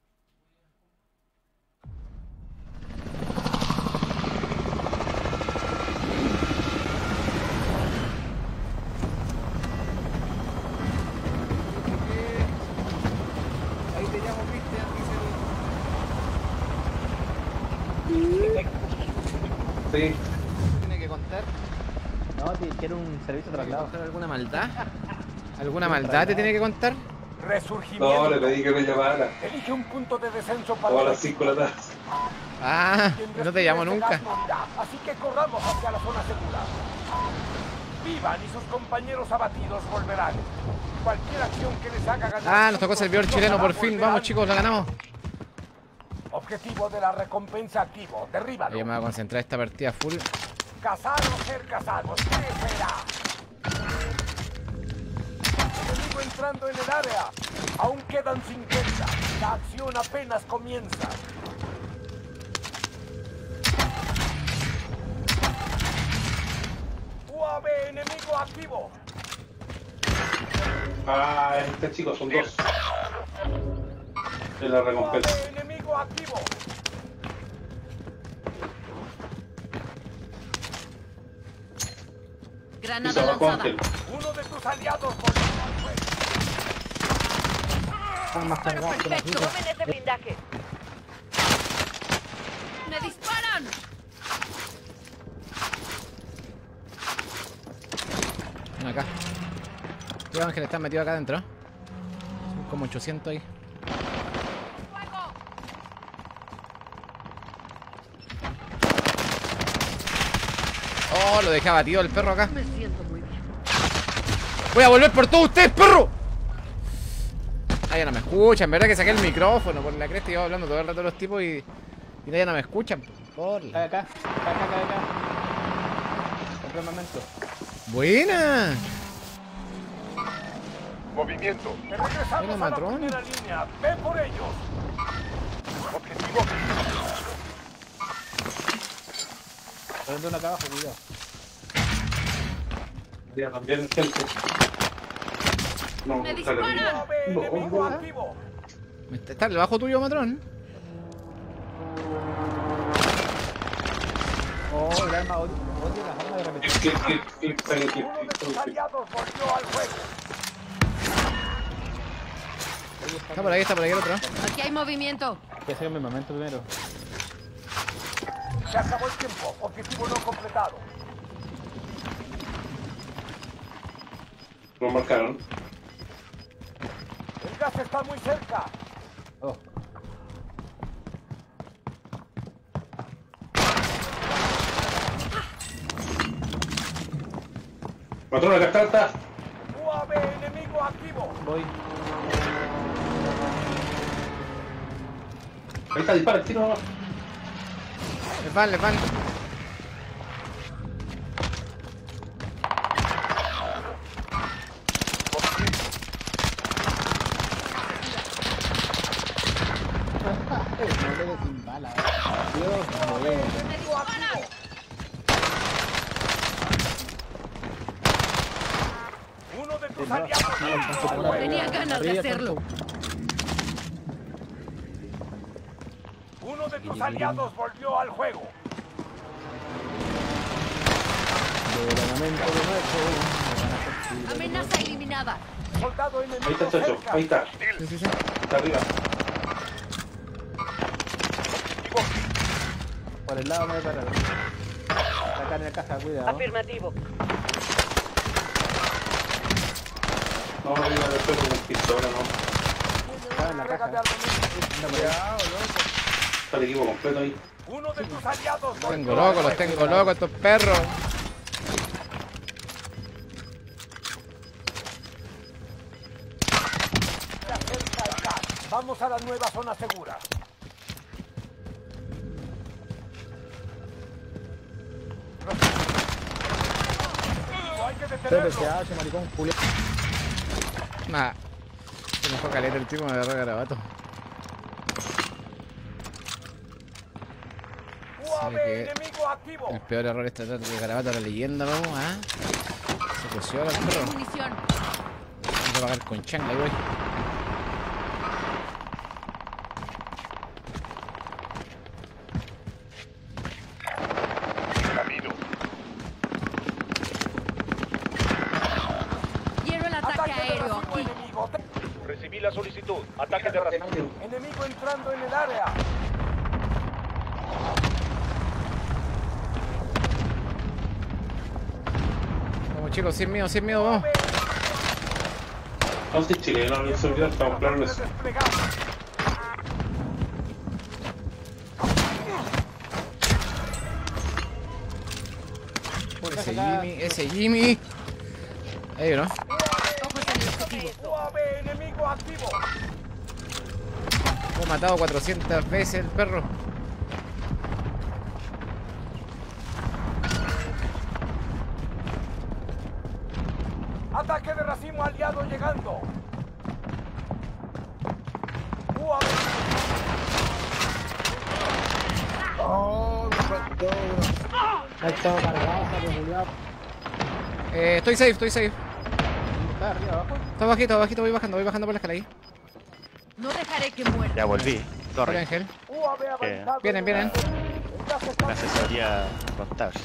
Sí. ¿Tiene que contar? No, quiero un servicio de traslado. ¿Contar alguna maldad? ¿Alguna maldad te tiene que contar? Resurgimiento. No, le pedí que me llamara. Elige un punto de descenso para O a las cinco de la tarde. Ah, no te llamo nunca. Así que corramos hacia la zona segura. Vivan y sus compañeros abatidos volverán. Cualquier acción que les haga ganar. Ah, nos tocó servidor chileno por fin. Vamos chicos, la ganamos. Objetivo de la recompensa activo. Derríbalo. Yo me voy a concentrar esta partida full. Cazar o ser cazados. ¿Qué será? Enemigo entrando en el área. Aún quedan cincuenta. La acción apenas comienza. U A V enemigo activo. Ah, este chico, son dos. Es la recompensa. U A V enemigo activo. Granada lanzada. Uno de tus aliados volvió al juego. Están más cargados que la Perfecto. puta. Jóvenes de blindaje. ¡Me disparan! Ven acá. Tío Ángel, están metidos acá adentro. Son como ochocientos ahí. Oh, lo dejé abatido el perro acá. Me siento muy bien. Voy a volver por todos ustedes, perro. Ah, ya no me escuchan, ¿verdad? Que saqué el micrófono por la cresta y iba hablando todo el rato de los tipos y, y ya no me escuchan. Por la... Acá, acá, acá, acá, acá. Otro momento. Buena. Movimiento. Regresamos Buena, a la matrón. primera línea. Ve por ellos. Objetivo. Prende uno acá abajo, cuidado. Ya, también, gente. No, ¡Me está disparan! No, Enemigo no. activo. ¿Está debajo tuyo, matrón? Oh, el arma odio, odio las armas de repetición. Clip, clip, clip, clip, clip, Uno de tus clip. aliados volvió al juego. Está por ahí, está por ahí el otro. Aquí hay movimiento. Que sea mi momento primero. Se acabó el tiempo. Objetivo no completado. Lo marcaron. El gas está muy cerca. Oh. Patrón, acá está, está. U A V enemigo activo. Voy. Ahí está, dispara, tiro nomás. Les van, les van. Sin bala. Dios mío. Enemigo activo. Uno de tus aliados volvió al juego. Tenía ganas de hacerlo. Uno de tus aliados volvió al juego. Amenaza eliminada. Soldado Ahí enemigo está, Chacho. cerca. Ahí está. Sí, sí, sí. Está arriba. Por Por el lado me voy a parar. Está acá en la caja, cuidado. Afirmativo. No, no, no, después con pistola, no. Estaba en la caja. Anda por ahí. Está el equipo completo ahí. Uno de tus aliados. Tengo loco, los tengo locos estos perros. Se acerca el gas. Vamos a la nueva zona segura. Hay que Pepe, detenerlo. se hace, maricón, Julio. Nah. Se me fue caleta el tipo, me agarró el garabato. U A V que- enemigo activo. El peor error es tratar de garabato a la leyenda, vamos, ¿ah? Se coció el perro. Munición. Voy a pagar con changa, ahí voy. Camino. Quiero el ataque Ataque de aéreo racimo aquí. enemigo. Recibí la solicitud. Ataque de racimo. Enemigo entrando en el área. Vamos chicos, sin miedo, sin miedo, vamos. No, si es chileno, no se olvida, estamos claros en eso. Desplegado. Ese Jimmy, ese Jimmy. Ahí, ¿no? Ojos en el objetivo. U A V enemigo activo. Lo he matado cuatrocientas veces el perro. Ataque de racimo aliado llegando. U A V. Oh, me faltó uno. Ahí estaba cargado, salió Julio. Eh, estoy safe, estoy safe. Está arriba, abajo. Está bajito, bajito, voy bajando, voy bajando por la escala ahí. No dejaré que muera. Ya volví. Hola Torre. Ángel. U A V avanzado. Vienen, vienen. Una asesoría contable.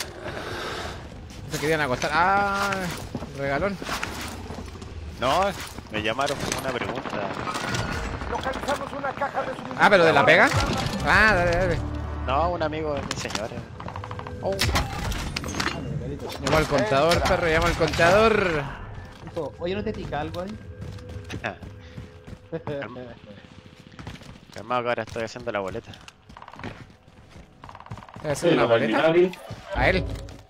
Se querían acostar. Ah, regalón. No, me llamaron con una pregunta. Localizamos una caja de suministro. Ah, pero de la pega. Ah, dale, dale. No, un amigo de mi señora. Oh. Llamo al contador, perro, llamo al contador. Oye, ¿no te pica algo ahí? Calmado que ahora estoy haciendo la boleta. ¿Voy a hacer una boleta? A él.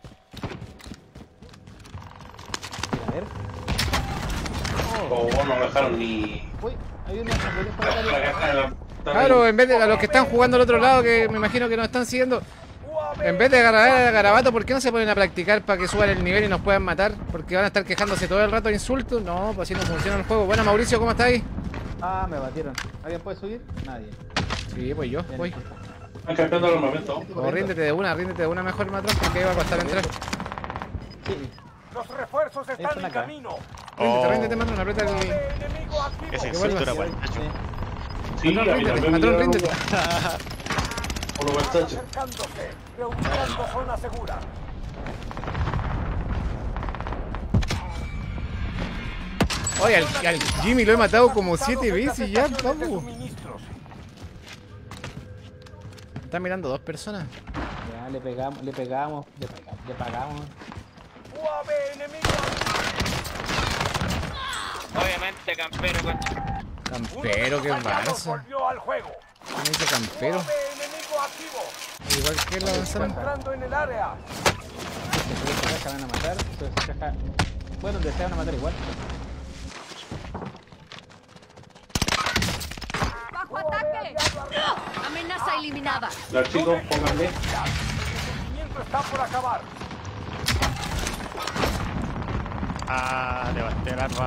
A ver. Oh, no me dejaron ni. Uy, hay una hamburguesa por acá. La caja de la. Claro, en vez de a los que están jugando al otro lado, que me imagino que nos están siguiendo, en vez de agarrar a Garabato, ¿por qué no se ponen a practicar para que suban el nivel y nos puedan matar? Porque van a estar quejándose todo el rato de insultos. No, pues así no funciona el juego. Bueno, Mauricio, ¿cómo estás ahí? Ah, me batieron. ¿Alguien puede subir? Nadie. Sí, pues yo, voy. Están cambiando el armamento. O ríndete de una, ríndete de una mejor, matrón, porque ahí va a costar entrar. Sí. Los refuerzos están Están en acá. camino. Ríndete, ríndete, matrón, aprieta el... Enemigo activo. Esa Que vuelvas. insultura, guachacho. Sí, a mí Ríndete, también me matrón, dieron ríndete. por los guachachos. Acercándose. Reubicando zona segura. Oye, al, al Jimmy lo he matado como siete veces ya, Estaciones de vamos. suministros. Están mirando dos personas. Ya, le pegamos, le pegamos, le pegamos, le pagamos. U A V enemigo Obviamente, campero, concha. Campero, qué aliados barza. volvió al juego. Me dice campero. U A V enemigo activo. Igual que la avanzaron. Entrando en el área. Esta caja van a matar. Esta caja... Bueno, donde sea van a matar igual. ¡Bajo ataque! ¡Amenaza eliminada! Los chicos, pónganle. El movimiento está por acabar. Ah, levanté el arma.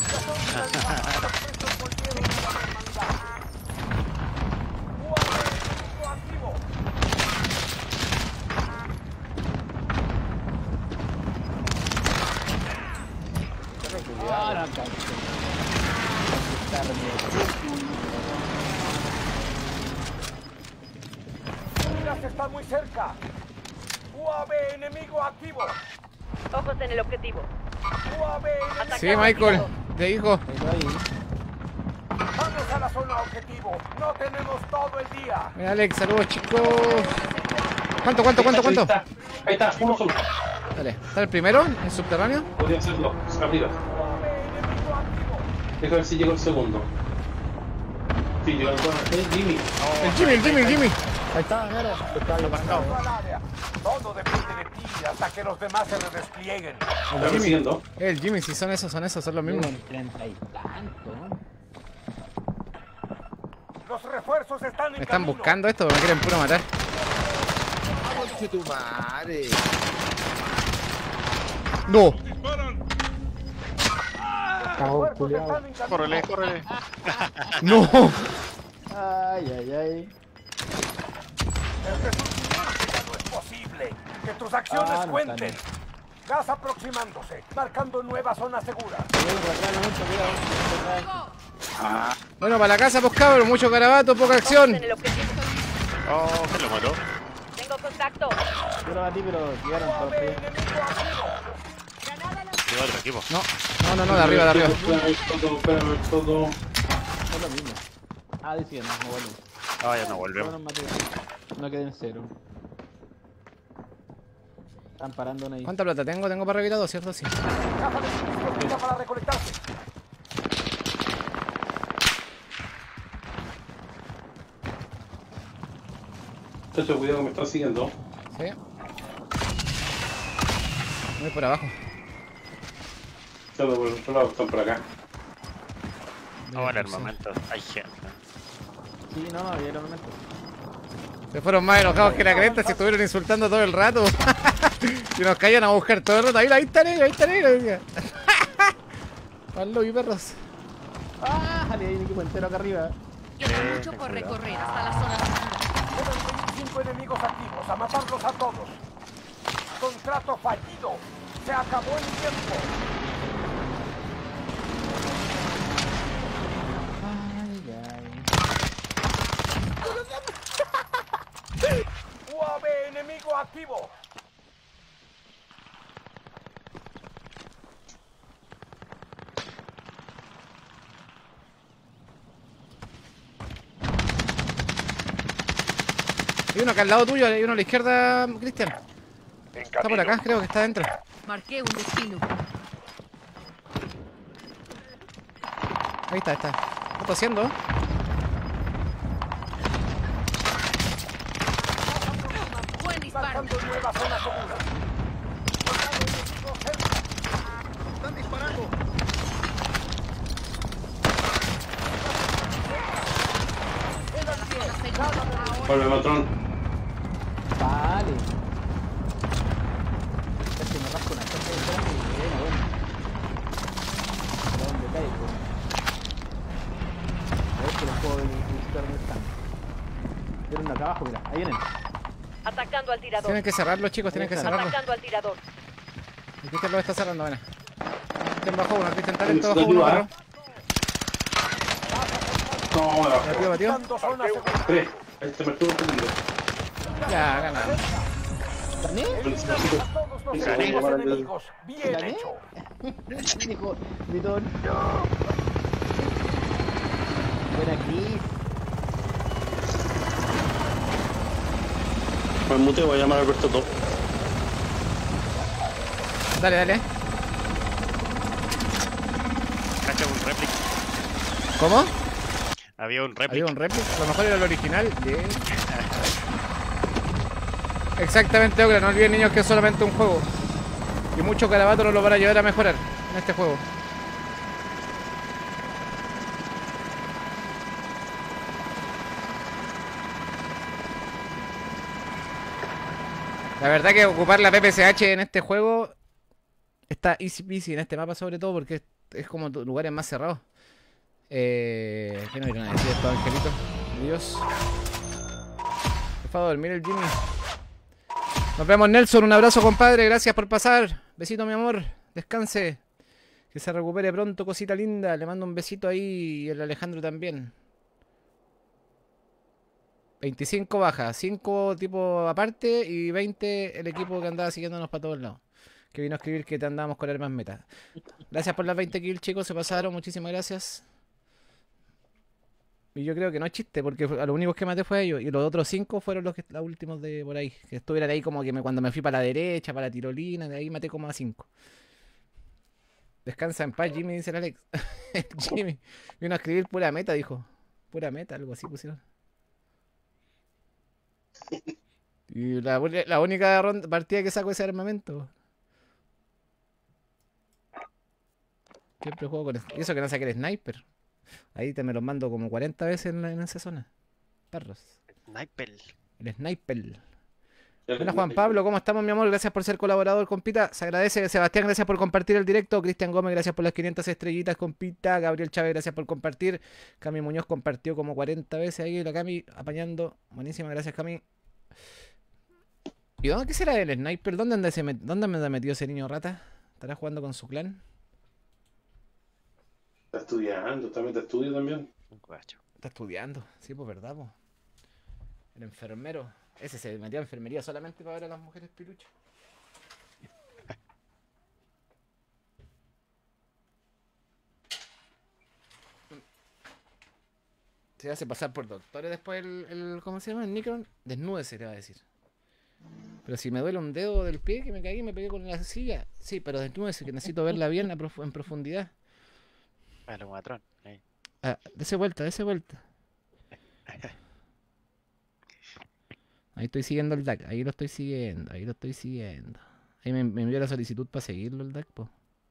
U A V enemigo activo. Ah, no, cabrón. Está Miras está muy cerca. U A V enemigo activo. Ojos en el objetivo. U A V enemigo. Sí, Michael, te dijo. Vamos a la zona objetivo. No tenemos todo el día. Mira, Alex, saludos chicos. ¿Cuánto, cuánto, cuánto, Ahí cuánto? está, ahí está, uno solo. Dale, ¿está el primero? ¿El subterráneo? Podría hacerlo, arriba. Deja ver si llega el segundo. Sí, llegó el segundo. El Jimmy. El Jimmy, el Jimmy, el Jimmy. Ahí está, mira. Está bien marcado. Al área. Todo depende de ti hasta que los demás se redesplieguen. Está persiguiendo. El Jimmy, si son esos, son esos, son los mismos. treinta y tanto. Los refuerzos están en Me están camino. buscando esto, me quieren puro matar. ¡Conche tu madre! ¡No! Cagón, culiao. Córrele, córrele. ¡No! Ay, ay, ay. El resultado ya no es posible. Que tus acciones Ah, no cuenten. están. Gas aproximándose, marcando nueva zona segura. Bueno, para la casa, pues cabros, mucho carabato, poca acción. En el objetivo. Oh, ¿qué lo mató? Tengo contacto. Yo lo batí, pero llegaron todos para allá. Llegó otro equipo. No, no, no, no, de arriba, de arriba. Espérame todo, espérame todo. Es lo mismo. Ah, dice que no, no vuelven. Ah, ya no No volvemos. nos maten. No queden cero. Están parando una ahí. ¿Cuánta plata tengo? Tengo para revirar dos, ¿cierto? Sí. Caja de suministros lista para recolectarse. Chacho, cuidado que me están siguiendo. Sí. Voy por abajo. Chacho, por el otro lado, están por acá. Ahora el momento. Hay gente. Sí, no, había el momento. Se fueron más enojados que la cresta, se estuvieron insultando todo el rato. Y nos caían a buscar todo el rato. Ahí, ahí están ellos, ahí están ellos. Palo y perros. ¡Ah! Jale, hay un equipo entero acá arriba. Queda mucho por recorrer hasta la zona segura. Quedan veinticinco enemigos activos, a matarlos a todos. Contrato fallido. Se acabó el tiempo. Ay, ay. U A V enemigo activo. Hay uno acá al lado tuyo, hay uno a la izquierda, Cristian. Está por acá, creo que está adentro. Marqué un destino. Ahí está, está. Está tosiendo. Buen disparo. Marcando nueva zona segura. ¡Están disparando! Vuelve, patrón. Vale. Es que me rasco una cosa de fuera y bueno, bueno. ¿A dónde caigo? A ver que los puedo visitar dónde están. Vienen acá abajo, mira, ahí vienen. Atacando al tirador. Tienen que cerrarlo, chicos, tienen que cerrarlo. Atacando al tirador. El Cristian lo está cerrando, bueno. Cristian bajó uno, Cristian talento bajó uno, perro. No, me bajó. Batió, batió. Marcando zona segura. Tres. Ahí se me estuvo entendiendo. Ya, ganamos. ¿Gané? Eliminan a todos los Gané. enemigos enemigos. Bien ¿Gané? hecho. Dijo, gritó, no. Ven aquí. Me muteo, voy a llamar a Alberto Top. Dale, dale. Cacha un réplica. ¿Cómo? Había un réplica. Había un réplica. A lo mejor era el original. Bien. Exactamente, Ocra. No olviden, niños, que es solamente un juego. Y muchos carabatos nos lo van a ayudar a mejorar en este juego. La verdad que ocupar la P P C H en este juego está easy peasy, en este mapa sobre todo, porque es, es como tu- lugares más cerrados. Eh, ¿Qué nos irán a decir estos angelitos? Dios. Por favor, dormir el Jimmy. Nos vemos, Nelson. Un abrazo, compadre. Gracias por pasar. Besito, mi amor. Descanse. Que se recupere pronto, cosita linda. Le mando un besito ahí y el Alejandro también. veinticinco bajas, cinco tipo aparte y veinte el equipo que andaba siguiéndonos para todos lados. Que vino a escribir que te andábamos con armas meta. Gracias por las veinte kills, chicos. Se pasaron. Muchísimas gracias. Y yo creo que no es chiste, porque fue- a los únicos que maté fue a ellos. Y los otros cinco fueron los, que, los últimos de por ahí. Que estuvieran ahí como que me, cuando me fui para la derecha, para la tirolina, de ahí maté como a cinco. Descansa en paz, Jimmy, dice el Alex. Jimmy vino a escribir pura meta, dijo. Pura meta, algo así pusieron. Y la, uni- la única ronda- partida que saco ese armamento. Siempre juego con... Y eso que no saqué el sniper. Ahí te me los mando como cuarenta veces en, la- en esa zona. Perros. Sniper. El sniper. Hola Juan Pablo, ¿cómo estamos mi amor? Gracias por ser colaborador, compita. Se agradece. Sebastián, gracias por compartir el directo. Cristian Gómez, gracias por las quinientas estrellitas, compita. Gabriel Chávez, gracias por compartir. Cami Muñoz compartió como cuarenta veces ahí. La Cami apañando. Buenísima, gracias Cami. ¿Y dónde qué será el sniper? ¿Dónde anda ese met- ¿Dónde anda metido ese niño rata? ¿Estará jugando con su clan? Está estudiando, también está estudio también. Está estudiando. Sí, pues verdad, pues. El enfermero. Ese se metió a enfermería solamente para ver a las mujeres piluchas. Se hace pasar por doctores después el, el ¿cómo se llama? El Nikon. Desnúdese, le va a decir. Pero si me duele un dedo del pie que me caí y me pegué con la silla. Sí, pero desnúdese que necesito verla bien a profu- en profundidad. Ah, lo matrón. Ahí. Ah, dese vuelta, dese vuelta. Ahí estoy siguiendo el D A C, ahí lo estoy siguiendo, ahí lo estoy siguiendo. Ahí me, me envió la solicitud para seguirlo el D A C, po.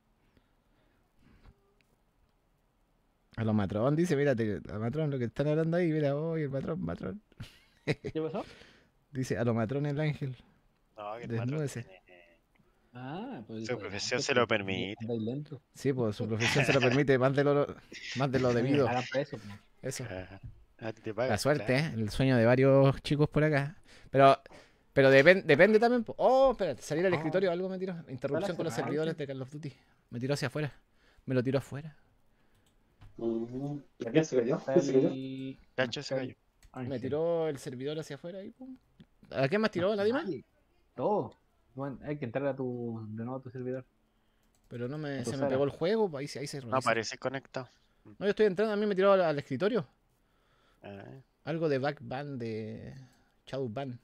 A los matrón, dice, mírate, a matrón, lo que están hablando ahí, mira, hoy el matrón, matrón. ¿Qué pasó? Dice, a los matrón el ángel. No, que el matrón Desnúdese. tiene- Ah, pues. Su profesión se lo permite. Andáis lento. Sí, pues su profesión se lo permite más de lo, más de lo debido. Hagan preso, pues. Eso. Ah, ah, te pagan, La suerte, claro. ¿eh? El sueño de varios chicos por acá. Pero, pero depen- depende también. po- Oh, espérate, salir al Oh. escritorio, algo me tiró. Interrupción con los cerrada, servidores sí. de Call of Duty. Me tiró hacia afuera. Me lo tiró afuera. Mm, ¿A quién se cayó? Está ¿Quién se cayó? el- Cacho se cayó. Ángel. Me tiró el servidor hacia afuera y pum. ¿A quién más tiró? ¿A nadie más? Nadie. Todo. Bueno, hay que entrar a tu, de nuevo a tu servidor. Pero no me, A tu se me sala. pegó el juego, pues ahí, se- ahí se No reinicia. aparece conectado. No, yo estoy entrando, a mí me tiró al, al escritorio. Ah, Algo de backban, de Shadowban.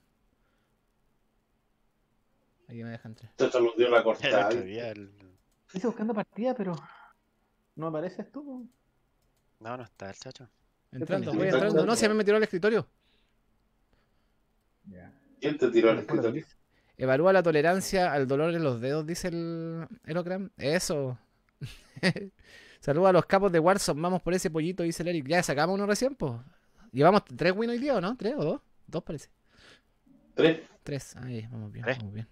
Ahí me deja entrar. Esto nos dio la el cortada. otro día el- Estoy buscando partida, pero no apareces tú. No, no está el chacho. Entrando, también. voy Está entrando. No, entrando. se me tiró al escritorio. Ya. ¿Quién te tiró al escritorio? Evalúa la tolerancia al dolor en los dedos, dice el Elocram. Eso. Saluda a los capos de Warzone. Vamos por ese pollito, dice el Eric. Ya sacamos uno recién, pues. Llevamos tres win hoy día, ¿o no? ¿Tres o dos? Dos parece. Tres. Tres. Ahí, vamos bien, Tres. vamos bien.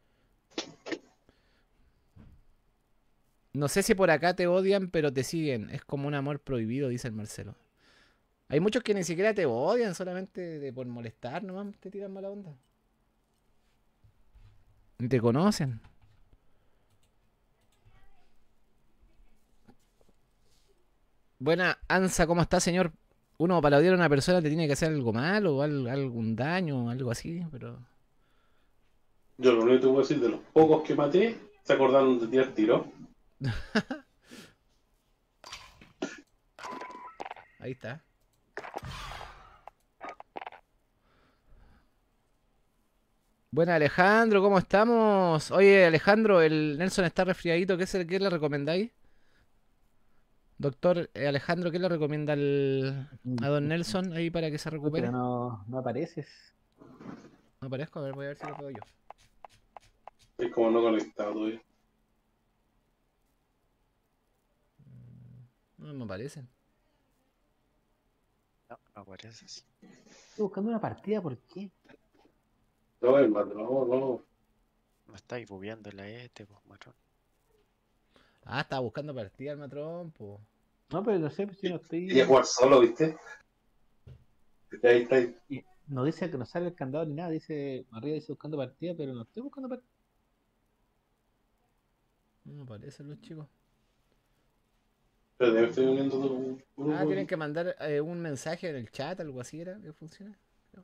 No sé si por acá te odian, pero te siguen. Es como un amor prohibido, dice el Marcelo. Hay muchos que ni siquiera te odian, solamente de por molestar nomás te tiran mala onda. Ni te conocen. Buena, Ansa, ¿cómo está, señor? Uno para odiar a una persona te tiene que hacer algo malo o al- algún daño, algo así, pero... Yo lo único que te puedo decir de los pocos que maté, se acordaron de tirar tiro. Ahí está. Buena, Alejandro, ¿cómo estamos? Oye, Alejandro, el Nelson está resfriadito. ¿Qué, se, qué le recomendáis? Doctor eh, Alejandro, ¿qué le recomienda al- a don Nelson ahí para que se recupere? Pero no, no apareces. No aparezco, a ver, voy a ver si lo puedo yo. Es como no conectado todavía. No me aparecen. No, no aparece así. Estoy buscando una partida, ¿por qué? No, hermano, no, no. No estáis bugueándole a este, pues, matrón. Ah, estaba buscando partida el matrón, po. No, pero no sé pues, si no estoy. Quería jugar solo, ¿viste? Ahí está. Ahí. Y no dice que no sale el candado ni nada, dice arriba dice buscando partida, pero no estoy buscando partida. No me aparecen los chicos. Pero me estoy uniendo todo un grupo. Ah, tienen que mandar eh, un mensaje en el chat, algo así era, que funciona. Creo.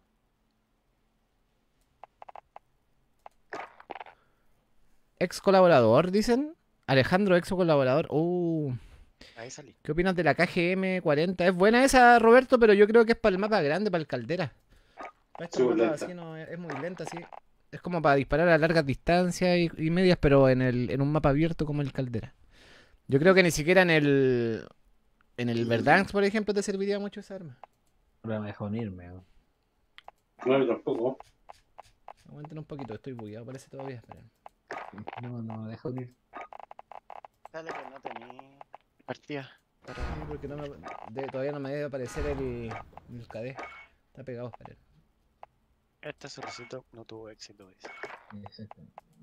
Ex colaborador, dicen. Alejandro, ex colaborador. Uh. Ahí salí. ¿Qué opinas de la K G M cuarenta? Es buena esa, Roberto, pero yo creo que es para el mapa grande, para el Caldera. Para estos Sí, muy mapas lenta. así no, es muy lenta, sí. Es como para disparar a largas distancias y, y medias, pero en el en un mapa abierto como el Caldera. Yo creo que ni siquiera en el en el Verdansk, por ejemplo, te serviría mucho esa arma. Pero me deja unirme. ¿no? No, yo tampoco. Aguanten un poquito, estoy bugueado, parece todavía. Esperen. No, no me deja unir. Dale que no tení partida. Para... Sí, porque no me, de- todavía no me debe aparecer el, el K D. Está pegado, esperen. Esta solicitud no tuvo éxito, dice. Exacto.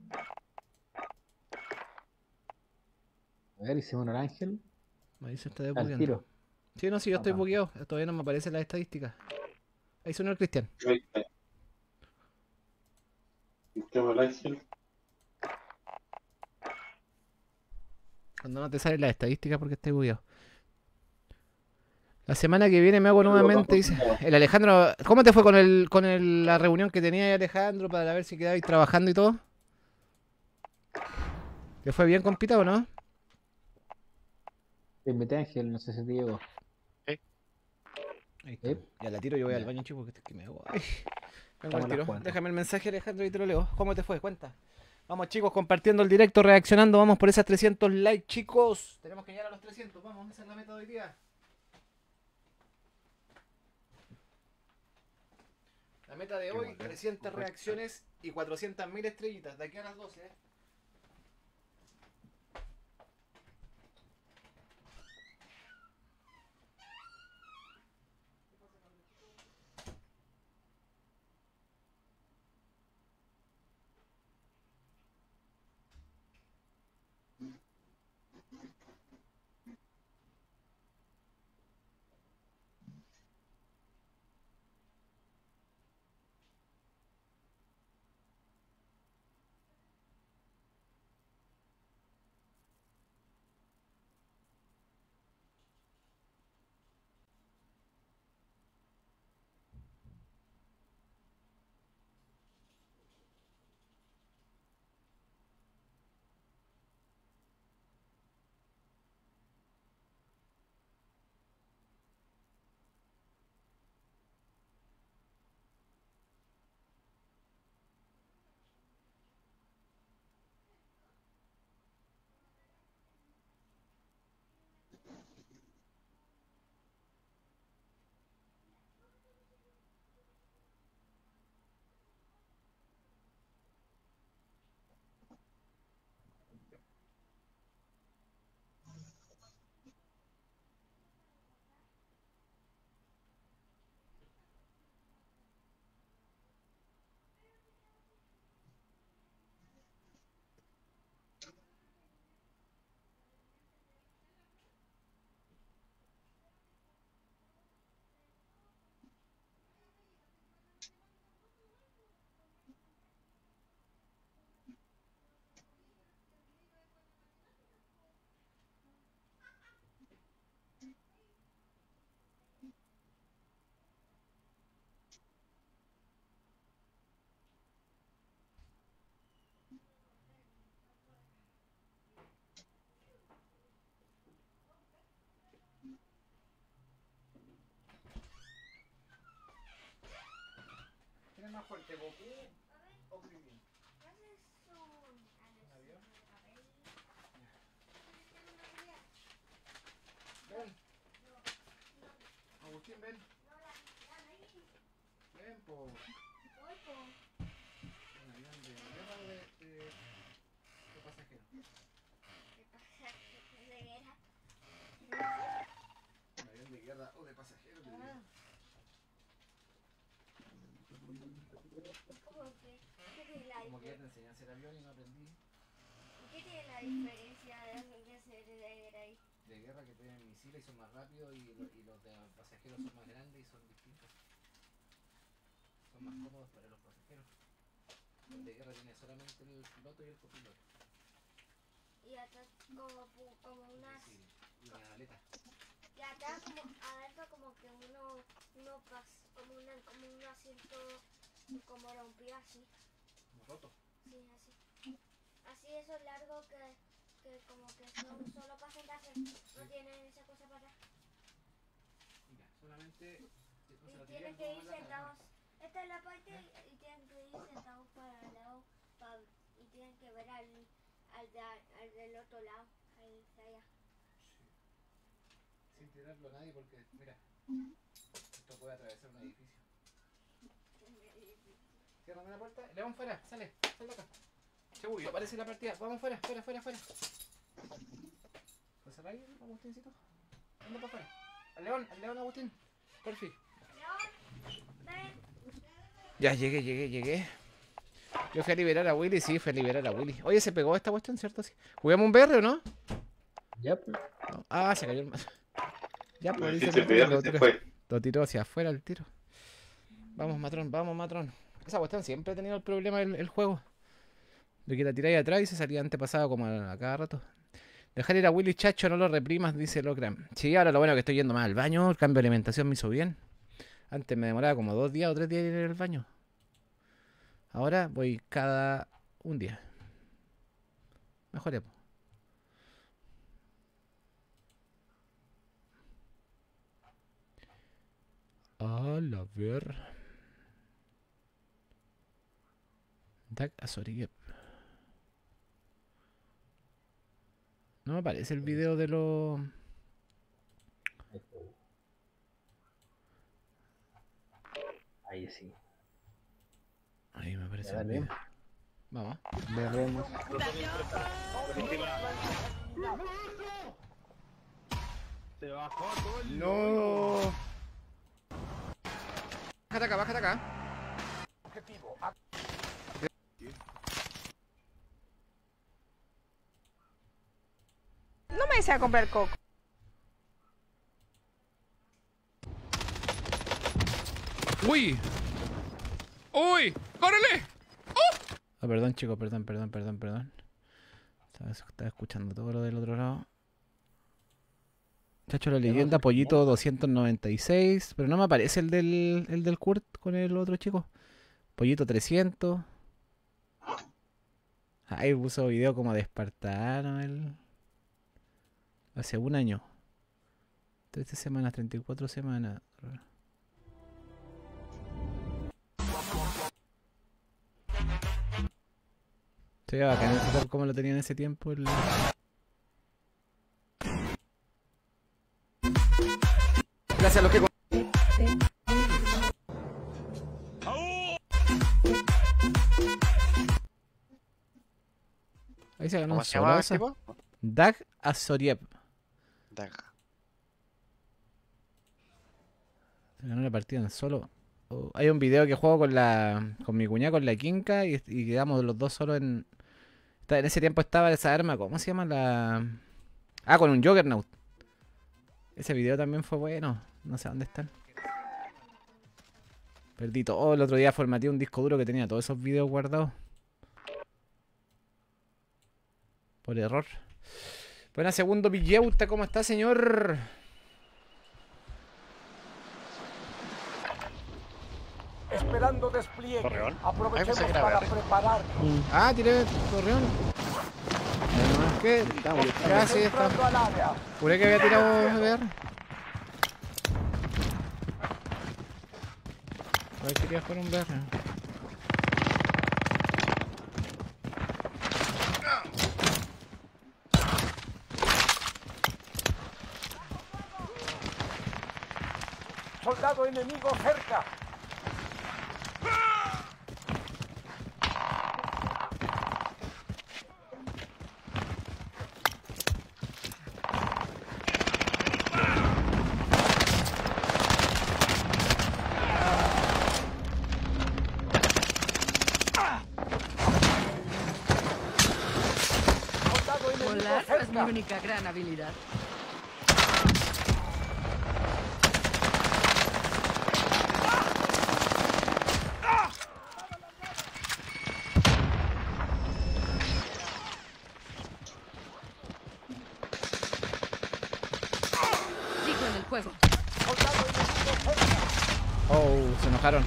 A ver, hicimos un ángel. Me dice está Al desbugueando. tiro. Sí, no, sí, yo estoy Ajá. bugueado. Todavía no me aparecen las estadísticas. Ahí sonó el Cristian. Ahí está. Busquemos el ángel. Cuando no te salen las estadísticas porque estoy bugueado. La semana que viene me hago nuevamente, dice. El Alejandro, ¿cómo te fue con el con el, la reunión que tenía ahí, Alejandro, para ver si quedabais trabajando y todo? ¿Le fue bien, compita, o no? Te invité a Ángel, no sé si te llegó. Ahí está. Ya la tiro, yo voy al baño, chico, que estoy que me hago. Ay, vengo al Estamos tiro. las cuatro. Déjame el mensaje, Alejandro, y te lo leo. ¿Cómo te fue? Cuenta. Vamos, chicos, compartiendo el directo, reaccionando. Vamos por esas trescientos likes, chicos. Tenemos que llegar a los trescientos. Vamos, esa es la meta de hoy día. La meta de hoy, trescientas reacciones y cuatrocientas mil estrellitas. De aquí a las doce, ¿eh? ¿Quién es más fuerte, Goku o Krillin? ¿Un avión? Ven. Agustín, ven. Ven, po. ¿Un avión de guerra o de, de, de pasajero? ¿Un avión de guerra o de pasajero? Te digo. Como que ya te enseñé a hacer avión y no aprendí. ¿Qué tiene la diferencia de hacer de guerra ahí? De guerra que tienen misiles y son más rápidos y, lo, y los de pasajeros son más grandes y son distintos. Son más cómodos para los pasajeros. El de guerra tiene solamente el piloto y el copiloto. Y atrás como, como unas... Sí, y una aleta. Y atrás como adentro como que uno, uno pas, como, una, como un asiento como rompido así. Como roto. Sí, así. Así eso largo que que como que son solo para sentarse, no tienen esa cosa para atrás. Mira, solamente... Y tienen que ir sentados. Esta es la parte y tienen que ir sentados para el lado para, y tienen que ver al, al, de, al del otro lado, ahí está allá. Sin tirarlo a nadie porque, mira, esto puede atravesar un edificio. Cierran la puerta. León, fuera, sale, sal de acá. Seguro, aparece la partida. Vamos fuera, fuera, fuera, fuera. ¿Lo cerráis, Agustincito? Anda para afuera. Al León, al León, Agustín. Porfi. León, ven. Ya llegué, llegué, llegué. Yo fui a liberar a Willy, sí, fui a liberar a Willy. Oye, se pegó esta cuestión, ¿cierto? Sí. ¿Jugamos un B R o no? Ya, pues. No. Ah, se cayó el mazo. Ya, pues, Sí, dice se que pegó, lo, se tiró, fue. lo tiró hacia afuera el tiro. Vamos, matrón, vamos, matrón. Esa cuestión siempre ha tenido el problema el, el juego. De que la tiráis atrás y se salía antepasado como a, a cada rato. Dejar ir a Willy, chacho, no lo reprimas, dice Locram. Sí, ahora lo bueno es que estoy yendo más al baño. El cambio de alimentación me hizo bien. Antes me demoraba como dos días o tres días ir al baño. Ahora voy cada un día. Mejoré. A la ver. Dak Azoriev. No me aparece el video de los... Ahí sí. Ahí me aparece Ya, el dale. video. Vamos. Veremos. Se bajó todo el... No. Bájate acá, bájate acá. Objetivo. No me desea comprar coco. ¡Uy! ¡Uy! ¡Córrele! ¡Oh! Ah, perdón, chicos, perdón, perdón, perdón, perdón. Estaba, estaba escuchando todo lo del otro lado. Chacho, la leyenda, Pollito doscientos noventa y seis. Pero no me aparece el del, el del Kurt con el otro chico. Pollito trescientos. Ahí puso video como de Espartano. El... Hace un año. trece semanas, treinta y cuatro semanas. Se veía bacán el como lo tenía en ese tiempo. El... Gracias a los que... Ahí se ganó un ¿Cómo se llama el solazo. tipo? Dak Azoriev. Dag. Se ganó la partida en solo. Oh, hay un video que juego con la con mi cuñada, con la Kinka, y, y quedamos los dos solos en... En ese tiempo estaba esa arma, ¿cómo se llama? La... Ah, con un Juggernaut. Ese video también fue bueno. No sé dónde están. Perdí todo. El otro día formateé un disco duro que tenía todos esos videos guardados. Por error. Buena, segundo Villeuta, ¿cómo está, señor? Esperando despliegue. ¿Torreón? Aprovechemos Ay, pensé que era para verde. preparar. Ah, tiré Torreón. ¿Qué? Ya, sí, está. Entrando al área. Juré que había tirado B R. A ver, quería jugar un B R. Soldado enemigo cerca. Volar no es mi única gran habilidad. Sigo en el juego. Oh, se enojaron.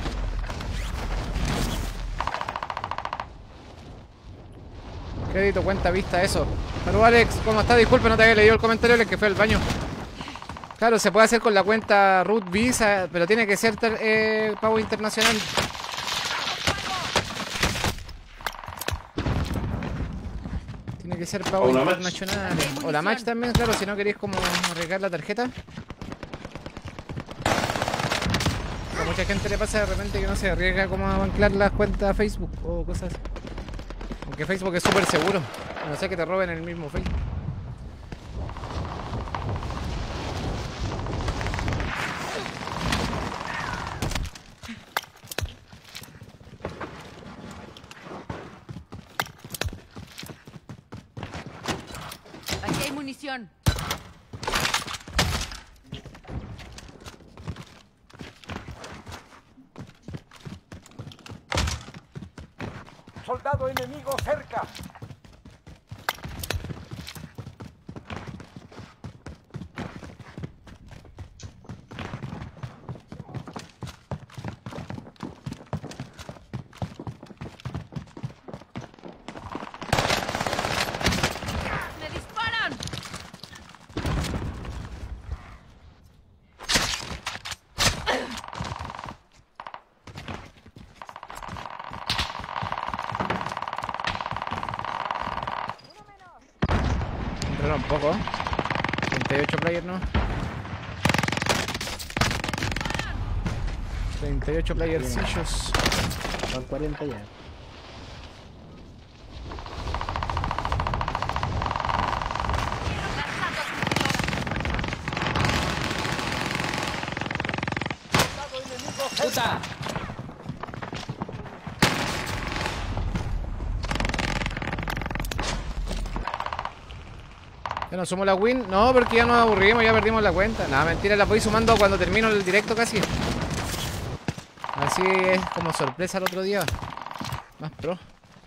Crédito, cuenta, vista, eso. Pero Alex, ¿cómo estás? Disculpe, no te había leído el comentario, Alex, que fue al baño. Claro, se puede hacer con la cuenta Root Visa, pero tiene que ser eh, pago internacional. Tiene que ser pago internacional. O la Match también, claro, si no queréis como arriesgar la tarjeta. A mucha gente le pasa de repente que no se arriesga como a anclar las cuentas Facebook o cosas así. Aunque Facebook es súper seguro. No sé que te roben el mismo Facebook. Aquí hay munición. Soldado enemigo cerca. ¡Me disparan! Un poco. treinta y ocho players, ¿no? treinta y ocho playercillos. Son cuarenta ya. ¡Puta! ¿Ya nos sumó la win? No, porque ya nos aburrimos, ya perdimos la cuenta. Nada, mentira, la voy sumando cuando termino el directo casi. Así es como sorpresa el otro día. Más pro.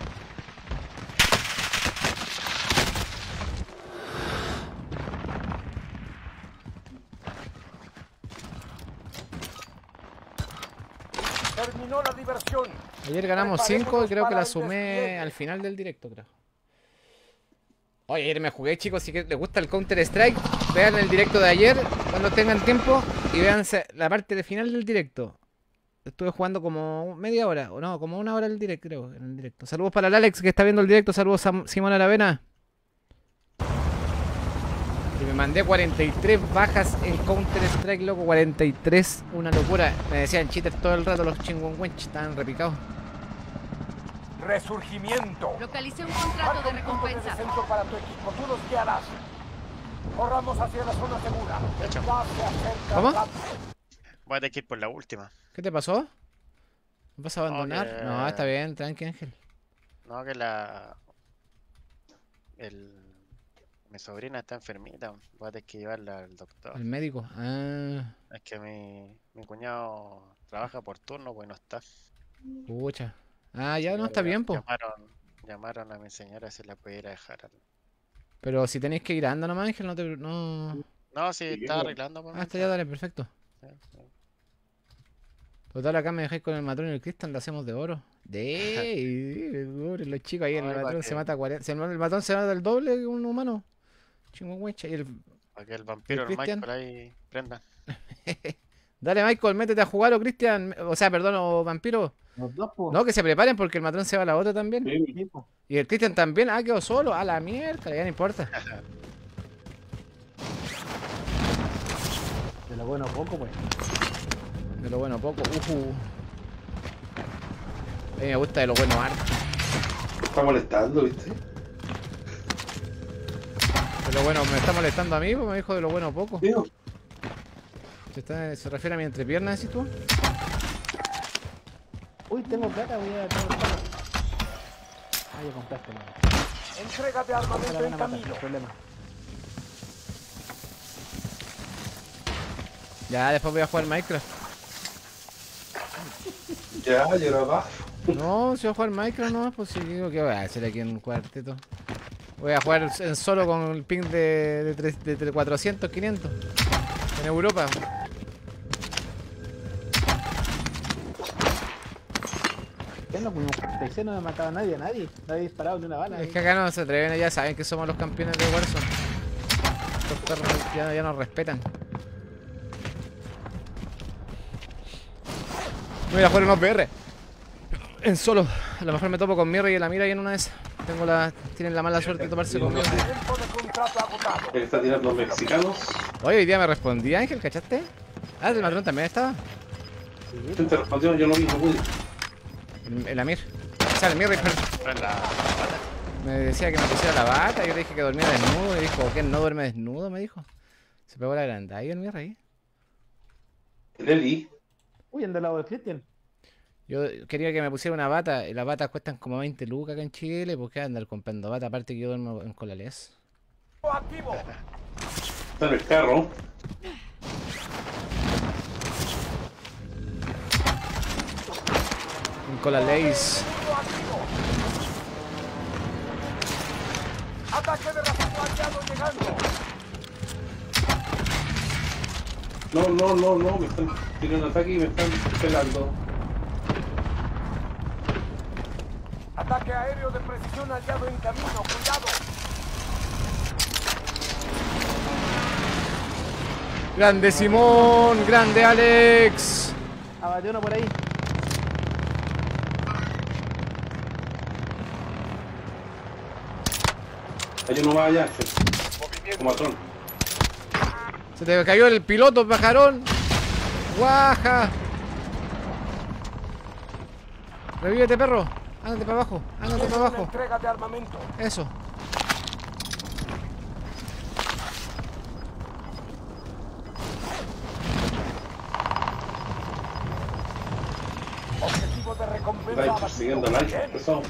Terminó la diversión. Ayer ganamos cinco y creo que la sumé al final del directo, creo. Oye, ayer me jugué, chicos, si les gusta el Counter Strike, vean el directo de ayer cuando tengan tiempo y vean la parte de final del directo. Estuve jugando como media hora, o no, como una hora el directo, creo, en el directo. Saludos para el Alex que está viendo el directo, saludos a Simón Aravena. Y me mandé cuarenta y tres bajas en Counter Strike, loco, cuarenta y tres, una locura. Me decían cheaters todo el rato los chingüengüenches, estaban repicados. Resurgimiento. Localicé un contrato de recompensa. Centro para tu equipo, tú los guiarás. Corramos hacia la zona segura. Hecho. ¿Cómo? Voy a tener que ir por la última. ¿Qué te pasó? ¿Me vas a abandonar? No, que... No, está bien, tranqui, Ángel. No, que la... El... Mi sobrina está enfermita. Voy a tener que llevarla al doctor. ¿El médico? Ah. Es que mi, mi cuñado trabaja por turno, pues no está. Pucha. Ah, ya no está bien, po. Llamaron, llamaron a mi señora si la puede ir a dejar. Al... Pero si tenéis que ir anda nomás, Ángel, no te... No, no sí, está arreglando. Por ah, está ya, dale, perfecto. Sí, sí. Total, acá me dejáis con el matrón y el Cristian, lo hacemos de oro. De pobre, los chicos ahí, el matrón se mata a cuarenta. El matrón se mata el doble que un humano. Chingüengüencha. Y el... Para que el vampiro, el, el Michael ahí prenda. Dale, Michael, métete a jugar o Cristian. O sea, perdón, o vampiro. Los dos, po. No, que se preparen porque el matrón se va a la otra también. Sí, y el Cristian también. Ah, quedó solo. A la mierda, ya no importa. De lo bueno poco, pues. De lo bueno poco. Uh. A mí me gusta de lo bueno harto. Está molestando, ¿viste? De lo bueno, me está molestando a mí, porque me dijo de lo bueno poco. Sí. ¿Se, está, ¿Se refiere a mi entrepierna, decís tú? Uy, tengo plata, voy a... Tengo plata. Ah, ya compraste, man. Entrega de armamento en camino. No hay problema. Ya, después voy a jugar Minecraft. Ya, yo era abajo. No, si voy a jugar Minecraft no, pues si digo que voy a hacer aquí en un cuarteto. Voy a jugar en solo con el ping de, de, tres, de, de cuatrocientos, quinientos. En Europa. ¿Qué no? Como cuarenta y seis no me ha matado a nadie, a nadie. No he disparado ni una bala. Es que acá no se atreven, ya saben que somos los campeones de Warzone. Estos perros ya, ya nos respetan. Voy a jugar unos B R. En solo. A lo mejor me topo con Mirra y la mira y en una de esas. Tengo la, tienen la mala suerte de toparse conmigo. Él está tirando mexicanos. Oye, hoy día me respondí, Ángel, ¿cachaste? Ah, el matrón también estaba. ¿Quién te respondió? Yo no vi, no pude. El, el Amir. O sea, el Mir me decía que me pusiera la bata. Yo le dije que dormía desnudo. Y dijo, ¿qué? ¿No duerme desnudo? Me dijo. Se pegó la grandada y el Mir ahí. El Eli. Uy, anda al lado de Cristian. Yo quería que me pusiera una bata. Y las batas cuestan como veinte lucas acá en Chile. ¿Por qué andar comprando bata? Aparte que yo duermo en Colales. Está en el carro. En Colales. Ataque de racimo aliado llegando. No, no, no, no. Me están tirando ataque y me están pelando. Ataque aéreo de precisión aliado en camino. Cuidado. Grande Simón, grande Alex. Abatió uno por ahí. Hay uno más allá, como patrón. Se te cayó el piloto, pajarón. Guaja. Revívete, perro. Ándate para abajo, ándate para abajo. Entrega de armamento. Eso. Objetivo de recompensa. Está siguiendo la eso.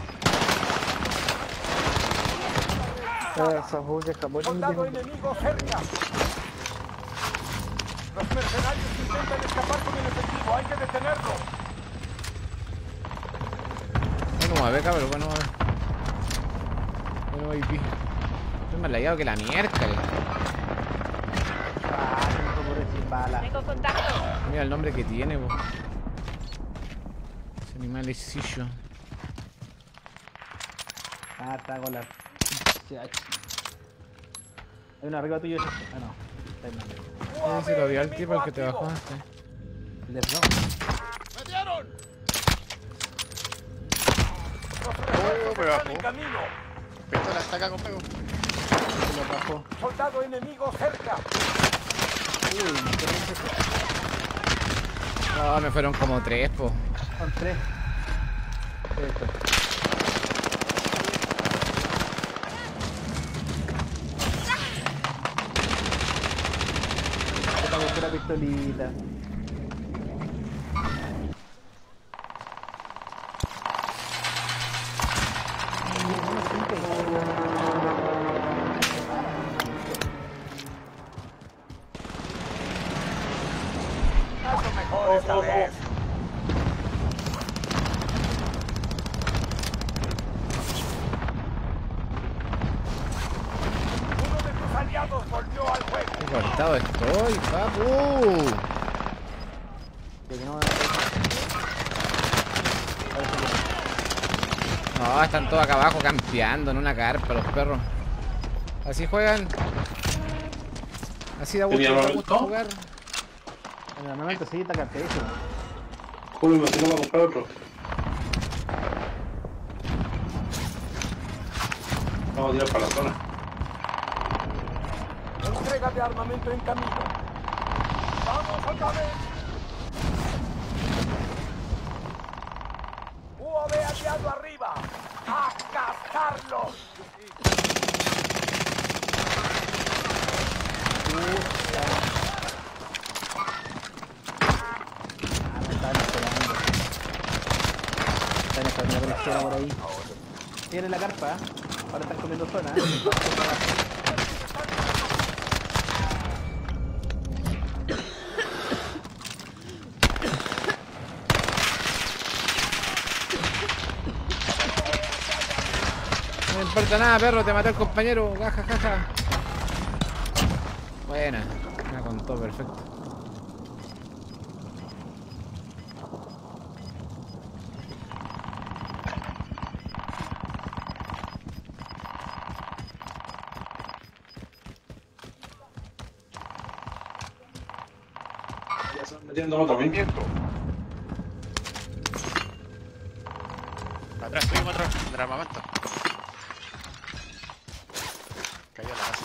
Soldado enemigo cerca. Los mercenarios intentan escapar con el efectivo. Hay que detenerlo. Bueno, a ver, cabrón, bueno, a ver. Bueno, I P. Estoy más layado que la miércoles. Ah, se me fue por decir bala. Tengo contacto. Mira el nombre que tiene, po. Ese animal es sillo. Ah, está con la... Hay uno arriba tuyo. Ah, no. Está ahí, No sé si lo vio el tipo el que te bajaste. el de no. ¡Metieron! Oh, me bajó. En camino. Pistola está acá conmigo. Lo bajó. Soldado enemigo cerca. Uy, No, me fueron como tres, po. son tres. Esto. Esta buscar la pistolita. Hazlo mejor esta vez. Uno de tus aliados volvió al juego. Qué cortado estoy, papu. No, están todos acá abajo campeando en una carpa los perros. Así juegan. Así da gusto, ¿Tenía da armamento? gusto jugar. En el momento sí está carterísimo. Julio, me tengo que comprar otro. Vamos a tirar para la zona. Entrega de armamento en camino. ¡Vamos otra vez! U A V aliado arriba. ¡A cazarlos! Ah, me estaban esperando. Están esperando la conexión por ahí. Tienen la carpa. Ahora están comiendo zona. No me importa nada, perro, te maté al compañero. Gaja, jaja. Buena, me contó, perfecto. Metiendo otro, ¿eh? Atrás, subimos otro. Dramamento. Cayó la casa.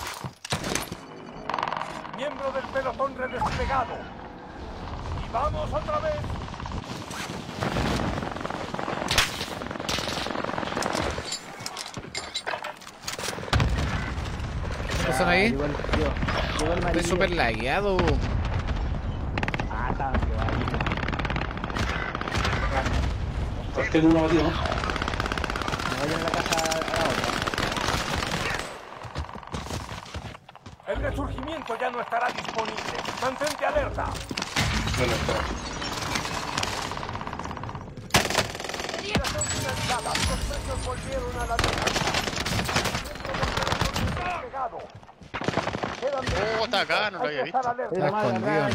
Miembro del pelotón redesplegado. Y vamos otra vez. ¿Qué pasó ahí? Llegó el, llegó, llegó el Estoy amarillo. súper lagueado. Ah, está, que va ahí. Pues tengo uno batido, ¿no? Me voy a la casa a la otra. El resurgimiento ya no estará disponible. Mantente alerta. Bueno, espera. Operación finalizada. Los precios volvieron a la normalidad. Desplegado. Quedan Oh, está acá, no lo había visto. Está escondido.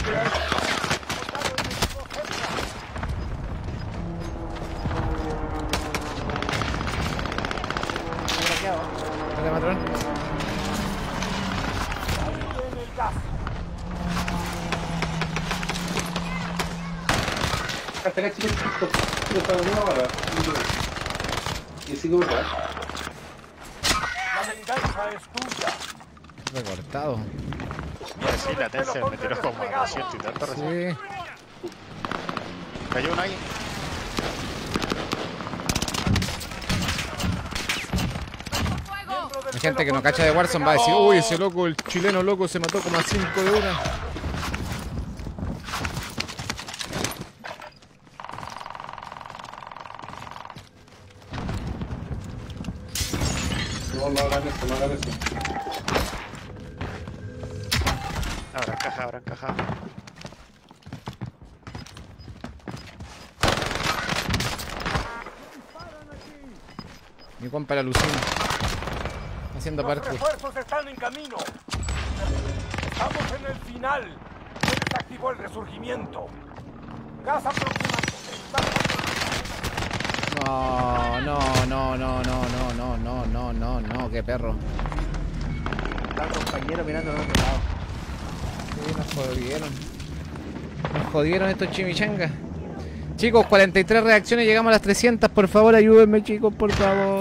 Dale, patrón. en el gas. Hasta acá, chicos, esto está de una hora. Y sigo, ¿verdad? La venganza es tuya. Recortado. Sí, la tensa me tiró como a doscientos y tanto recién. Sí. Cayó uno ahí. Hay gente que no cacha de Warzone va a decir, uy, ese loco, el chileno loco se mató como a cinco de una. No, no hagan eso, no hagan eso. Abran caja, abran caja. Mi compa la Lucina. Haciendo Los parte. refuerzos están en camino. Estamos en el final. Se desactivó el resurgimiento. Gas aproximándose. No, no, no, no, no, no, no, no, no, no, no, qué perro. Está el compañero mirando al otro lado. Sí, nos jodieron. Nos jodieron estos chimichangas. Chicos, cuarenta y tres reacciones, llegamos a las trescientas. Por favor, ayúdenme, chicos, por favor.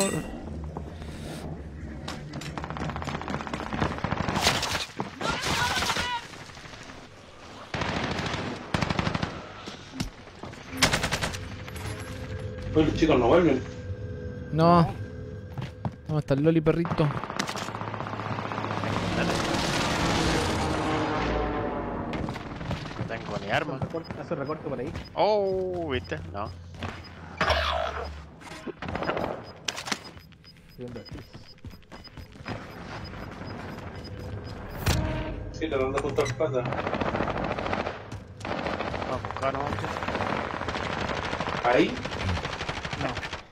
Hoy los chicos no vuelven. No. No, está el Loli perrito. No tengo ni arma. Hace recorte por ahí. Oh, ¿viste? No. Sí, tratando de juntar plata. Vamos a buscar, ¿no? ¿Ahí? No.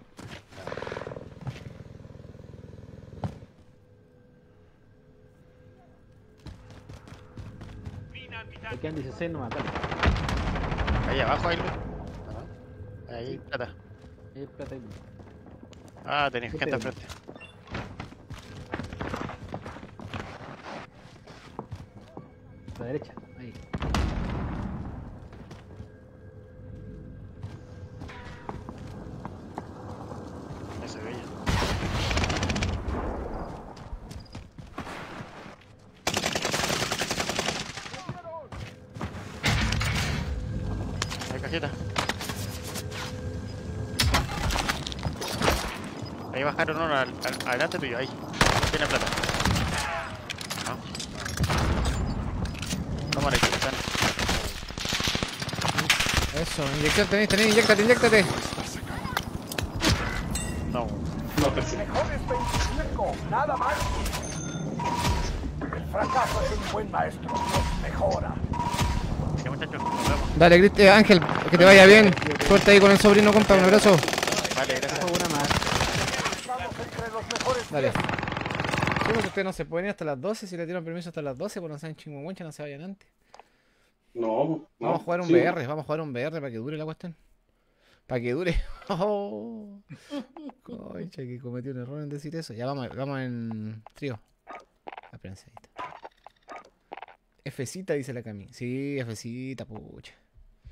Me quedan dieciséis nomás acá. Ahí abajo, ahí. Ahí, plata. Ahí, plata ahí. Ah, tenéis Sí, gente pero- enfrente. A la derecha, ahí. Ya se veía. Hay cajita. Ahí bajaron uno al, al- adelante tuyo, ahí. Tiene plata. No. Toma la están. Eso, inyectate, tenés, tenés, inyectate, inyectate. No. No, casi. Mejores veinticinco. Nada más. El fracaso es un buen maestro. Nos mejora. Sí, muchachos, nos vemos. Dale, Crist- eh, Ángel, que te vaya bien. Suerte ahí con el sobrino, compa, un abrazo. Vale, gracias. Una más. Estamos entre los mejores. Dale. Sí, porque ustedes no se pueden ir hasta las doce, si le dieron permiso hasta las doce, pues no sean chingüengüencha, no se vayan antes. No, no. Vamos a jugar un sí. V R, vamos a jugar un V R para que dure la cuestión. Para que dure. Oh. Concha, que cometió un error en decir eso. Ya vamos, vamos en trío. Espérense, ahí está. Fcita dice la Cami. Sí, Fcita, pucha.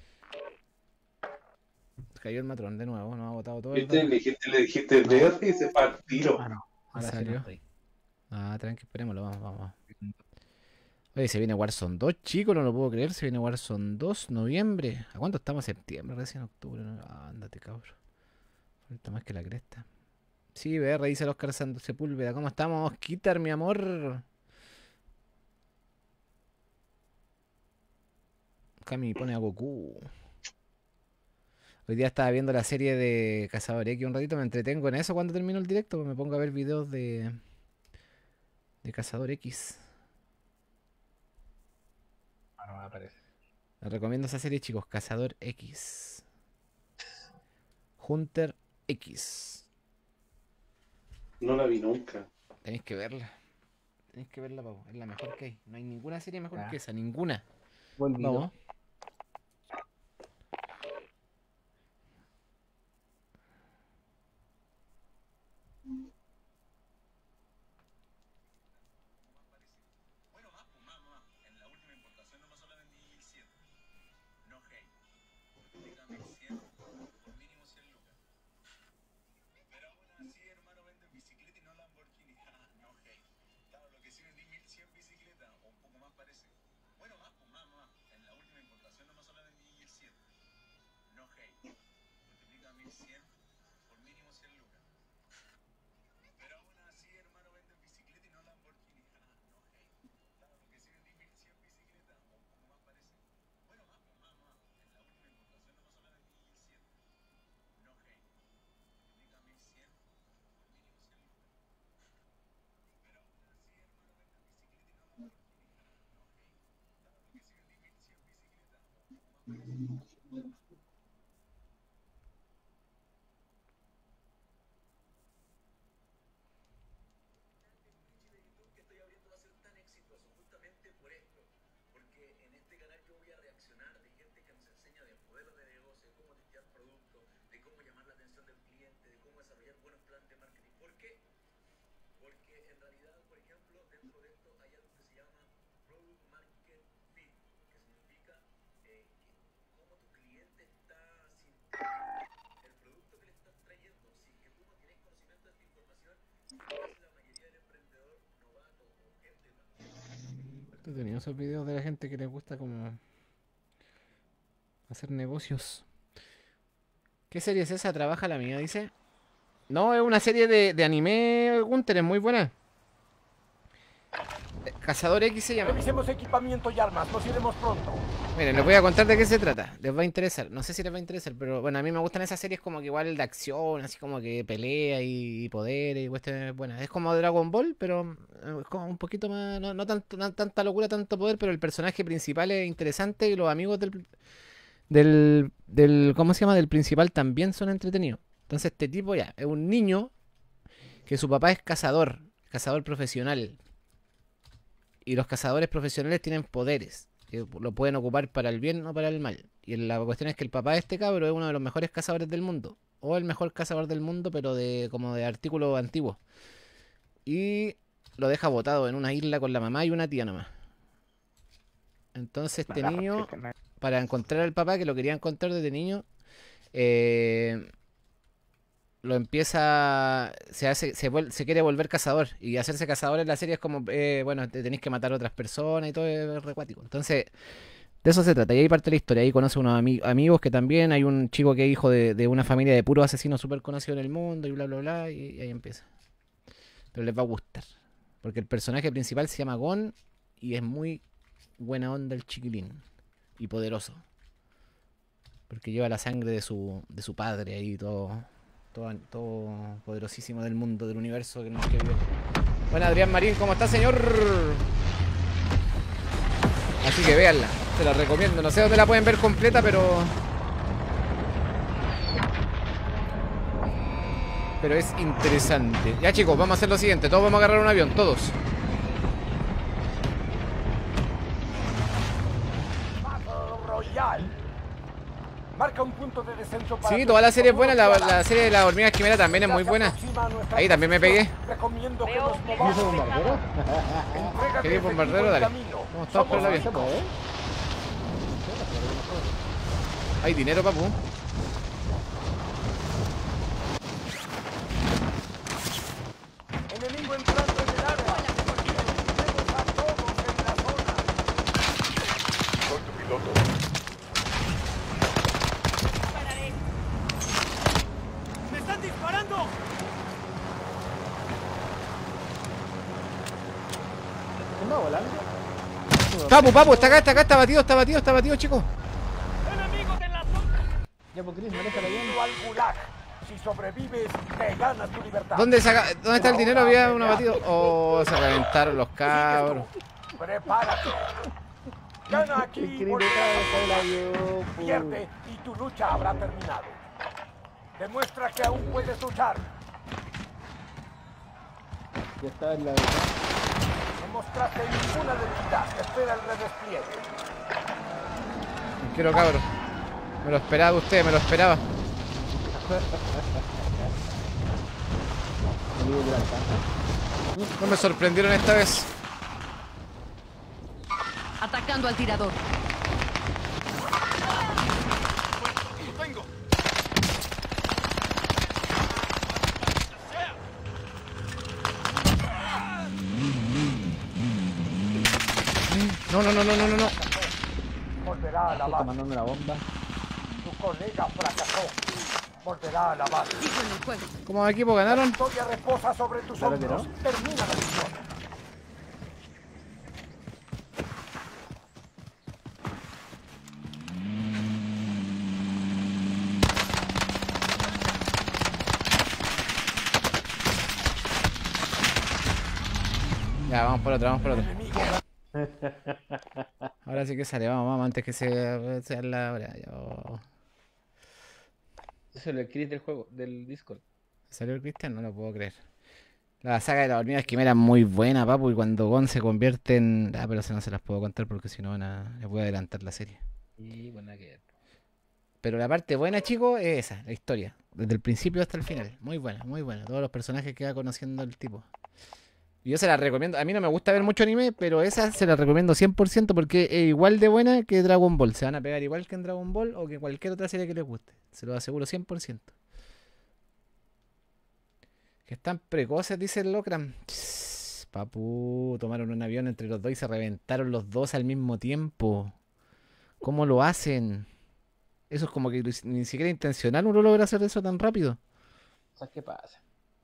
Cayó el matrón de nuevo, nos ha botado todo el ¿Viste? Le dijiste, le dijiste ver y se fue al tiro. Ah, no. ¿En Ahora sí serio? no estoy. Ah, tranqui, esperémoslo, vamos, vamos. Oye, se viene Warzone dos, chicos, no lo puedo creer. Se viene Warzone dos, noviembre. ¿A cuánto estamos? Septiembre, recién octubre. ¿No? Ah, ándate, cabrón. Falta más que la cresta. Sí, B R, dice el Oscar Santos Sepúlveda. ¿Cómo estamos, Kitar, mi amor? Cami pone a Goku. Hoy día estaba viendo la serie de Cazador X un ratito. Me entretengo en eso cuando termino el directo. Pues me pongo a ver videos de, de Cazador X. Ah, no me aparece. Les recomiendo esa serie, chicos. Cazador X. Hunter X. No la vi nunca. Tenéis que verla. Tenéis que verla, Pau. Es la mejor que hay. No hay ninguna serie mejor Ya. que esa. Ninguna. Buen video. Vamos. He tenido esos videos de la gente que les gusta como hacer negocios. ¿Qué serie es esa? Trabaja la mía, dice. No, es una serie de, de anime, Gunter, es muy buena. Cazador X se llama. Revisemos equipamiento y armas, nos iremos pronto. Miren, les voy a contar de qué se trata. Les va a interesar. No sé si les va a interesar, pero bueno, a mí me gustan esas series como que igual de acción, así como que pelea y, y poderes y cuestiones buenas. Es como Dragon Ball, pero eh, es como un poquito más, no, no, tanto, no tanta locura, tanto poder, pero el personaje principal es interesante y los amigos del, del, del, ¿cómo se llama? Del principal también son entretenidos. Entonces este tipo ya es un niño que su papá es cazador, cazador profesional. Y los cazadores profesionales tienen poderes, que lo pueden ocupar para el bien o para el mal. Y la cuestión es que el papá de este cabro es uno de los mejores cazadores del mundo. O el mejor cazador del mundo, pero de como de artículos antiguos. Y lo deja botado en una isla con la mamá y una tía nomás. Entonces este niño, para encontrar al papá, que lo quería encontrar desde niño, eh... lo empieza, se hace, se, vuel, se quiere volver cazador, y hacerse cazador en la serie es como, eh, bueno, te tenéis que matar a otras personas y todo, es recuático. Entonces, de eso se trata, y ahí parte la historia. Ahí conoce unos ami amigos que también, hay un chico que es hijo de, de una familia de puros asesinos súper conocidos en el mundo, y bla, bla, bla, y, y ahí empieza. Pero les va a gustar, porque el personaje principal se llama Gon, y es muy buena onda el chiquilín, y poderoso, porque lleva la sangre de su, de su padre ahí todo... Todo, todo poderosísimo del mundo, del universo que nos que vive. Bueno, Adrián Marín, ¿cómo está, señor? Así que véanla, se la recomiendo. No sé dónde la pueden ver completa, pero... Pero es interesante. Ya, chicos, vamos a hacer lo siguiente. Todos vamos a agarrar un avión, todos. Royal. Marca un punto de descenso para sí, toda la serie es buena. La, la serie de la hormiga quimera también es muy buena. Ahí también me pegué. Recomiendo que nos movamos. ¿Qué bombardero? ¿Qué bombardero? Dale. Vamos todos por el avión. Hay dinero, papu. disparando! ¿No volando? Papu, papu, está acá, está acá, está batido, está batido, está batido, chicos. ¡Enemigos en la zona! Ya, pues Chris, manéjala bien. Bienvenido al Gulag. Si sobrevives, te ganas tu libertad. ¿Dónde, saca, ¿Dónde está el dinero? Había uno batido. Oh, se reventaron los cabros. Prepárate. Gana aquí, Chris, volverás déjala a yo, sonar. po. Pierde y tu lucha habrá terminado. Demuestra que aún puedes luchar. Ya está en la verdad. No mostraste ninguna debilidad. Espera el redespliegue. Quiero cabros. Me lo esperaba usted, me lo esperaba. No me sorprendieron esta vez. Atacando al tirador. No, no, no, no, no, no, no. Volverá a la Está base. mandando una bomba. Tu colega fracasó. Volverá a la base. Sigo en el juego. ¿Cómo equipo ganaron? La historia reposa sobre tus Claro que hombros. Termina la misión. Ya, vamos por otro, vamos por otro. Ahora sí que sale, vamos, vamos, antes que se sea la hora. Yo... Eso es el Chris del juego, del Discord. ¿Salió el Cristian? No lo puedo creer. La saga de las hormigas quimera es muy buena, papu, y cuando Gon se convierte en... Ah, pero eso no se las puedo contar porque si no van a... les voy a adelantar la serie. Y buena que... Pero la parte buena, chicos, es esa, la historia. Desde el principio hasta el final. Muy buena, muy buena. Todos los personajes que va conociendo el tipo. Y yo se la recomiendo. A mí no me gusta ver mucho anime, pero esa se la recomiendo cien por ciento porque es igual de buena que Dragon Ball. Se van a pegar igual que en Dragon Ball o que cualquier otra serie que les guste. Se lo aseguro cien por ciento. Que están precoces, dice el Locran. Chss, papu, tomaron un avión entre los dos y se reventaron los dos al mismo tiempo. ¿Cómo lo hacen? Eso es como que ni siquiera intencional uno logra hacer eso tan rápido. ¿Sabes qué pasa?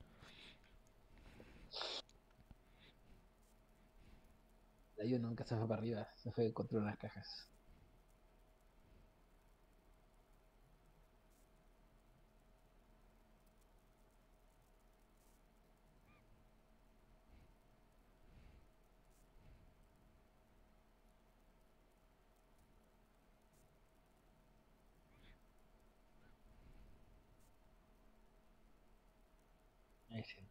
Yo nunca se fue para arriba, se fue contra unas cajas. Ahí sí.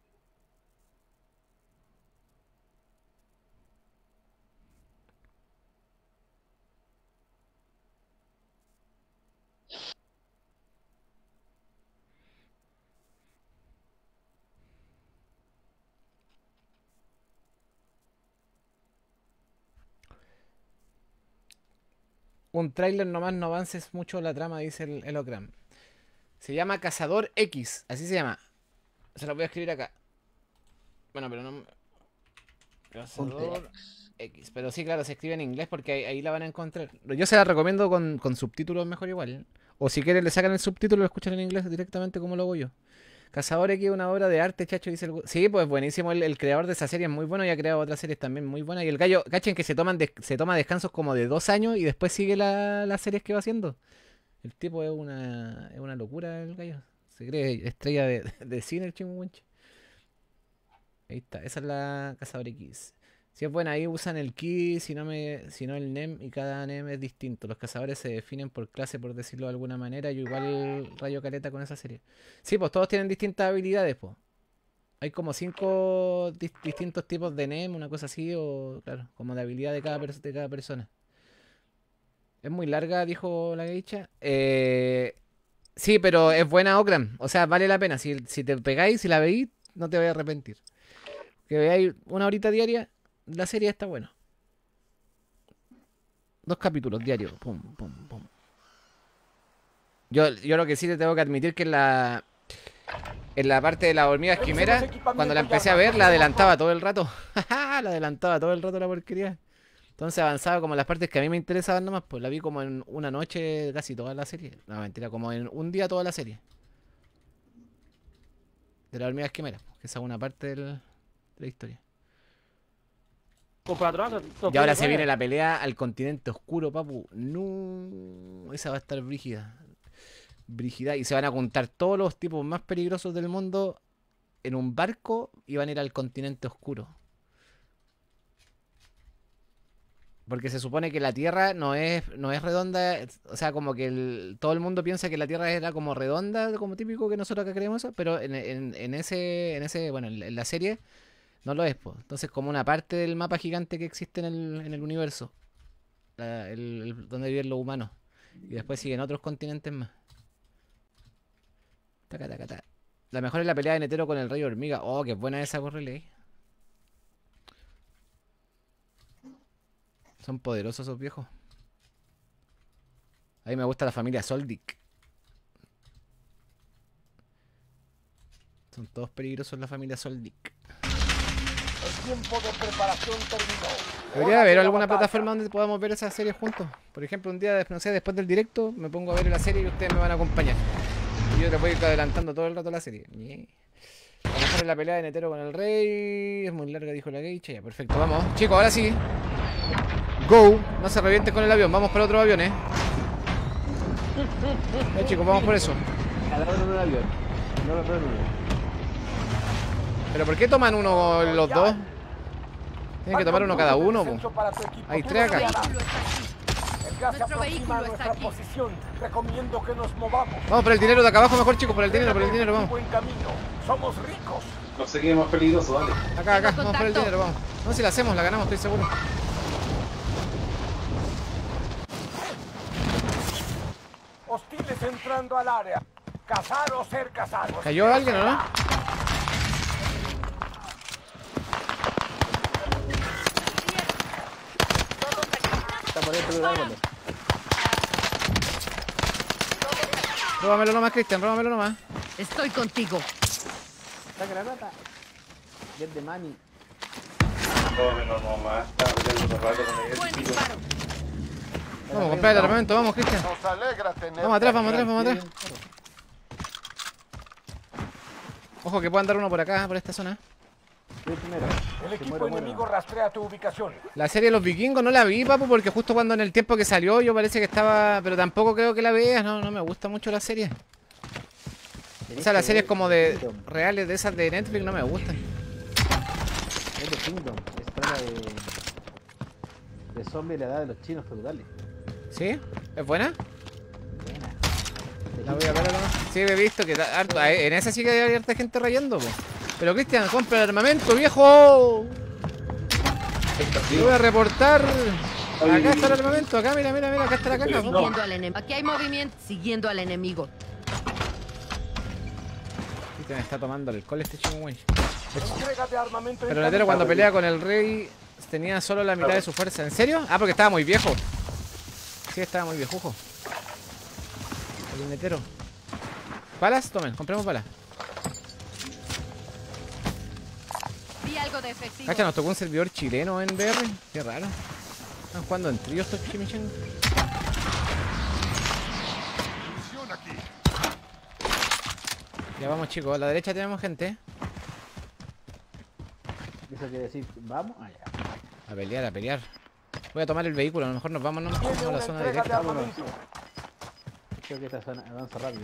Un tráiler nomás, no avances mucho la trama, dice el, el Ocram. Se llama Cazador X, así se llama. Se lo voy a escribir acá. Bueno, pero no... Cazador X. Pero sí, claro, se escribe en inglés porque ahí, ahí la van a encontrar. Yo se la recomiendo con, con subtítulos mejor igual. O si quieren le sacan el subtítulo y lo escuchan en inglés directamente como lo hago yo. Cazador X es una obra de arte, chacho, dice el... Sí, pues buenísimo, el, el creador de esa serie es muy bueno y ha creado otras series también muy buenas. Y el gallo, cachen que se toman de- se toma descansos como de dos años y después sigue la, las series que va haciendo. El tipo es una, es una locura el gallo. Se cree estrella de, de cine el chingüenche. Ahí está, esa es la Cazador X. Si es buena, ahí usan el ki, si no, me, si no el nem, y cada nem es distinto. Los cazadores se definen por clase, por decirlo de alguna manera. Yo igual rayo caleta con esa serie. Sí, pues todos tienen distintas habilidades, pues. Hay como cinco dis- distintos tipos de nem, una cosa así, o claro, como de habilidad de cada, pers- de cada persona. Es muy larga, dijo la geisha. Eh, sí, pero es buena Okram. O sea, vale la pena. Si, si te pegáis, si la veis, no te vais a arrepentir. Que veáis una horita diaria, la serie está buena. Dos capítulos diarios. Pum, pum, pum. Yo, yo lo que sí te tengo que admitir que en la, en la parte de las hormigas quimera, cuando la empecé a ver, la adelantaba todo el rato. la adelantaba todo el rato la porquería. Entonces avanzaba como las partes que a mí me interesaban nomás, pues la vi como en una noche casi toda la serie. No, mentira, como en un día toda la serie. De las hormigas quimeras, que esa es una parte del, de la historia. Y ahora se viene la pelea al continente oscuro, papu. No, esa va a estar brígida. Brígida. Y se van a juntar todos los tipos más peligrosos del mundo en un barco y van a ir al continente oscuro. Porque se supone que la Tierra no es, no es redonda. O sea, como que el, todo el mundo piensa que la Tierra era como redonda, como típico que nosotros acá creemos eso. Pero en, en, en ese, en ese, bueno, en la serie no lo es, pues. Entonces, como una parte del mapa gigante que existe en el, en el universo. La, el, el, donde viven los humanos. Y después siguen otros continentes más. Taca, taca, taca. La mejor es la pelea de Netero con el Rey Hormiga. Oh, qué buena esa por relay. Son poderosos esos viejos. A mí me gusta la familia Soldic. Son todos peligrosos la familia Soldic. El tiempo de preparación terminó. Debería haber alguna plataforma donde podamos ver esas series juntos. Por ejemplo, un día, no sé, después del directo, me pongo a ver la serie y ustedes me van a acompañar. Y yo les voy a ir adelantando todo el rato la serie. Yeah. A lo mejor es la pelea de Netero con el Rey. Es muy larga, dijo la Geisha. Ya, perfecto. Vamos, chicos, ahora sí. Go. No se revienten con el avión. Vamos para otro avión, eh. Ya, chicos, vamos por eso. ¿Pero por qué toman uno los dos? Tienen que tomar uno cada uno, po. Hay tres acá. Nuestro vehículo está aquí. Posición. Recomiendo que nos movamos. Vamos por el dinero de acá abajo mejor, chicos. Por el dinero, por el dinero, vamos. Buen camino. Somos ricos. No sé qué es más peligroso, dale. Acá, acá, vamos por el dinero, vamos. No, si la hacemos, la ganamos, estoy seguro. Hostiles entrando al área. Cazar o ser cazados. ¿Cayó alguien o no? Está por dentro del árbol. Róbamelo nomás, Cristian, róbamelo nomás. Estoy contigo. Saca la rata. Get the money. Róbamelo nomás. Estaba peleando un rato con el Buen disparo. Vamos, comprar el armamento, vamos, Cristian. Nos alegra tener. Vamos atrás, vamos atrás, vamos atrás. Ojo que puedan dar uno por acá, por esta zona. El equipo enemigo rastrea tu ubicación. La serie de los vikingos no la vi, papu, porque justo cuando en el tiempo que salió yo parece que estaba... Pero tampoco creo que la veas, no, no me gusta mucho la serie. O sea, las series como de reales de esas de Netflix no me gustan. Es de Kingdom, es trama de... de zombie de la edad de los chinos feudales. ¿Sí? ¿Es buena? Buena. La voy a ver ahora. Sí, he visto que harto, en esa sí que hay harta gente rayando, po. Pero Cristian, compra el armamento, viejo. Lo voy a reportar. Acá está el armamento, acá, mira, mira, mira, acá está la caja. Siguiendo al enemigo. Aquí hay movimiento. Siguiendo al enemigo. Cristian está tomando alcohol este chico, güey. Entrega de armamento. Pero Netero cuando pelea con el Rey tenía solo la mitad de su fuerza. ¿En serio? Ah, porque estaba muy viejo. Sí, estaba muy viejujo. El Netero. ¿Palas? Tomen, compremos palas. Vi algo de efectivo. Cacha, nos tocó un servidor chileno en B R. Qué raro. Están jugando en trío estos chimichangos. Ya vamos, chicos. A la derecha tenemos gente. ¿Eso quiere decir vamos? Ah, ya. A pelear, a pelear. Voy a tomar el vehículo. A lo mejor nos vamos, no nos vamos a la zona directa. Creo que esta zona avanza rápido.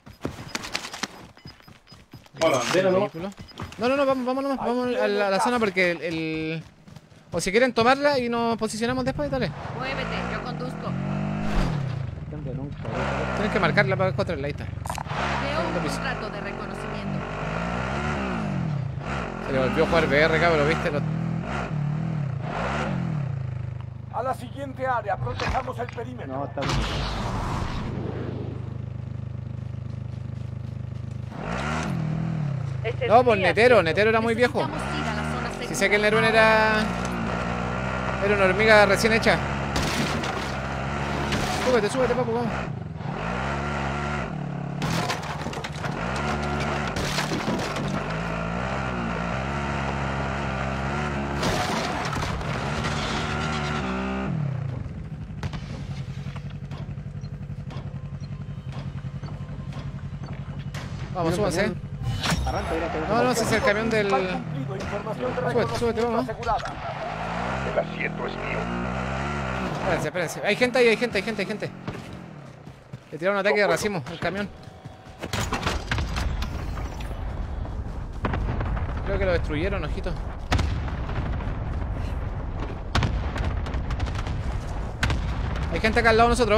Bueno, andero, ¿no? No, no, no, vamos, vamos, vamos, vamos a la, a la zona porque el, el... O si quieren tomarla y nos posicionamos después, dale. Muévete, yo conduzco. Nunca. Tienes que marcarla para encontrarla, ahí está. Veo un contrato de reconocimiento. Se le volvió a jugar B R, cabrón, ¿viste? Lo... A la siguiente área, protejamos el perímetro. No, está bien. Este No, pues Netero, Netero era muy viejo. Si sé que el Nerón era... Era una hormiga recién hecha. Súbete, súbete, papu, vamos. Vamos, súbanse. Arranca, mira, que No, no, ese es el camión del... Súbete, súbete, vamos. El asiento es mío. Espérense, espérense. Hay gente ahí, hay gente, hay gente, hay gente. Le tiraron un ataque de racimo al camión. Creo que lo destruyeron, ojito. Hay gente acá al lado de nosotros.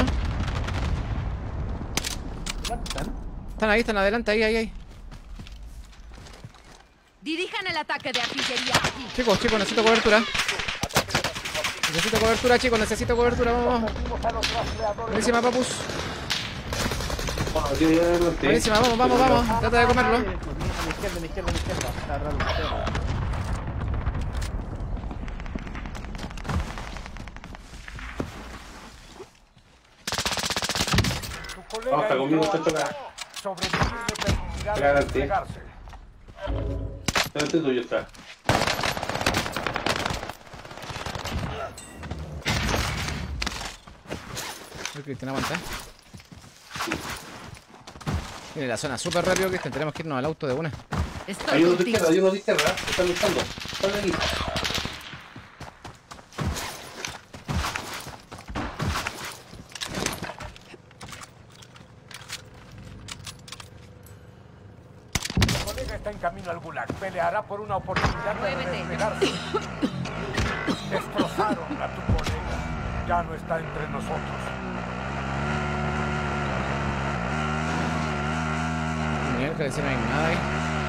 Están ahí, están adelante, ahí, ahí, ahí. Dirijan el ataque de artillería aquí. Chicos, chicos, necesito cobertura. Necesito cobertura, chicos, necesito cobertura, vamos, vamos. Buenísima, papus. Buenísima, vamos, vamos, vamos. Trata de comerlo. A la izquierda, a la izquierda, a la izquierda. Está raro, a la izquierda. No, está conmigo, está chocado. Adelante. Delante tuyo está. Cristian, aguanta. Tiene la zona súper rápido, Cristian. Tenemos que irnos al auto de una. Hay uno de izquierda, hay uno de izquierda. Están luchando. Están aquí. Tu colega está en camino al Gulag. Peleará por una oportunidad de desplegarse. Destrozaron a tu colega. Ya no está entre nosotros. Miguel, que decir no hay nada ahí.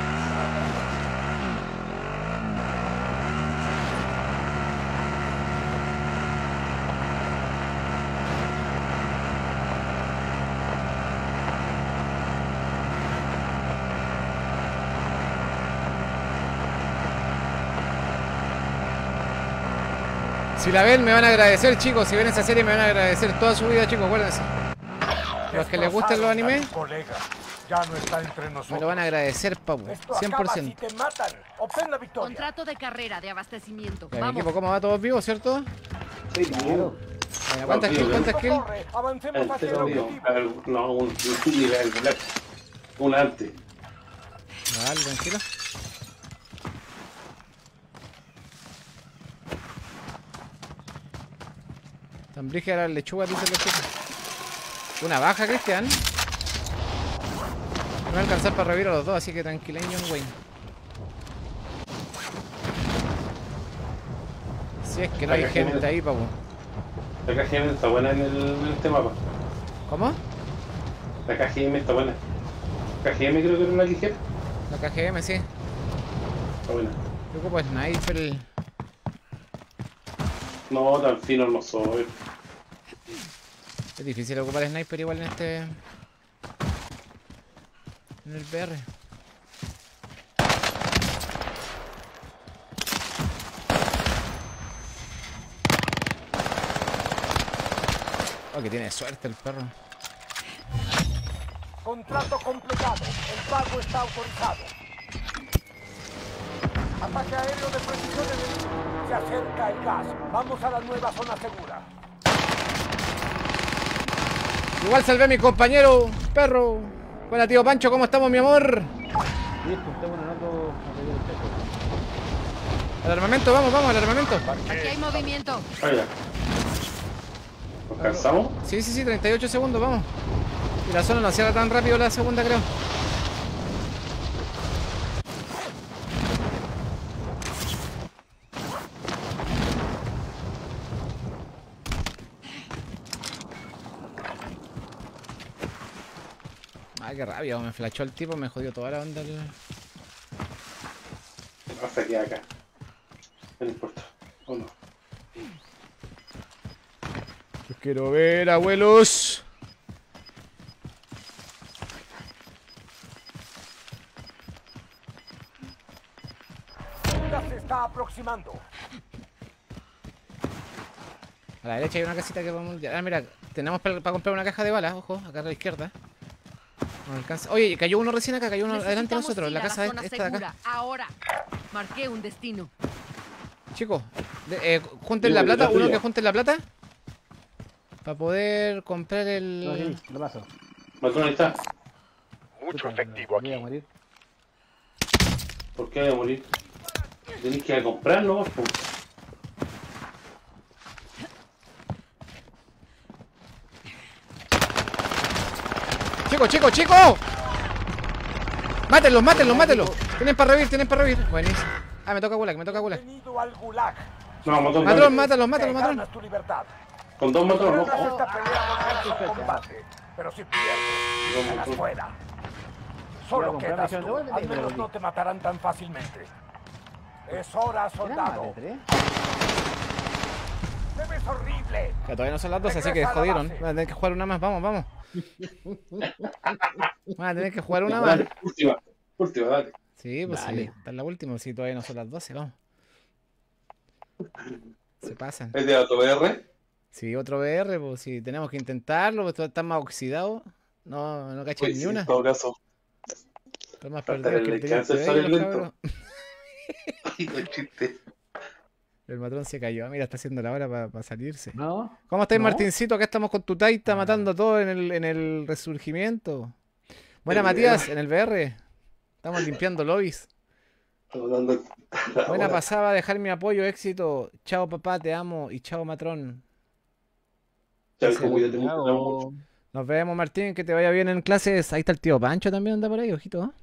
Si la ven me van a agradecer, chicos. Si ven esa serie me van a agradecer toda su vida, chicos, acuérdense. Los que les gusten los animes, ya no está entre nosotros. me lo van a agradecer, papu. cien por ciento. Si te matan, obtén la victoria. Contrato de carrera de abastecimiento. Mi Vamos. equipo, ¿cómo va? ¿Todos vivos, cierto? Sí, claro. Bueno, ¿cuántas kills? ¿Cuántas kills? Avancemos hacia el objetivo. No, un nivel, un antes. Vale, tranquilo. Tan brígida la lechuga, dicen los chicos. Una baja, Cristian. No va a alcanzar para revivir a los dos, así que tranquileño, Wayne. Si es que no hay gente ahí, papu. La K G M está buena en, el, en este mapa. ¿Cómo? La K G M está buena. K G M creo que era una ligera. La K G M, sí. Está buena. Yo ocupo sniper. No, tan fino no soy. Es difícil ocupar sniper igual en este... en el P R. Oh, que tiene suerte el perro. Contrato completado. El pago está autorizado. Ataque aéreo de precisión enemigo. Se acerca el gas. Vamos a la nueva zona segura. Igual salvé a mi compañero, perro. Hola, tío Pancho, ¿cómo estamos, mi amor? Al armamento, vamos, vamos, al armamento. Aquí hay movimiento. Vaya. ¿Nos cansamos? Sí, sí, sí, treinta y ocho segundos, vamos. Y la zona no cierra tan rápido la segunda, creo. Ay, qué rabia, me flashó el tipo, me jodió toda la onda. El... Hasta aquí acá. No importa. ¿O no? Los quiero ver, abuelos. Se está aproximando. A la derecha hay una casita que vamos... Ah, mira, tenemos para comprar una caja de balas, ojo, acá a la izquierda. No alcanza. Oye, cayó uno recién acá, cayó uno adelante de nosotros, la casa la esta de acá. Ahora, marqué un destino. Chicos, eh, junten la plata, uno que junten la plata. Para poder comprar el... Lo paso. Matón, ahí está. Mucho efectivo aquí. ¿Por qué voy a morir? Tenés que ir a comprarlo, po. ¡Chico, chico, chico! ¡Mátenlos, mátenlos, mátenlos! Tienen para revivir, tienen para revivir. Buenísimo. Ah, me toca gulag, me toca gulag. Bienvenido al gulag. No, matón. Matrón, mátalos, mátalos, Te matrón. ganas tu libertad. Con dos matrones, Ganas ¿no? esta pelea no es combate, pero si pierdes, ganas fuera. Solo Voy a quedas comprar tú. misión de Al vuelta y menos me no te matarán tan fácilmente. Es hora, soldado. Te ves horrible. Ya todavía no son las doce, así que Regresa a la jodieron. base. Van a tener que jugar una más, vamos, vamos. Van a tener que jugar una más. Dale, última, última, dale. Sí, pues Dale. sí, está en la última, si todavía no son las doce, vamos. Se pasan. ¿Es de auto V R? Sí, otro V R, pues si tenemos que intentarlo, pues todo está más oxidado. No, no cachan Pues ni sí, una. en todo caso. Está más Falta perdido que el el teniente descanso, sale Bale, los lento. cabros. Ay, no chiste. El matrón se cayó. Mira, está haciendo la hora para salirse. No. ¿Cómo estáis, No. Martincito? Acá estamos con tu taita Ah. matando todo en el, en el resurgimiento. Buena, El Matías, V R. en el V R. Estamos limpiando lobbies. Estamos dando. Buena pasada, dejar mi apoyo, éxito. Chao, papá, te amo. Y chao, matrón. Chao, Dice hijo, cuídate mucho, te amo Chao. mucho. Nos vemos, Martín. Que te vaya bien en clases. Ahí está el tío Pancho también, anda por ahí, ojito. ¿eh?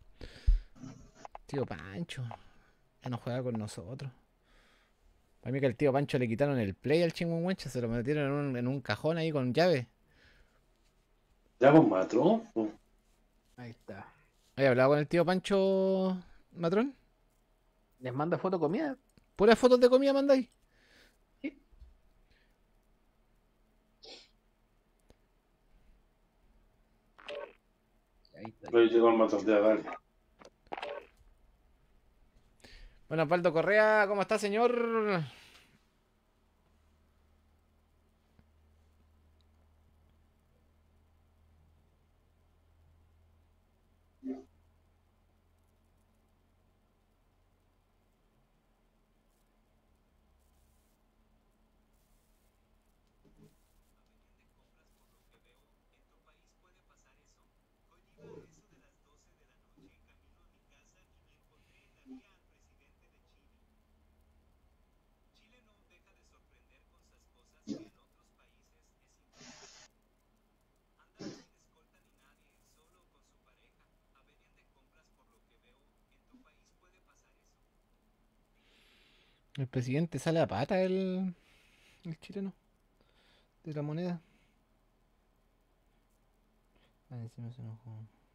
Tío Pancho. Ya no juega con nosotros. Para mí que al tío Pancho le quitaron el play al Chingüengüencha, se lo metieron en un, en un cajón ahí con llave. Ya, pues, matrón. pues. Ahí está. ¿Has hablado con el tío Pancho, matrón? ¿Les manda foto comida? ¿Puras fotos de comida mandáis? Ahí está. Pero llegó el matrón, ya, dale. Bueno, Osvaldo Correa, ¿cómo está, señor? El presidente sale a pata, el, el chileno, de la moneda. Ah, encima se enojó.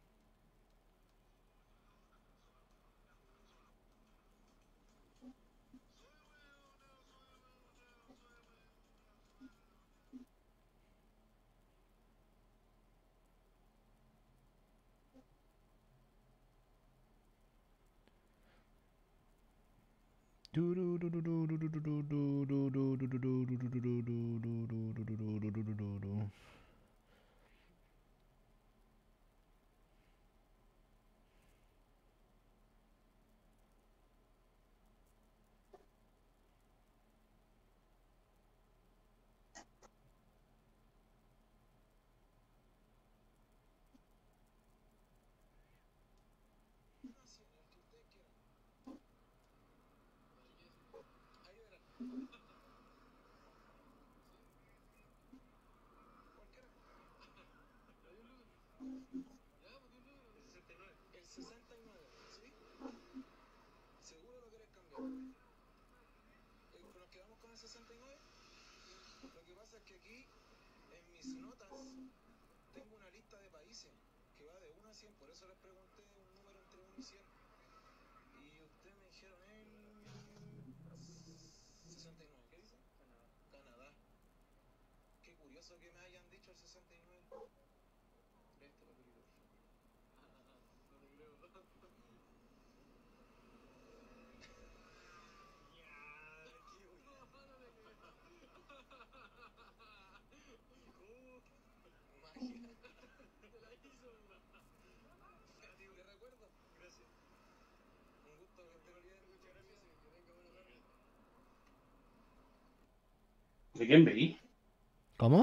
¿De quién veí? ¿Cómo?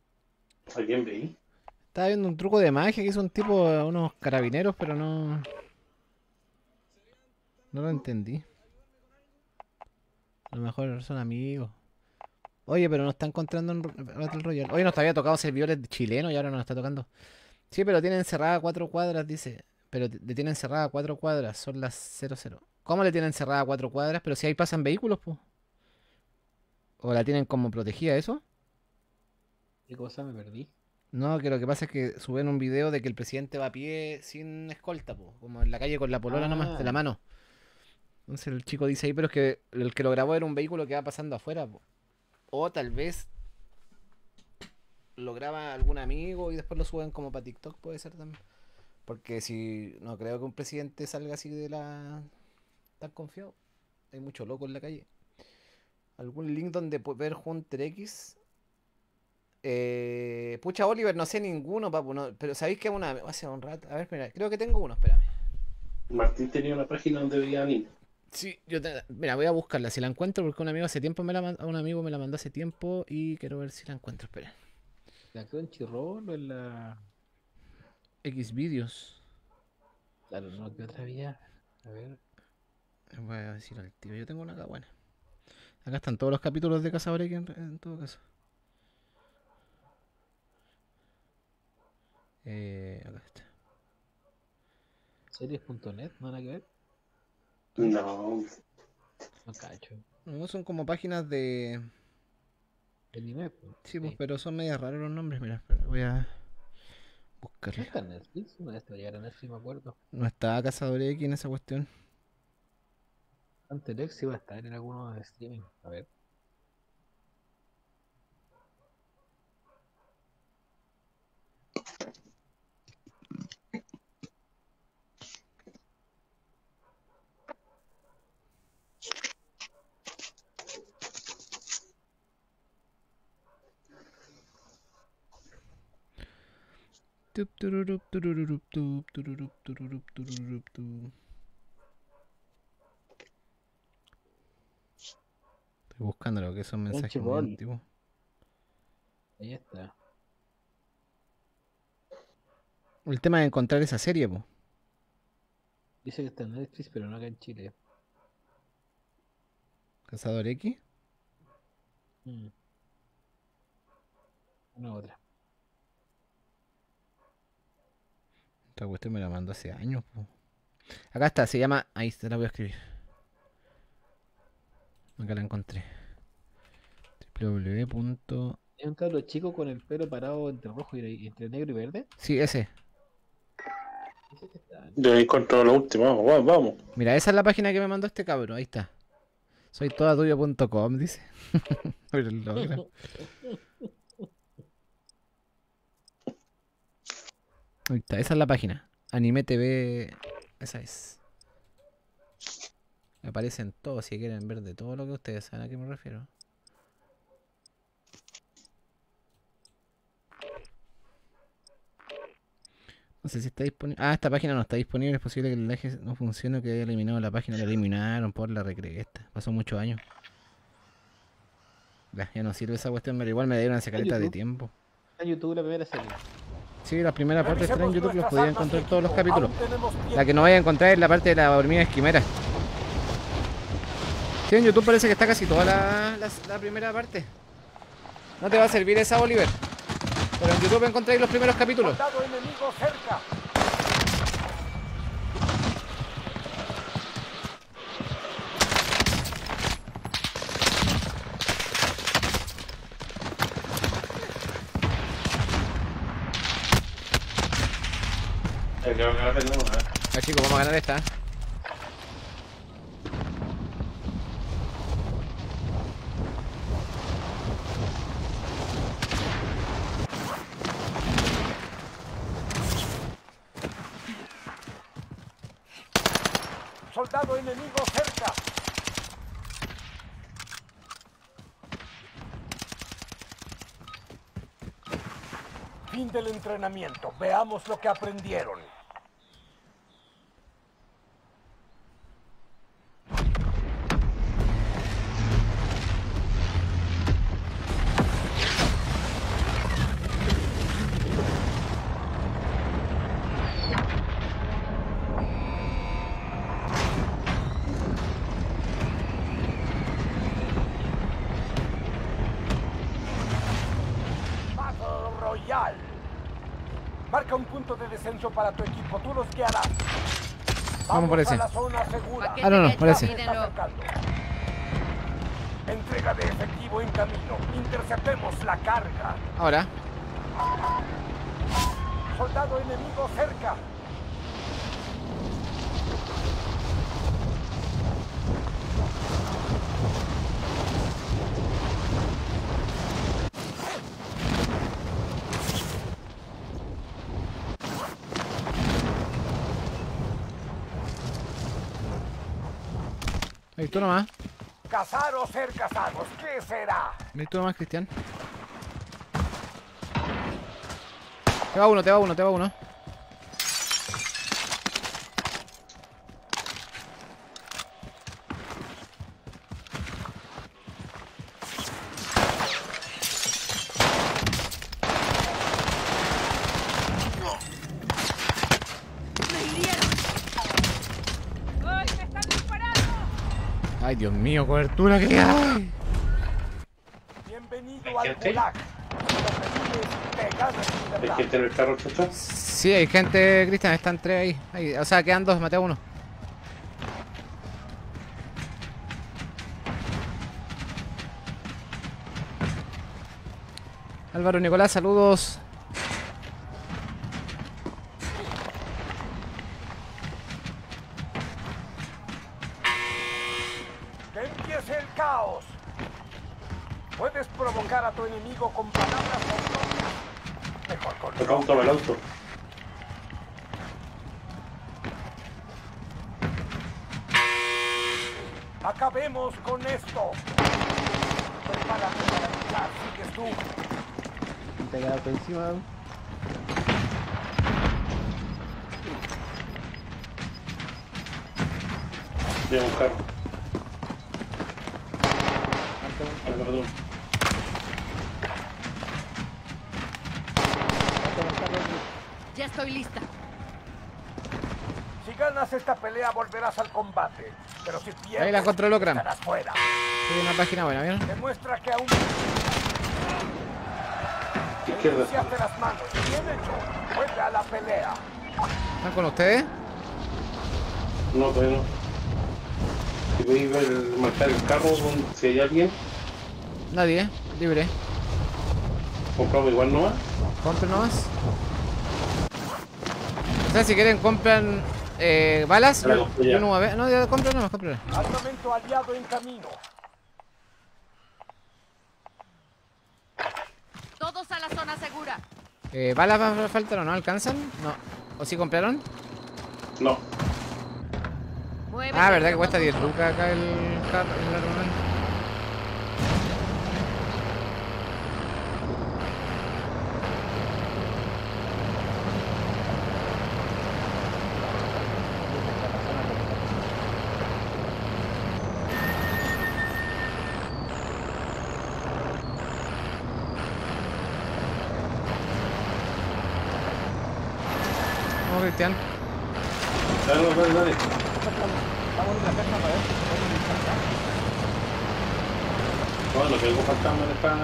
¿A quién veí? Estaba viendo un truco de magia que hizo un tipo, unos carabineros, pero no... No lo entendí. A lo mejor son amigos. Oye, pero no está encontrando en Battle Royale. Oye, nos había tocado servidores chilenos y ahora no nos está tocando. Sí, pero tienen cerrada cuatro cuadras, dice. Pero le tienen cerrada cuatro cuadras, son las cero cero. ¿Cómo le tienen cerrada cuatro cuadras? Pero si ahí pasan vehículos, pues. ¿O la tienen como protegida eso? ¿Qué cosa me perdí? No, que lo que pasa es que suben un video de que el presidente va a pie sin escolta, po, como en la calle con la polola Ah. nomás, de la mano. Entonces el chico dice ahí, pero es que el que lo grabó era un vehículo que va pasando afuera, po. O tal vez lo graba algún amigo y después lo suben como para TikTok, puede ser también. Porque si no creo que un presidente salga así de la... tan confiado. Hay mucho loco en la calle. ¿Algún link donde pu- ver Hunter X? Eh, pucha, Oliver, no sé ninguno, papu, no, pero sabéis que una hace un rato. A ver, espera, creo que tengo uno, espérame. Martín tenía una página donde veía anime. Sí, yo te- mira, voy a buscarla, si la encuentro, porque un amigo hace tiempo me la man- un amigo me la mandó hace tiempo y quiero ver si la encuentro, espera. ¿La Crunchyroll o en la...? Xvideos. Claro, no, ¿qué otra vía? A ver. Voy a decir al tío, yo tengo una acá buena. Acá están todos los capítulos de Casa Break en, en todo caso. Eh, acá está. Series punto net, ¿no nada que ver? No. No cacho. No, son como páginas de... De anime, pues. Sí, pues, pero son medias raros los nombres, mira, espera, voy a ¿No buscarla. está en Netflix? Una vez te llegar a Netflix, me acuerdo. No está Cazador X en esa cuestión. Antes Lex iba a estar en alguno de streaming. A ver. Tup, tururup, turururup, tup, tururup, tururup, tururup, tup. Estoy buscando lo que son mensajes muy Crunchyroll. antiguos. Ahí está. El tema de encontrar esa serie, po. Dice que está en Netflix, pero no acá en Chile. Cazador X. Mm. Una otra. Esta cuestión me la mandó hace años, po. Acá está, se llama... Ahí te la voy a escribir. Acá la encontré. www. ¿Es un cabro chico con el pelo parado entre rojo y entre negro y verde? Sí, ese. Ese que está. Ya encontrado lo último, vamos, vamos, vamos. Mira, esa es la página que me mandó este cabro. Ahí está. Soy toda tuyo punto com, dice. Pero logra. Ahí está, esa es la página. Anime T V. Esa es. Me aparecen todos si quieren ver de todo lo que ustedes saben a qué me refiero. No sé si está disponible. Ah, esta página no está disponible. Es posible que el eje no funcione o que haya eliminado la página. La eliminaron por la recreesta. Pasó muchos años. Ya, ya no sirve esa cuestión, pero igual me dieron esa caleta de YouTube? tiempo. En YouTube la primera serie. Sí, las primeras partes están en YouTube, los podía encontrar todos los capítulos. Aún tenemos tiempo. La que no vaya a encontrar es la parte de la hormiga esquimera. Sí, en YouTube parece que está casi toda la, la, la primera parte. No te va a servir esa, Oliver. Pero en YouTube encontráis los primeros capítulos. Soldado enemigo cerca. Ya que van a ganar de nuevo, ¿eh? Ya, chicos, vamos a ganar esta. Soldado enemigo cerca. Fin del entrenamiento. Veamos lo que aprendieron. punto de descenso para tu equipo. Tú los guiarás. Vamos por ese. a la zona segura. Ah, no, no, por ese. Entrega de efectivo en camino. Interceptemos la carga. Ahora. Soldado enemigo cerca. Ahí tú nomás. Cazar o ser cazados, ¿qué será? Ahí tú nomás, Cristian. Te va uno, te va uno, te va uno. Ay, Dios mío, cobertura que hay. Bienvenido al Gulag. ¿Hay gente en el carro, chacho? Sí, hay gente, Cristian, están tres ahí. ahí. O sea, quedan dos, maté a uno. Álvaro Nicolás, saludos. Que empiece el caos. Puedes provocar a tu enemigo con palabras o mejor con el auto, el auto. Acabemos con esto. Prepárate para luchar, sigues tú. Te quedaste encima. Lleva un carro. Perdón. Ya estoy lista. Si ganas esta pelea volverás al combate, pero si pierdes, ahí la controló, Cram. estarás fuera. Hay una página buena, ¿vieron? Demuestra que aún Izquierda. ensuciaste las manos. Bien hecho. Vuelve a la pelea. ¿Están con ustedes? No, todavía no. Si podéis ver, marcar el carro, si hay alguien. Nadie, libre. Compramos igual nomás. Compren nomás. O sea, si quieren compran eh, balas. Yo, yo no, ver. no, ya compren nomás, compren. Armamento aliado en camino. Todos a la zona segura. Eh, ¿Balas va- faltan o no? ¿Alcanzan? No. ¿O sí compraron? No. Muévete, Ah, ¿verdad que cuesta diez lucas acá el carro? El armamento? Vamos, Cristian. Dale, dale, dale. Vamos a la casa para ver si se puede descansar. Bueno, lo que algo faltando está.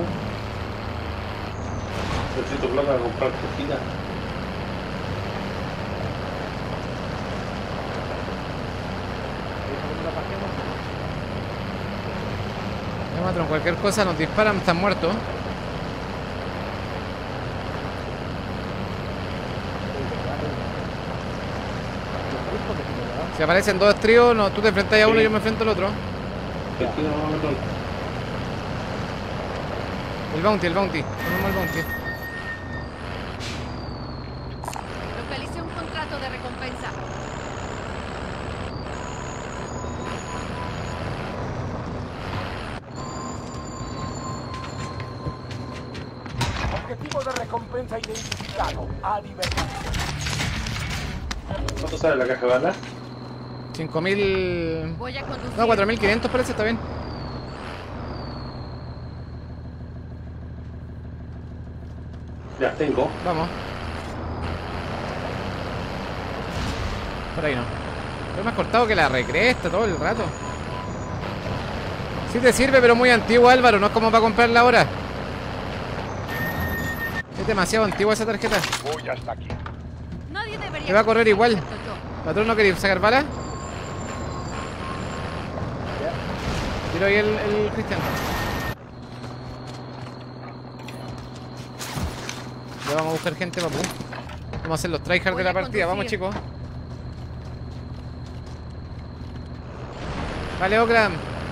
Necesito plata para comprar cositas. Ya, matrón, cualquier cosa nos disparan, están muertos. Si aparecen dos tríos, no, tú te enfrentas a uno y yo me enfrento al otro. El bounty, el bounty. Ponemos el bounty. Localicé un contrato de recompensa. Objetivo de recompensa identificado. A libertad. ¿Cuánto sale la caja de balas? cinco mil... Voy a conducir. No, cuatro mil quinientos parece, está bien. Ya tengo. Vamos. Por ahí no. Estoy más cortado que la recresta todo el rato. Sí te sirve, pero muy antiguo, Álvaro. No es como para comprarla ahora. Es demasiado antigua esa tarjeta. Voy hasta aquí. debería Te va a correr igual. haber sido yo. ¿Patrón no quería sacar bala? Tiro ahí el, el Cristian. Ya vamos a buscar gente, papu. Vamos a hacer los tryhards de Voy la a partida. Vamos, conducir. chicos. Vale, Okram.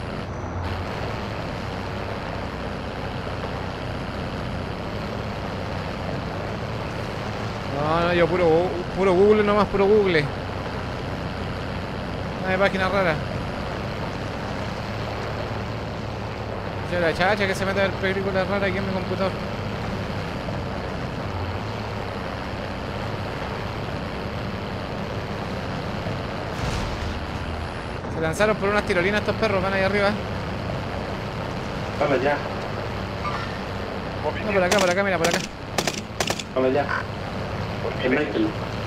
No, no, yo puro, puro Google nomás, puro Google. No hay página rara. Yo la chacha que se mete a ver películas raras aquí en mi computador. Se lanzaron por unas tirolinas estos perros, van ahí arriba. Vamos allá. No, por acá, por acá, mira, por acá. Vamos allá. El Michael.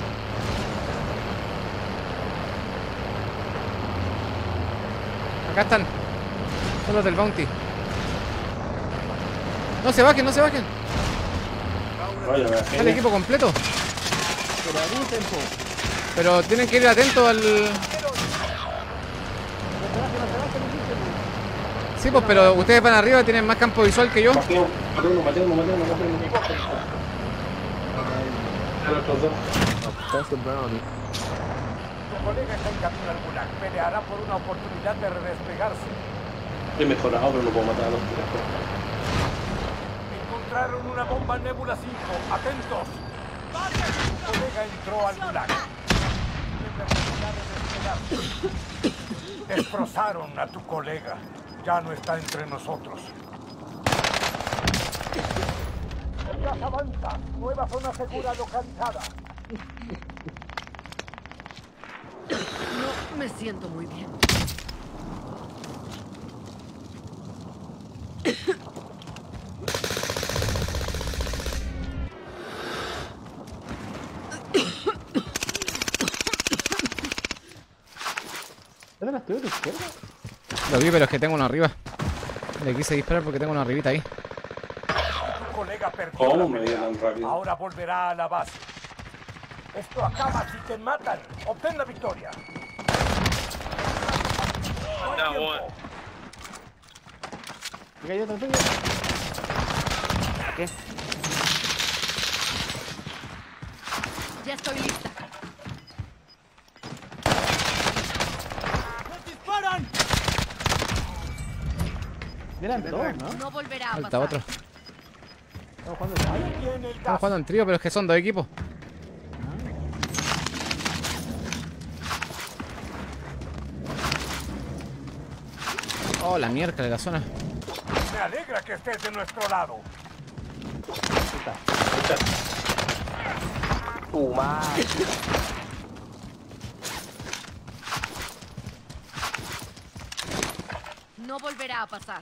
Acá están. Son los del Bounty. No se bajen, no se bajen. Vaya, vaya. Está el equipo completo. Pero tienen que ir atentos al... Sí, pues, pero ustedes van arriba, tienen más campo visual que yo. Mateo, Mateo, Mateo, Mateo, Mateo. Tu colega está en camino al Gulag. Peleará por una oportunidad de redesplegarse. He mejorado, pero no puedo matar a los tiros. Encontraron una bomba Nebula cinco. ¡Atentos! Tu colega entró al Gulag. Destrozaron a tu colega. Ya no está entre nosotros. El gas avanza. Nueva zona segura localizada. No me siento muy bien. ¿Dónde las tuve a la izquierda? Lo vi, pero es que tengo uno arriba. Le quise disparar porque tengo uno arribita ahí. Tu colega perdió ¿Cómo la me pelea. dio tan rápido? Ahora volverá a la base. Esto acaba si te matan. Obtén la victoria. No hay No, tiempo. bueno. Me cayó tanto. ¿Qué? Ya estoy lista. Eran todos, ¿no? No volverá a Falta pasar. otro. Estamos jugando Ahí viene el Estamos gas. jugando en trío, pero es que son dos equipos. Oh, la mierda de la zona. Me alegra que estés de nuestro lado. Tu madre. No volverá a pasar.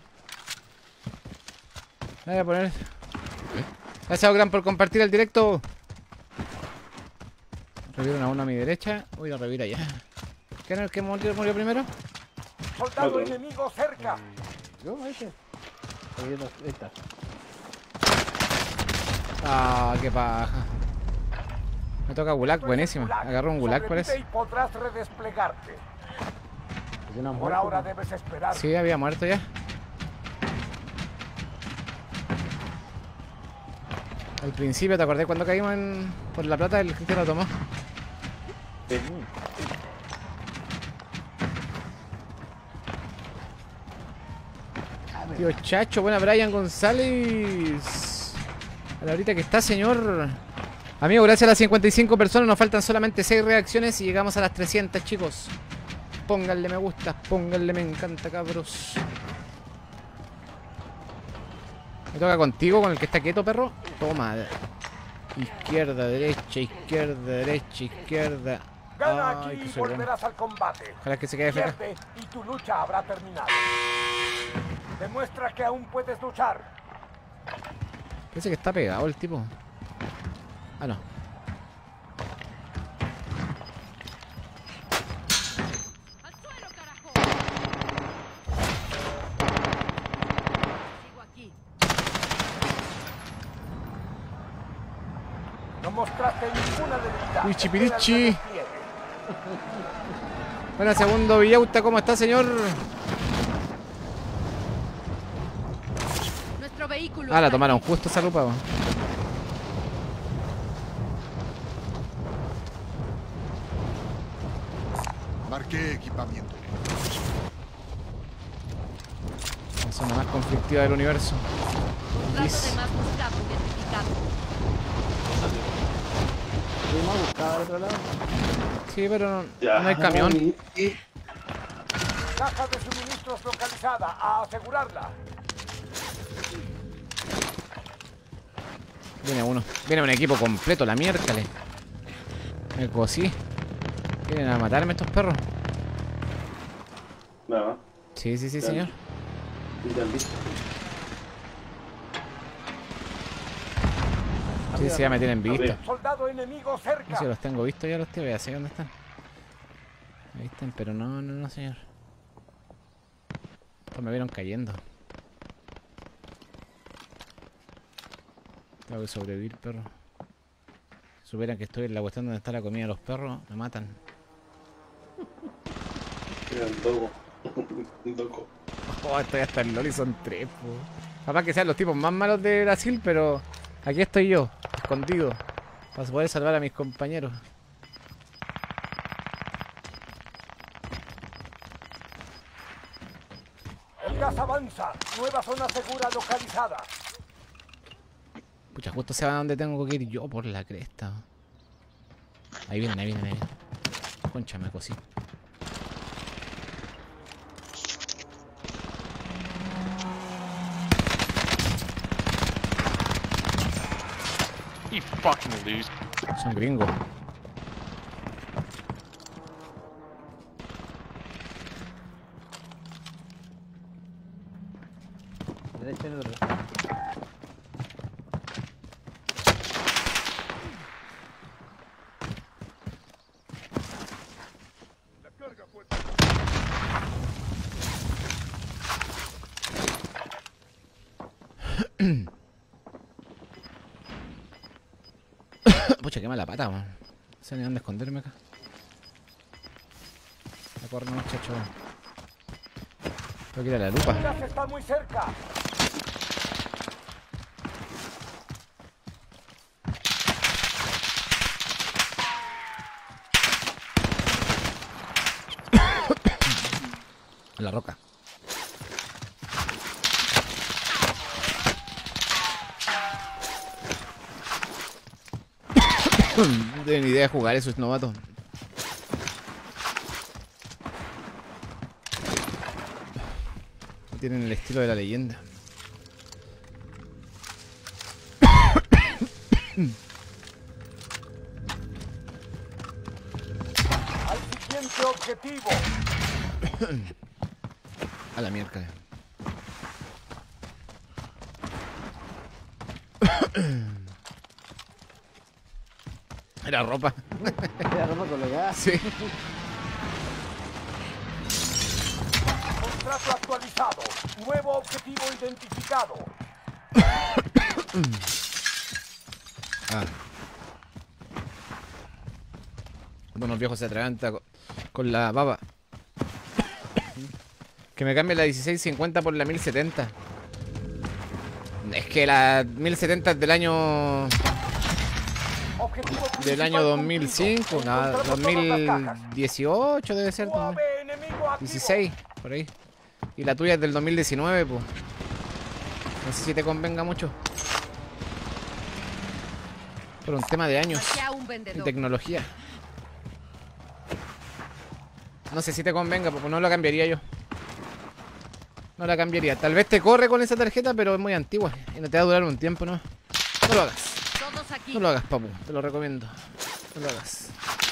Voy a poner. Gracias, Gran, por compartir el directo. Revieron a uno a mi derecha. Uy, lo revira ya. ¿Quién es el que murió, murió primero? Soldado Otro. enemigo cerca. ¿Yo? Ese. Ahí está. Ahí está. Ah, qué paja. Me toca Gulag, buenísima. Agarró un Gulag, Sobrevive parece. y podrás redesplegarte. Pues yo no Por muerto, ahora ¿no? debes esperar. Sí, había muerto ya. Al principio, ¿te acordás cuando caímos en... por la plata? El Cristian lo tomó. Sí. Tío Chacho, buena Brian González. A la horita que está, señor. Amigo, gracias a las cincuenta y cinco personas. Nos faltan solamente seis reacciones y llegamos a las trescientas, chicos. Pónganle me gusta, pónganle me encanta, cabros. Me toca contigo, con el que está quieto, perro. Toma. Izquierda, derecha, izquierda, derecha, izquierda. Gana Ay, aquí que y soy bueno. volverás al combate. Ojalá que se quede flaca. Pierde y tu lucha habrá terminado. Demuestra que aún puedes luchar. Parece que está pegado el tipo. Ah, no. ¡Al suelo, carajo! Sigo aquí. No mostraste ninguna debilidad. Wichipirichi. Buena, segundo Villauta, ¿cómo está, señor? Nuestro vehículo. Ah, la tomaron justo esa lupa. Po. Marqué equipamiento. La zona más conflictiva del universo. Contrato de más buscado identificado. ¿Hemos buscado al otro lado? Sí, pero no, Ya. no hay camión. Caja de suministros localizada. A asegurarla. Viene uno. Viene un equipo completo, la miércoles. Me cosí. Vienen a matarme estos perros. Nada. Sí, sí, sí, Ya. señor. Ya listo. Sí, sí, ya me tienen visto. Soldado enemigo cerca. Sí, los tengo vistos ya los tíos. Ya sé dónde están. Ahí están, pero no, no, no, señor. Estos me vieron cayendo. Tengo que sobrevivir, perro. Si supieran que estoy en la cuestión donde está la comida de los perros, me matan. Era un dogo. Un dogo. Oh, estoy hasta el loli, son tres, po. Capaz que sean los tipos más malos de Brasil, pero aquí estoy yo, escondido, para poder salvar a mis compañeros. El gas avanza. Nueva zona segura localizada. Pucha, justo se va a donde tengo que ir yo, por la cresta. Ahí vienen, ahí vienen, ahí vienen. Concha, me cosí. You fucking lose. Son gringos. Derecha en el otro. Pucha, qué mala pata, man. No sé ni dónde esconderme acá. A correr, muchacho. Tengo que ir a la lupa. El gas está muy cerca. A la roca. No tienen idea de jugar esos novatos. No tienen el estilo de la leyenda. Al siguiente objetivo. A la mierda. Era ropa. Era ropa colgada. Sí. Contrato actualizado. Nuevo objetivo identificado. Ah. Unos viejos se atragantan con, con la baba. Que me cambie la dieciséis cincuenta por la mil setenta. Es que la mil setenta es del año... Del año dos mil cinco, no, dos mil dieciocho debe ser, ¿no? dieciséis, por ahí. Y la tuya es del dos mil diecinueve, pues. No sé si te convenga mucho. Por un tema de años y tecnología. No sé si te convenga, pues no la cambiaría yo. No la cambiaría. Tal vez te corre con esa tarjeta, pero es muy antigua y no te va a durar un tiempo, ¿no? No lo hagas. No lo hagas, papu. Te lo recomiendo. No lo hagas.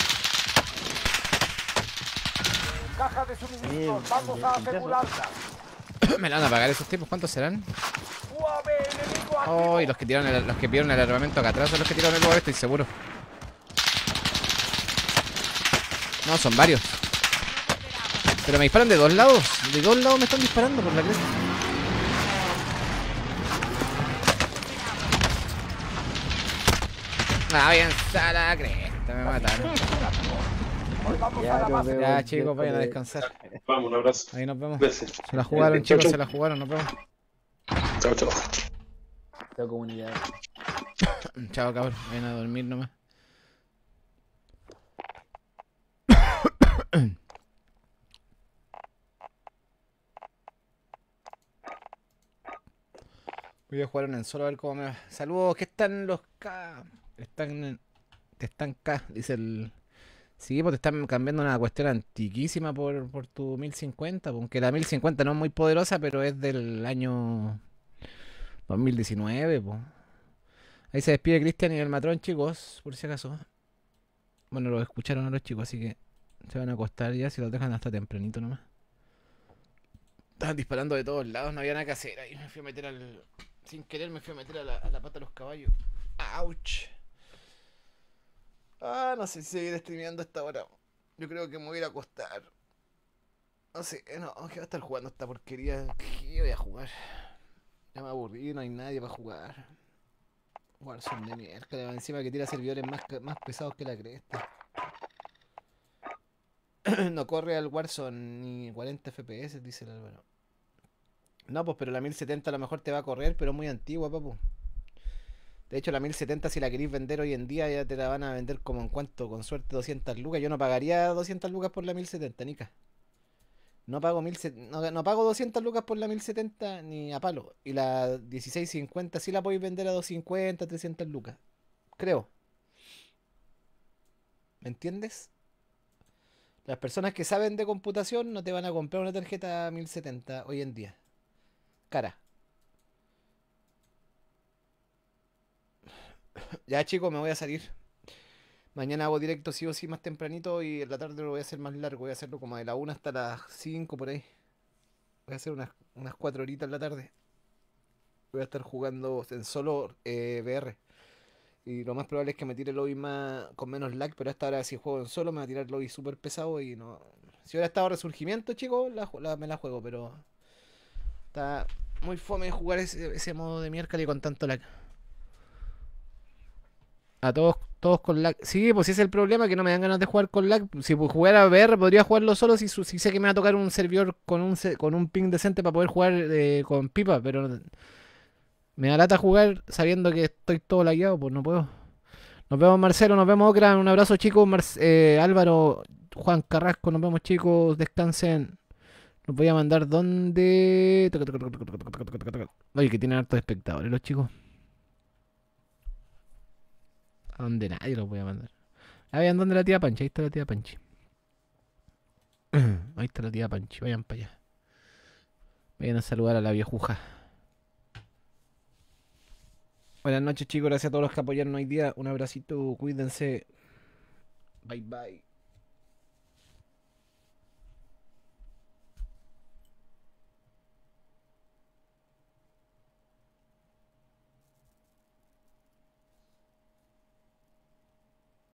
Caja de suministros. Vamos a asegurarla. Me la van a pagar esos tipos. ¿Cuántos serán? U A V enemigo activo. Oh, y los que tiraron el, los que pidieron el armamento acá atrás son los que tiraron el U A V, estoy seguro. No, son varios. Pero me disparan de dos lados. De dos lados me están disparando por la cresta. Ah, bien, a la cresta, me mataron. Ya, Ya, chicos, vayan a descansar. Vamos, un abrazo. Ahí nos vemos. Gracias. Se la jugaron, Chau, chicos, chau. se la jugaron, nos vemos. Chao, chao. Chao, comunidad. Chao, cabrón, vayan a dormir nomás. Voy a jugar en solo a ver cómo me va. Saludos, ¿qué están los K? Están en... Te están K, dice el... Sí, pues te están cambiando una cuestión antiquísima por, por tu mil cincuenta, aunque la mil cincuenta no es muy poderosa, pero es del año dos mil diecinueve, pues. Ahí se despide Cristian y el matrón, chicos, por si acaso. Bueno, lo escucharon a los chicos, así que se van a acostar ya, si los dejan hasta tempranito nomás. Estaban disparando de todos lados, no había nada que hacer. Ahí me fui a meter al... Sin querer me fui a meter a la, a la pata de los caballos. ¡Auch! Ah, no sé si seguir streameando a esta hora. Yo creo que me voy a ir a acostar. No sé, no, ¿qué va a estar jugando esta porquería? ¿Qué voy a jugar? Ya me aburrí, no hay nadie para jugar. Warzone de mierda, encima que tira servidores más, más pesados que la cresta. No corre al Warzone ni cuarenta F P S, dice el Álvaro. No, pues pero la mil setenta a lo mejor te va a correr, pero es muy antigua, papu. De hecho, la mil setenta si la queréis vender hoy en día ya te la van a vender como en cuanto, con suerte doscientas lucas. Yo no pagaría doscientas lucas por la mil setenta, nica. No pago, mil, no, no pago doscientas lucas por la mil setenta ni a palo. Y la dieciséis cincuenta sí la podéis vender a doscientos cincuenta, trescientas lucas. Creo. ¿Me entiendes? Las personas que saben de computación no te van a comprar una tarjeta mil setenta hoy en día. Cara. Ya, chicos, me voy a salir. Mañana hago directo sí o sí más tempranito y en la tarde lo voy a hacer más largo. Voy a hacerlo como de la una hasta las cinco por ahí. Voy a hacer unas, unas cuatro horitas en la tarde. Voy a estar jugando en solo eh, V R. Y lo más probable es que me tire el lobby más, con menos lag, pero hasta ahora si juego en solo me va a tirar el lobby súper pesado y no... Si hubiera estado resurgimiento, chicos, la, la, me la juego, pero... Está muy fome jugar ese, ese modo de miércoles con tanto lag. A todos, todos con lag. Sí, pues ese es el problema, que no me dan ganas de jugar con lag. Si jugara V R podría jugarlo solo si, si sé que me va a tocar un servidor con un, con un ping decente para poder jugar eh, con pipa, pero... Me da lata jugar sabiendo que estoy todo lagueado, pues no puedo. Nos vemos, Marcelo, nos vemos, Ocra. Un abrazo, chicos. Mar eh, Álvaro, Juan Carrasco, nos vemos, chicos. Descansen. Los voy a mandar donde... Oye, que tienen hartos espectadores los chicos. A donde nadie los voy a mandar. Ah, vean dónde la tía Panchi. Ahí está la tía Panchi. Ahí está la tía Panchi. Vayan para allá. Vayan a saludar a la viejuja. Buenas noches, chicos. Gracias a todos los que apoyaron hoy día. Un abracito. Cuídense. Bye, bye.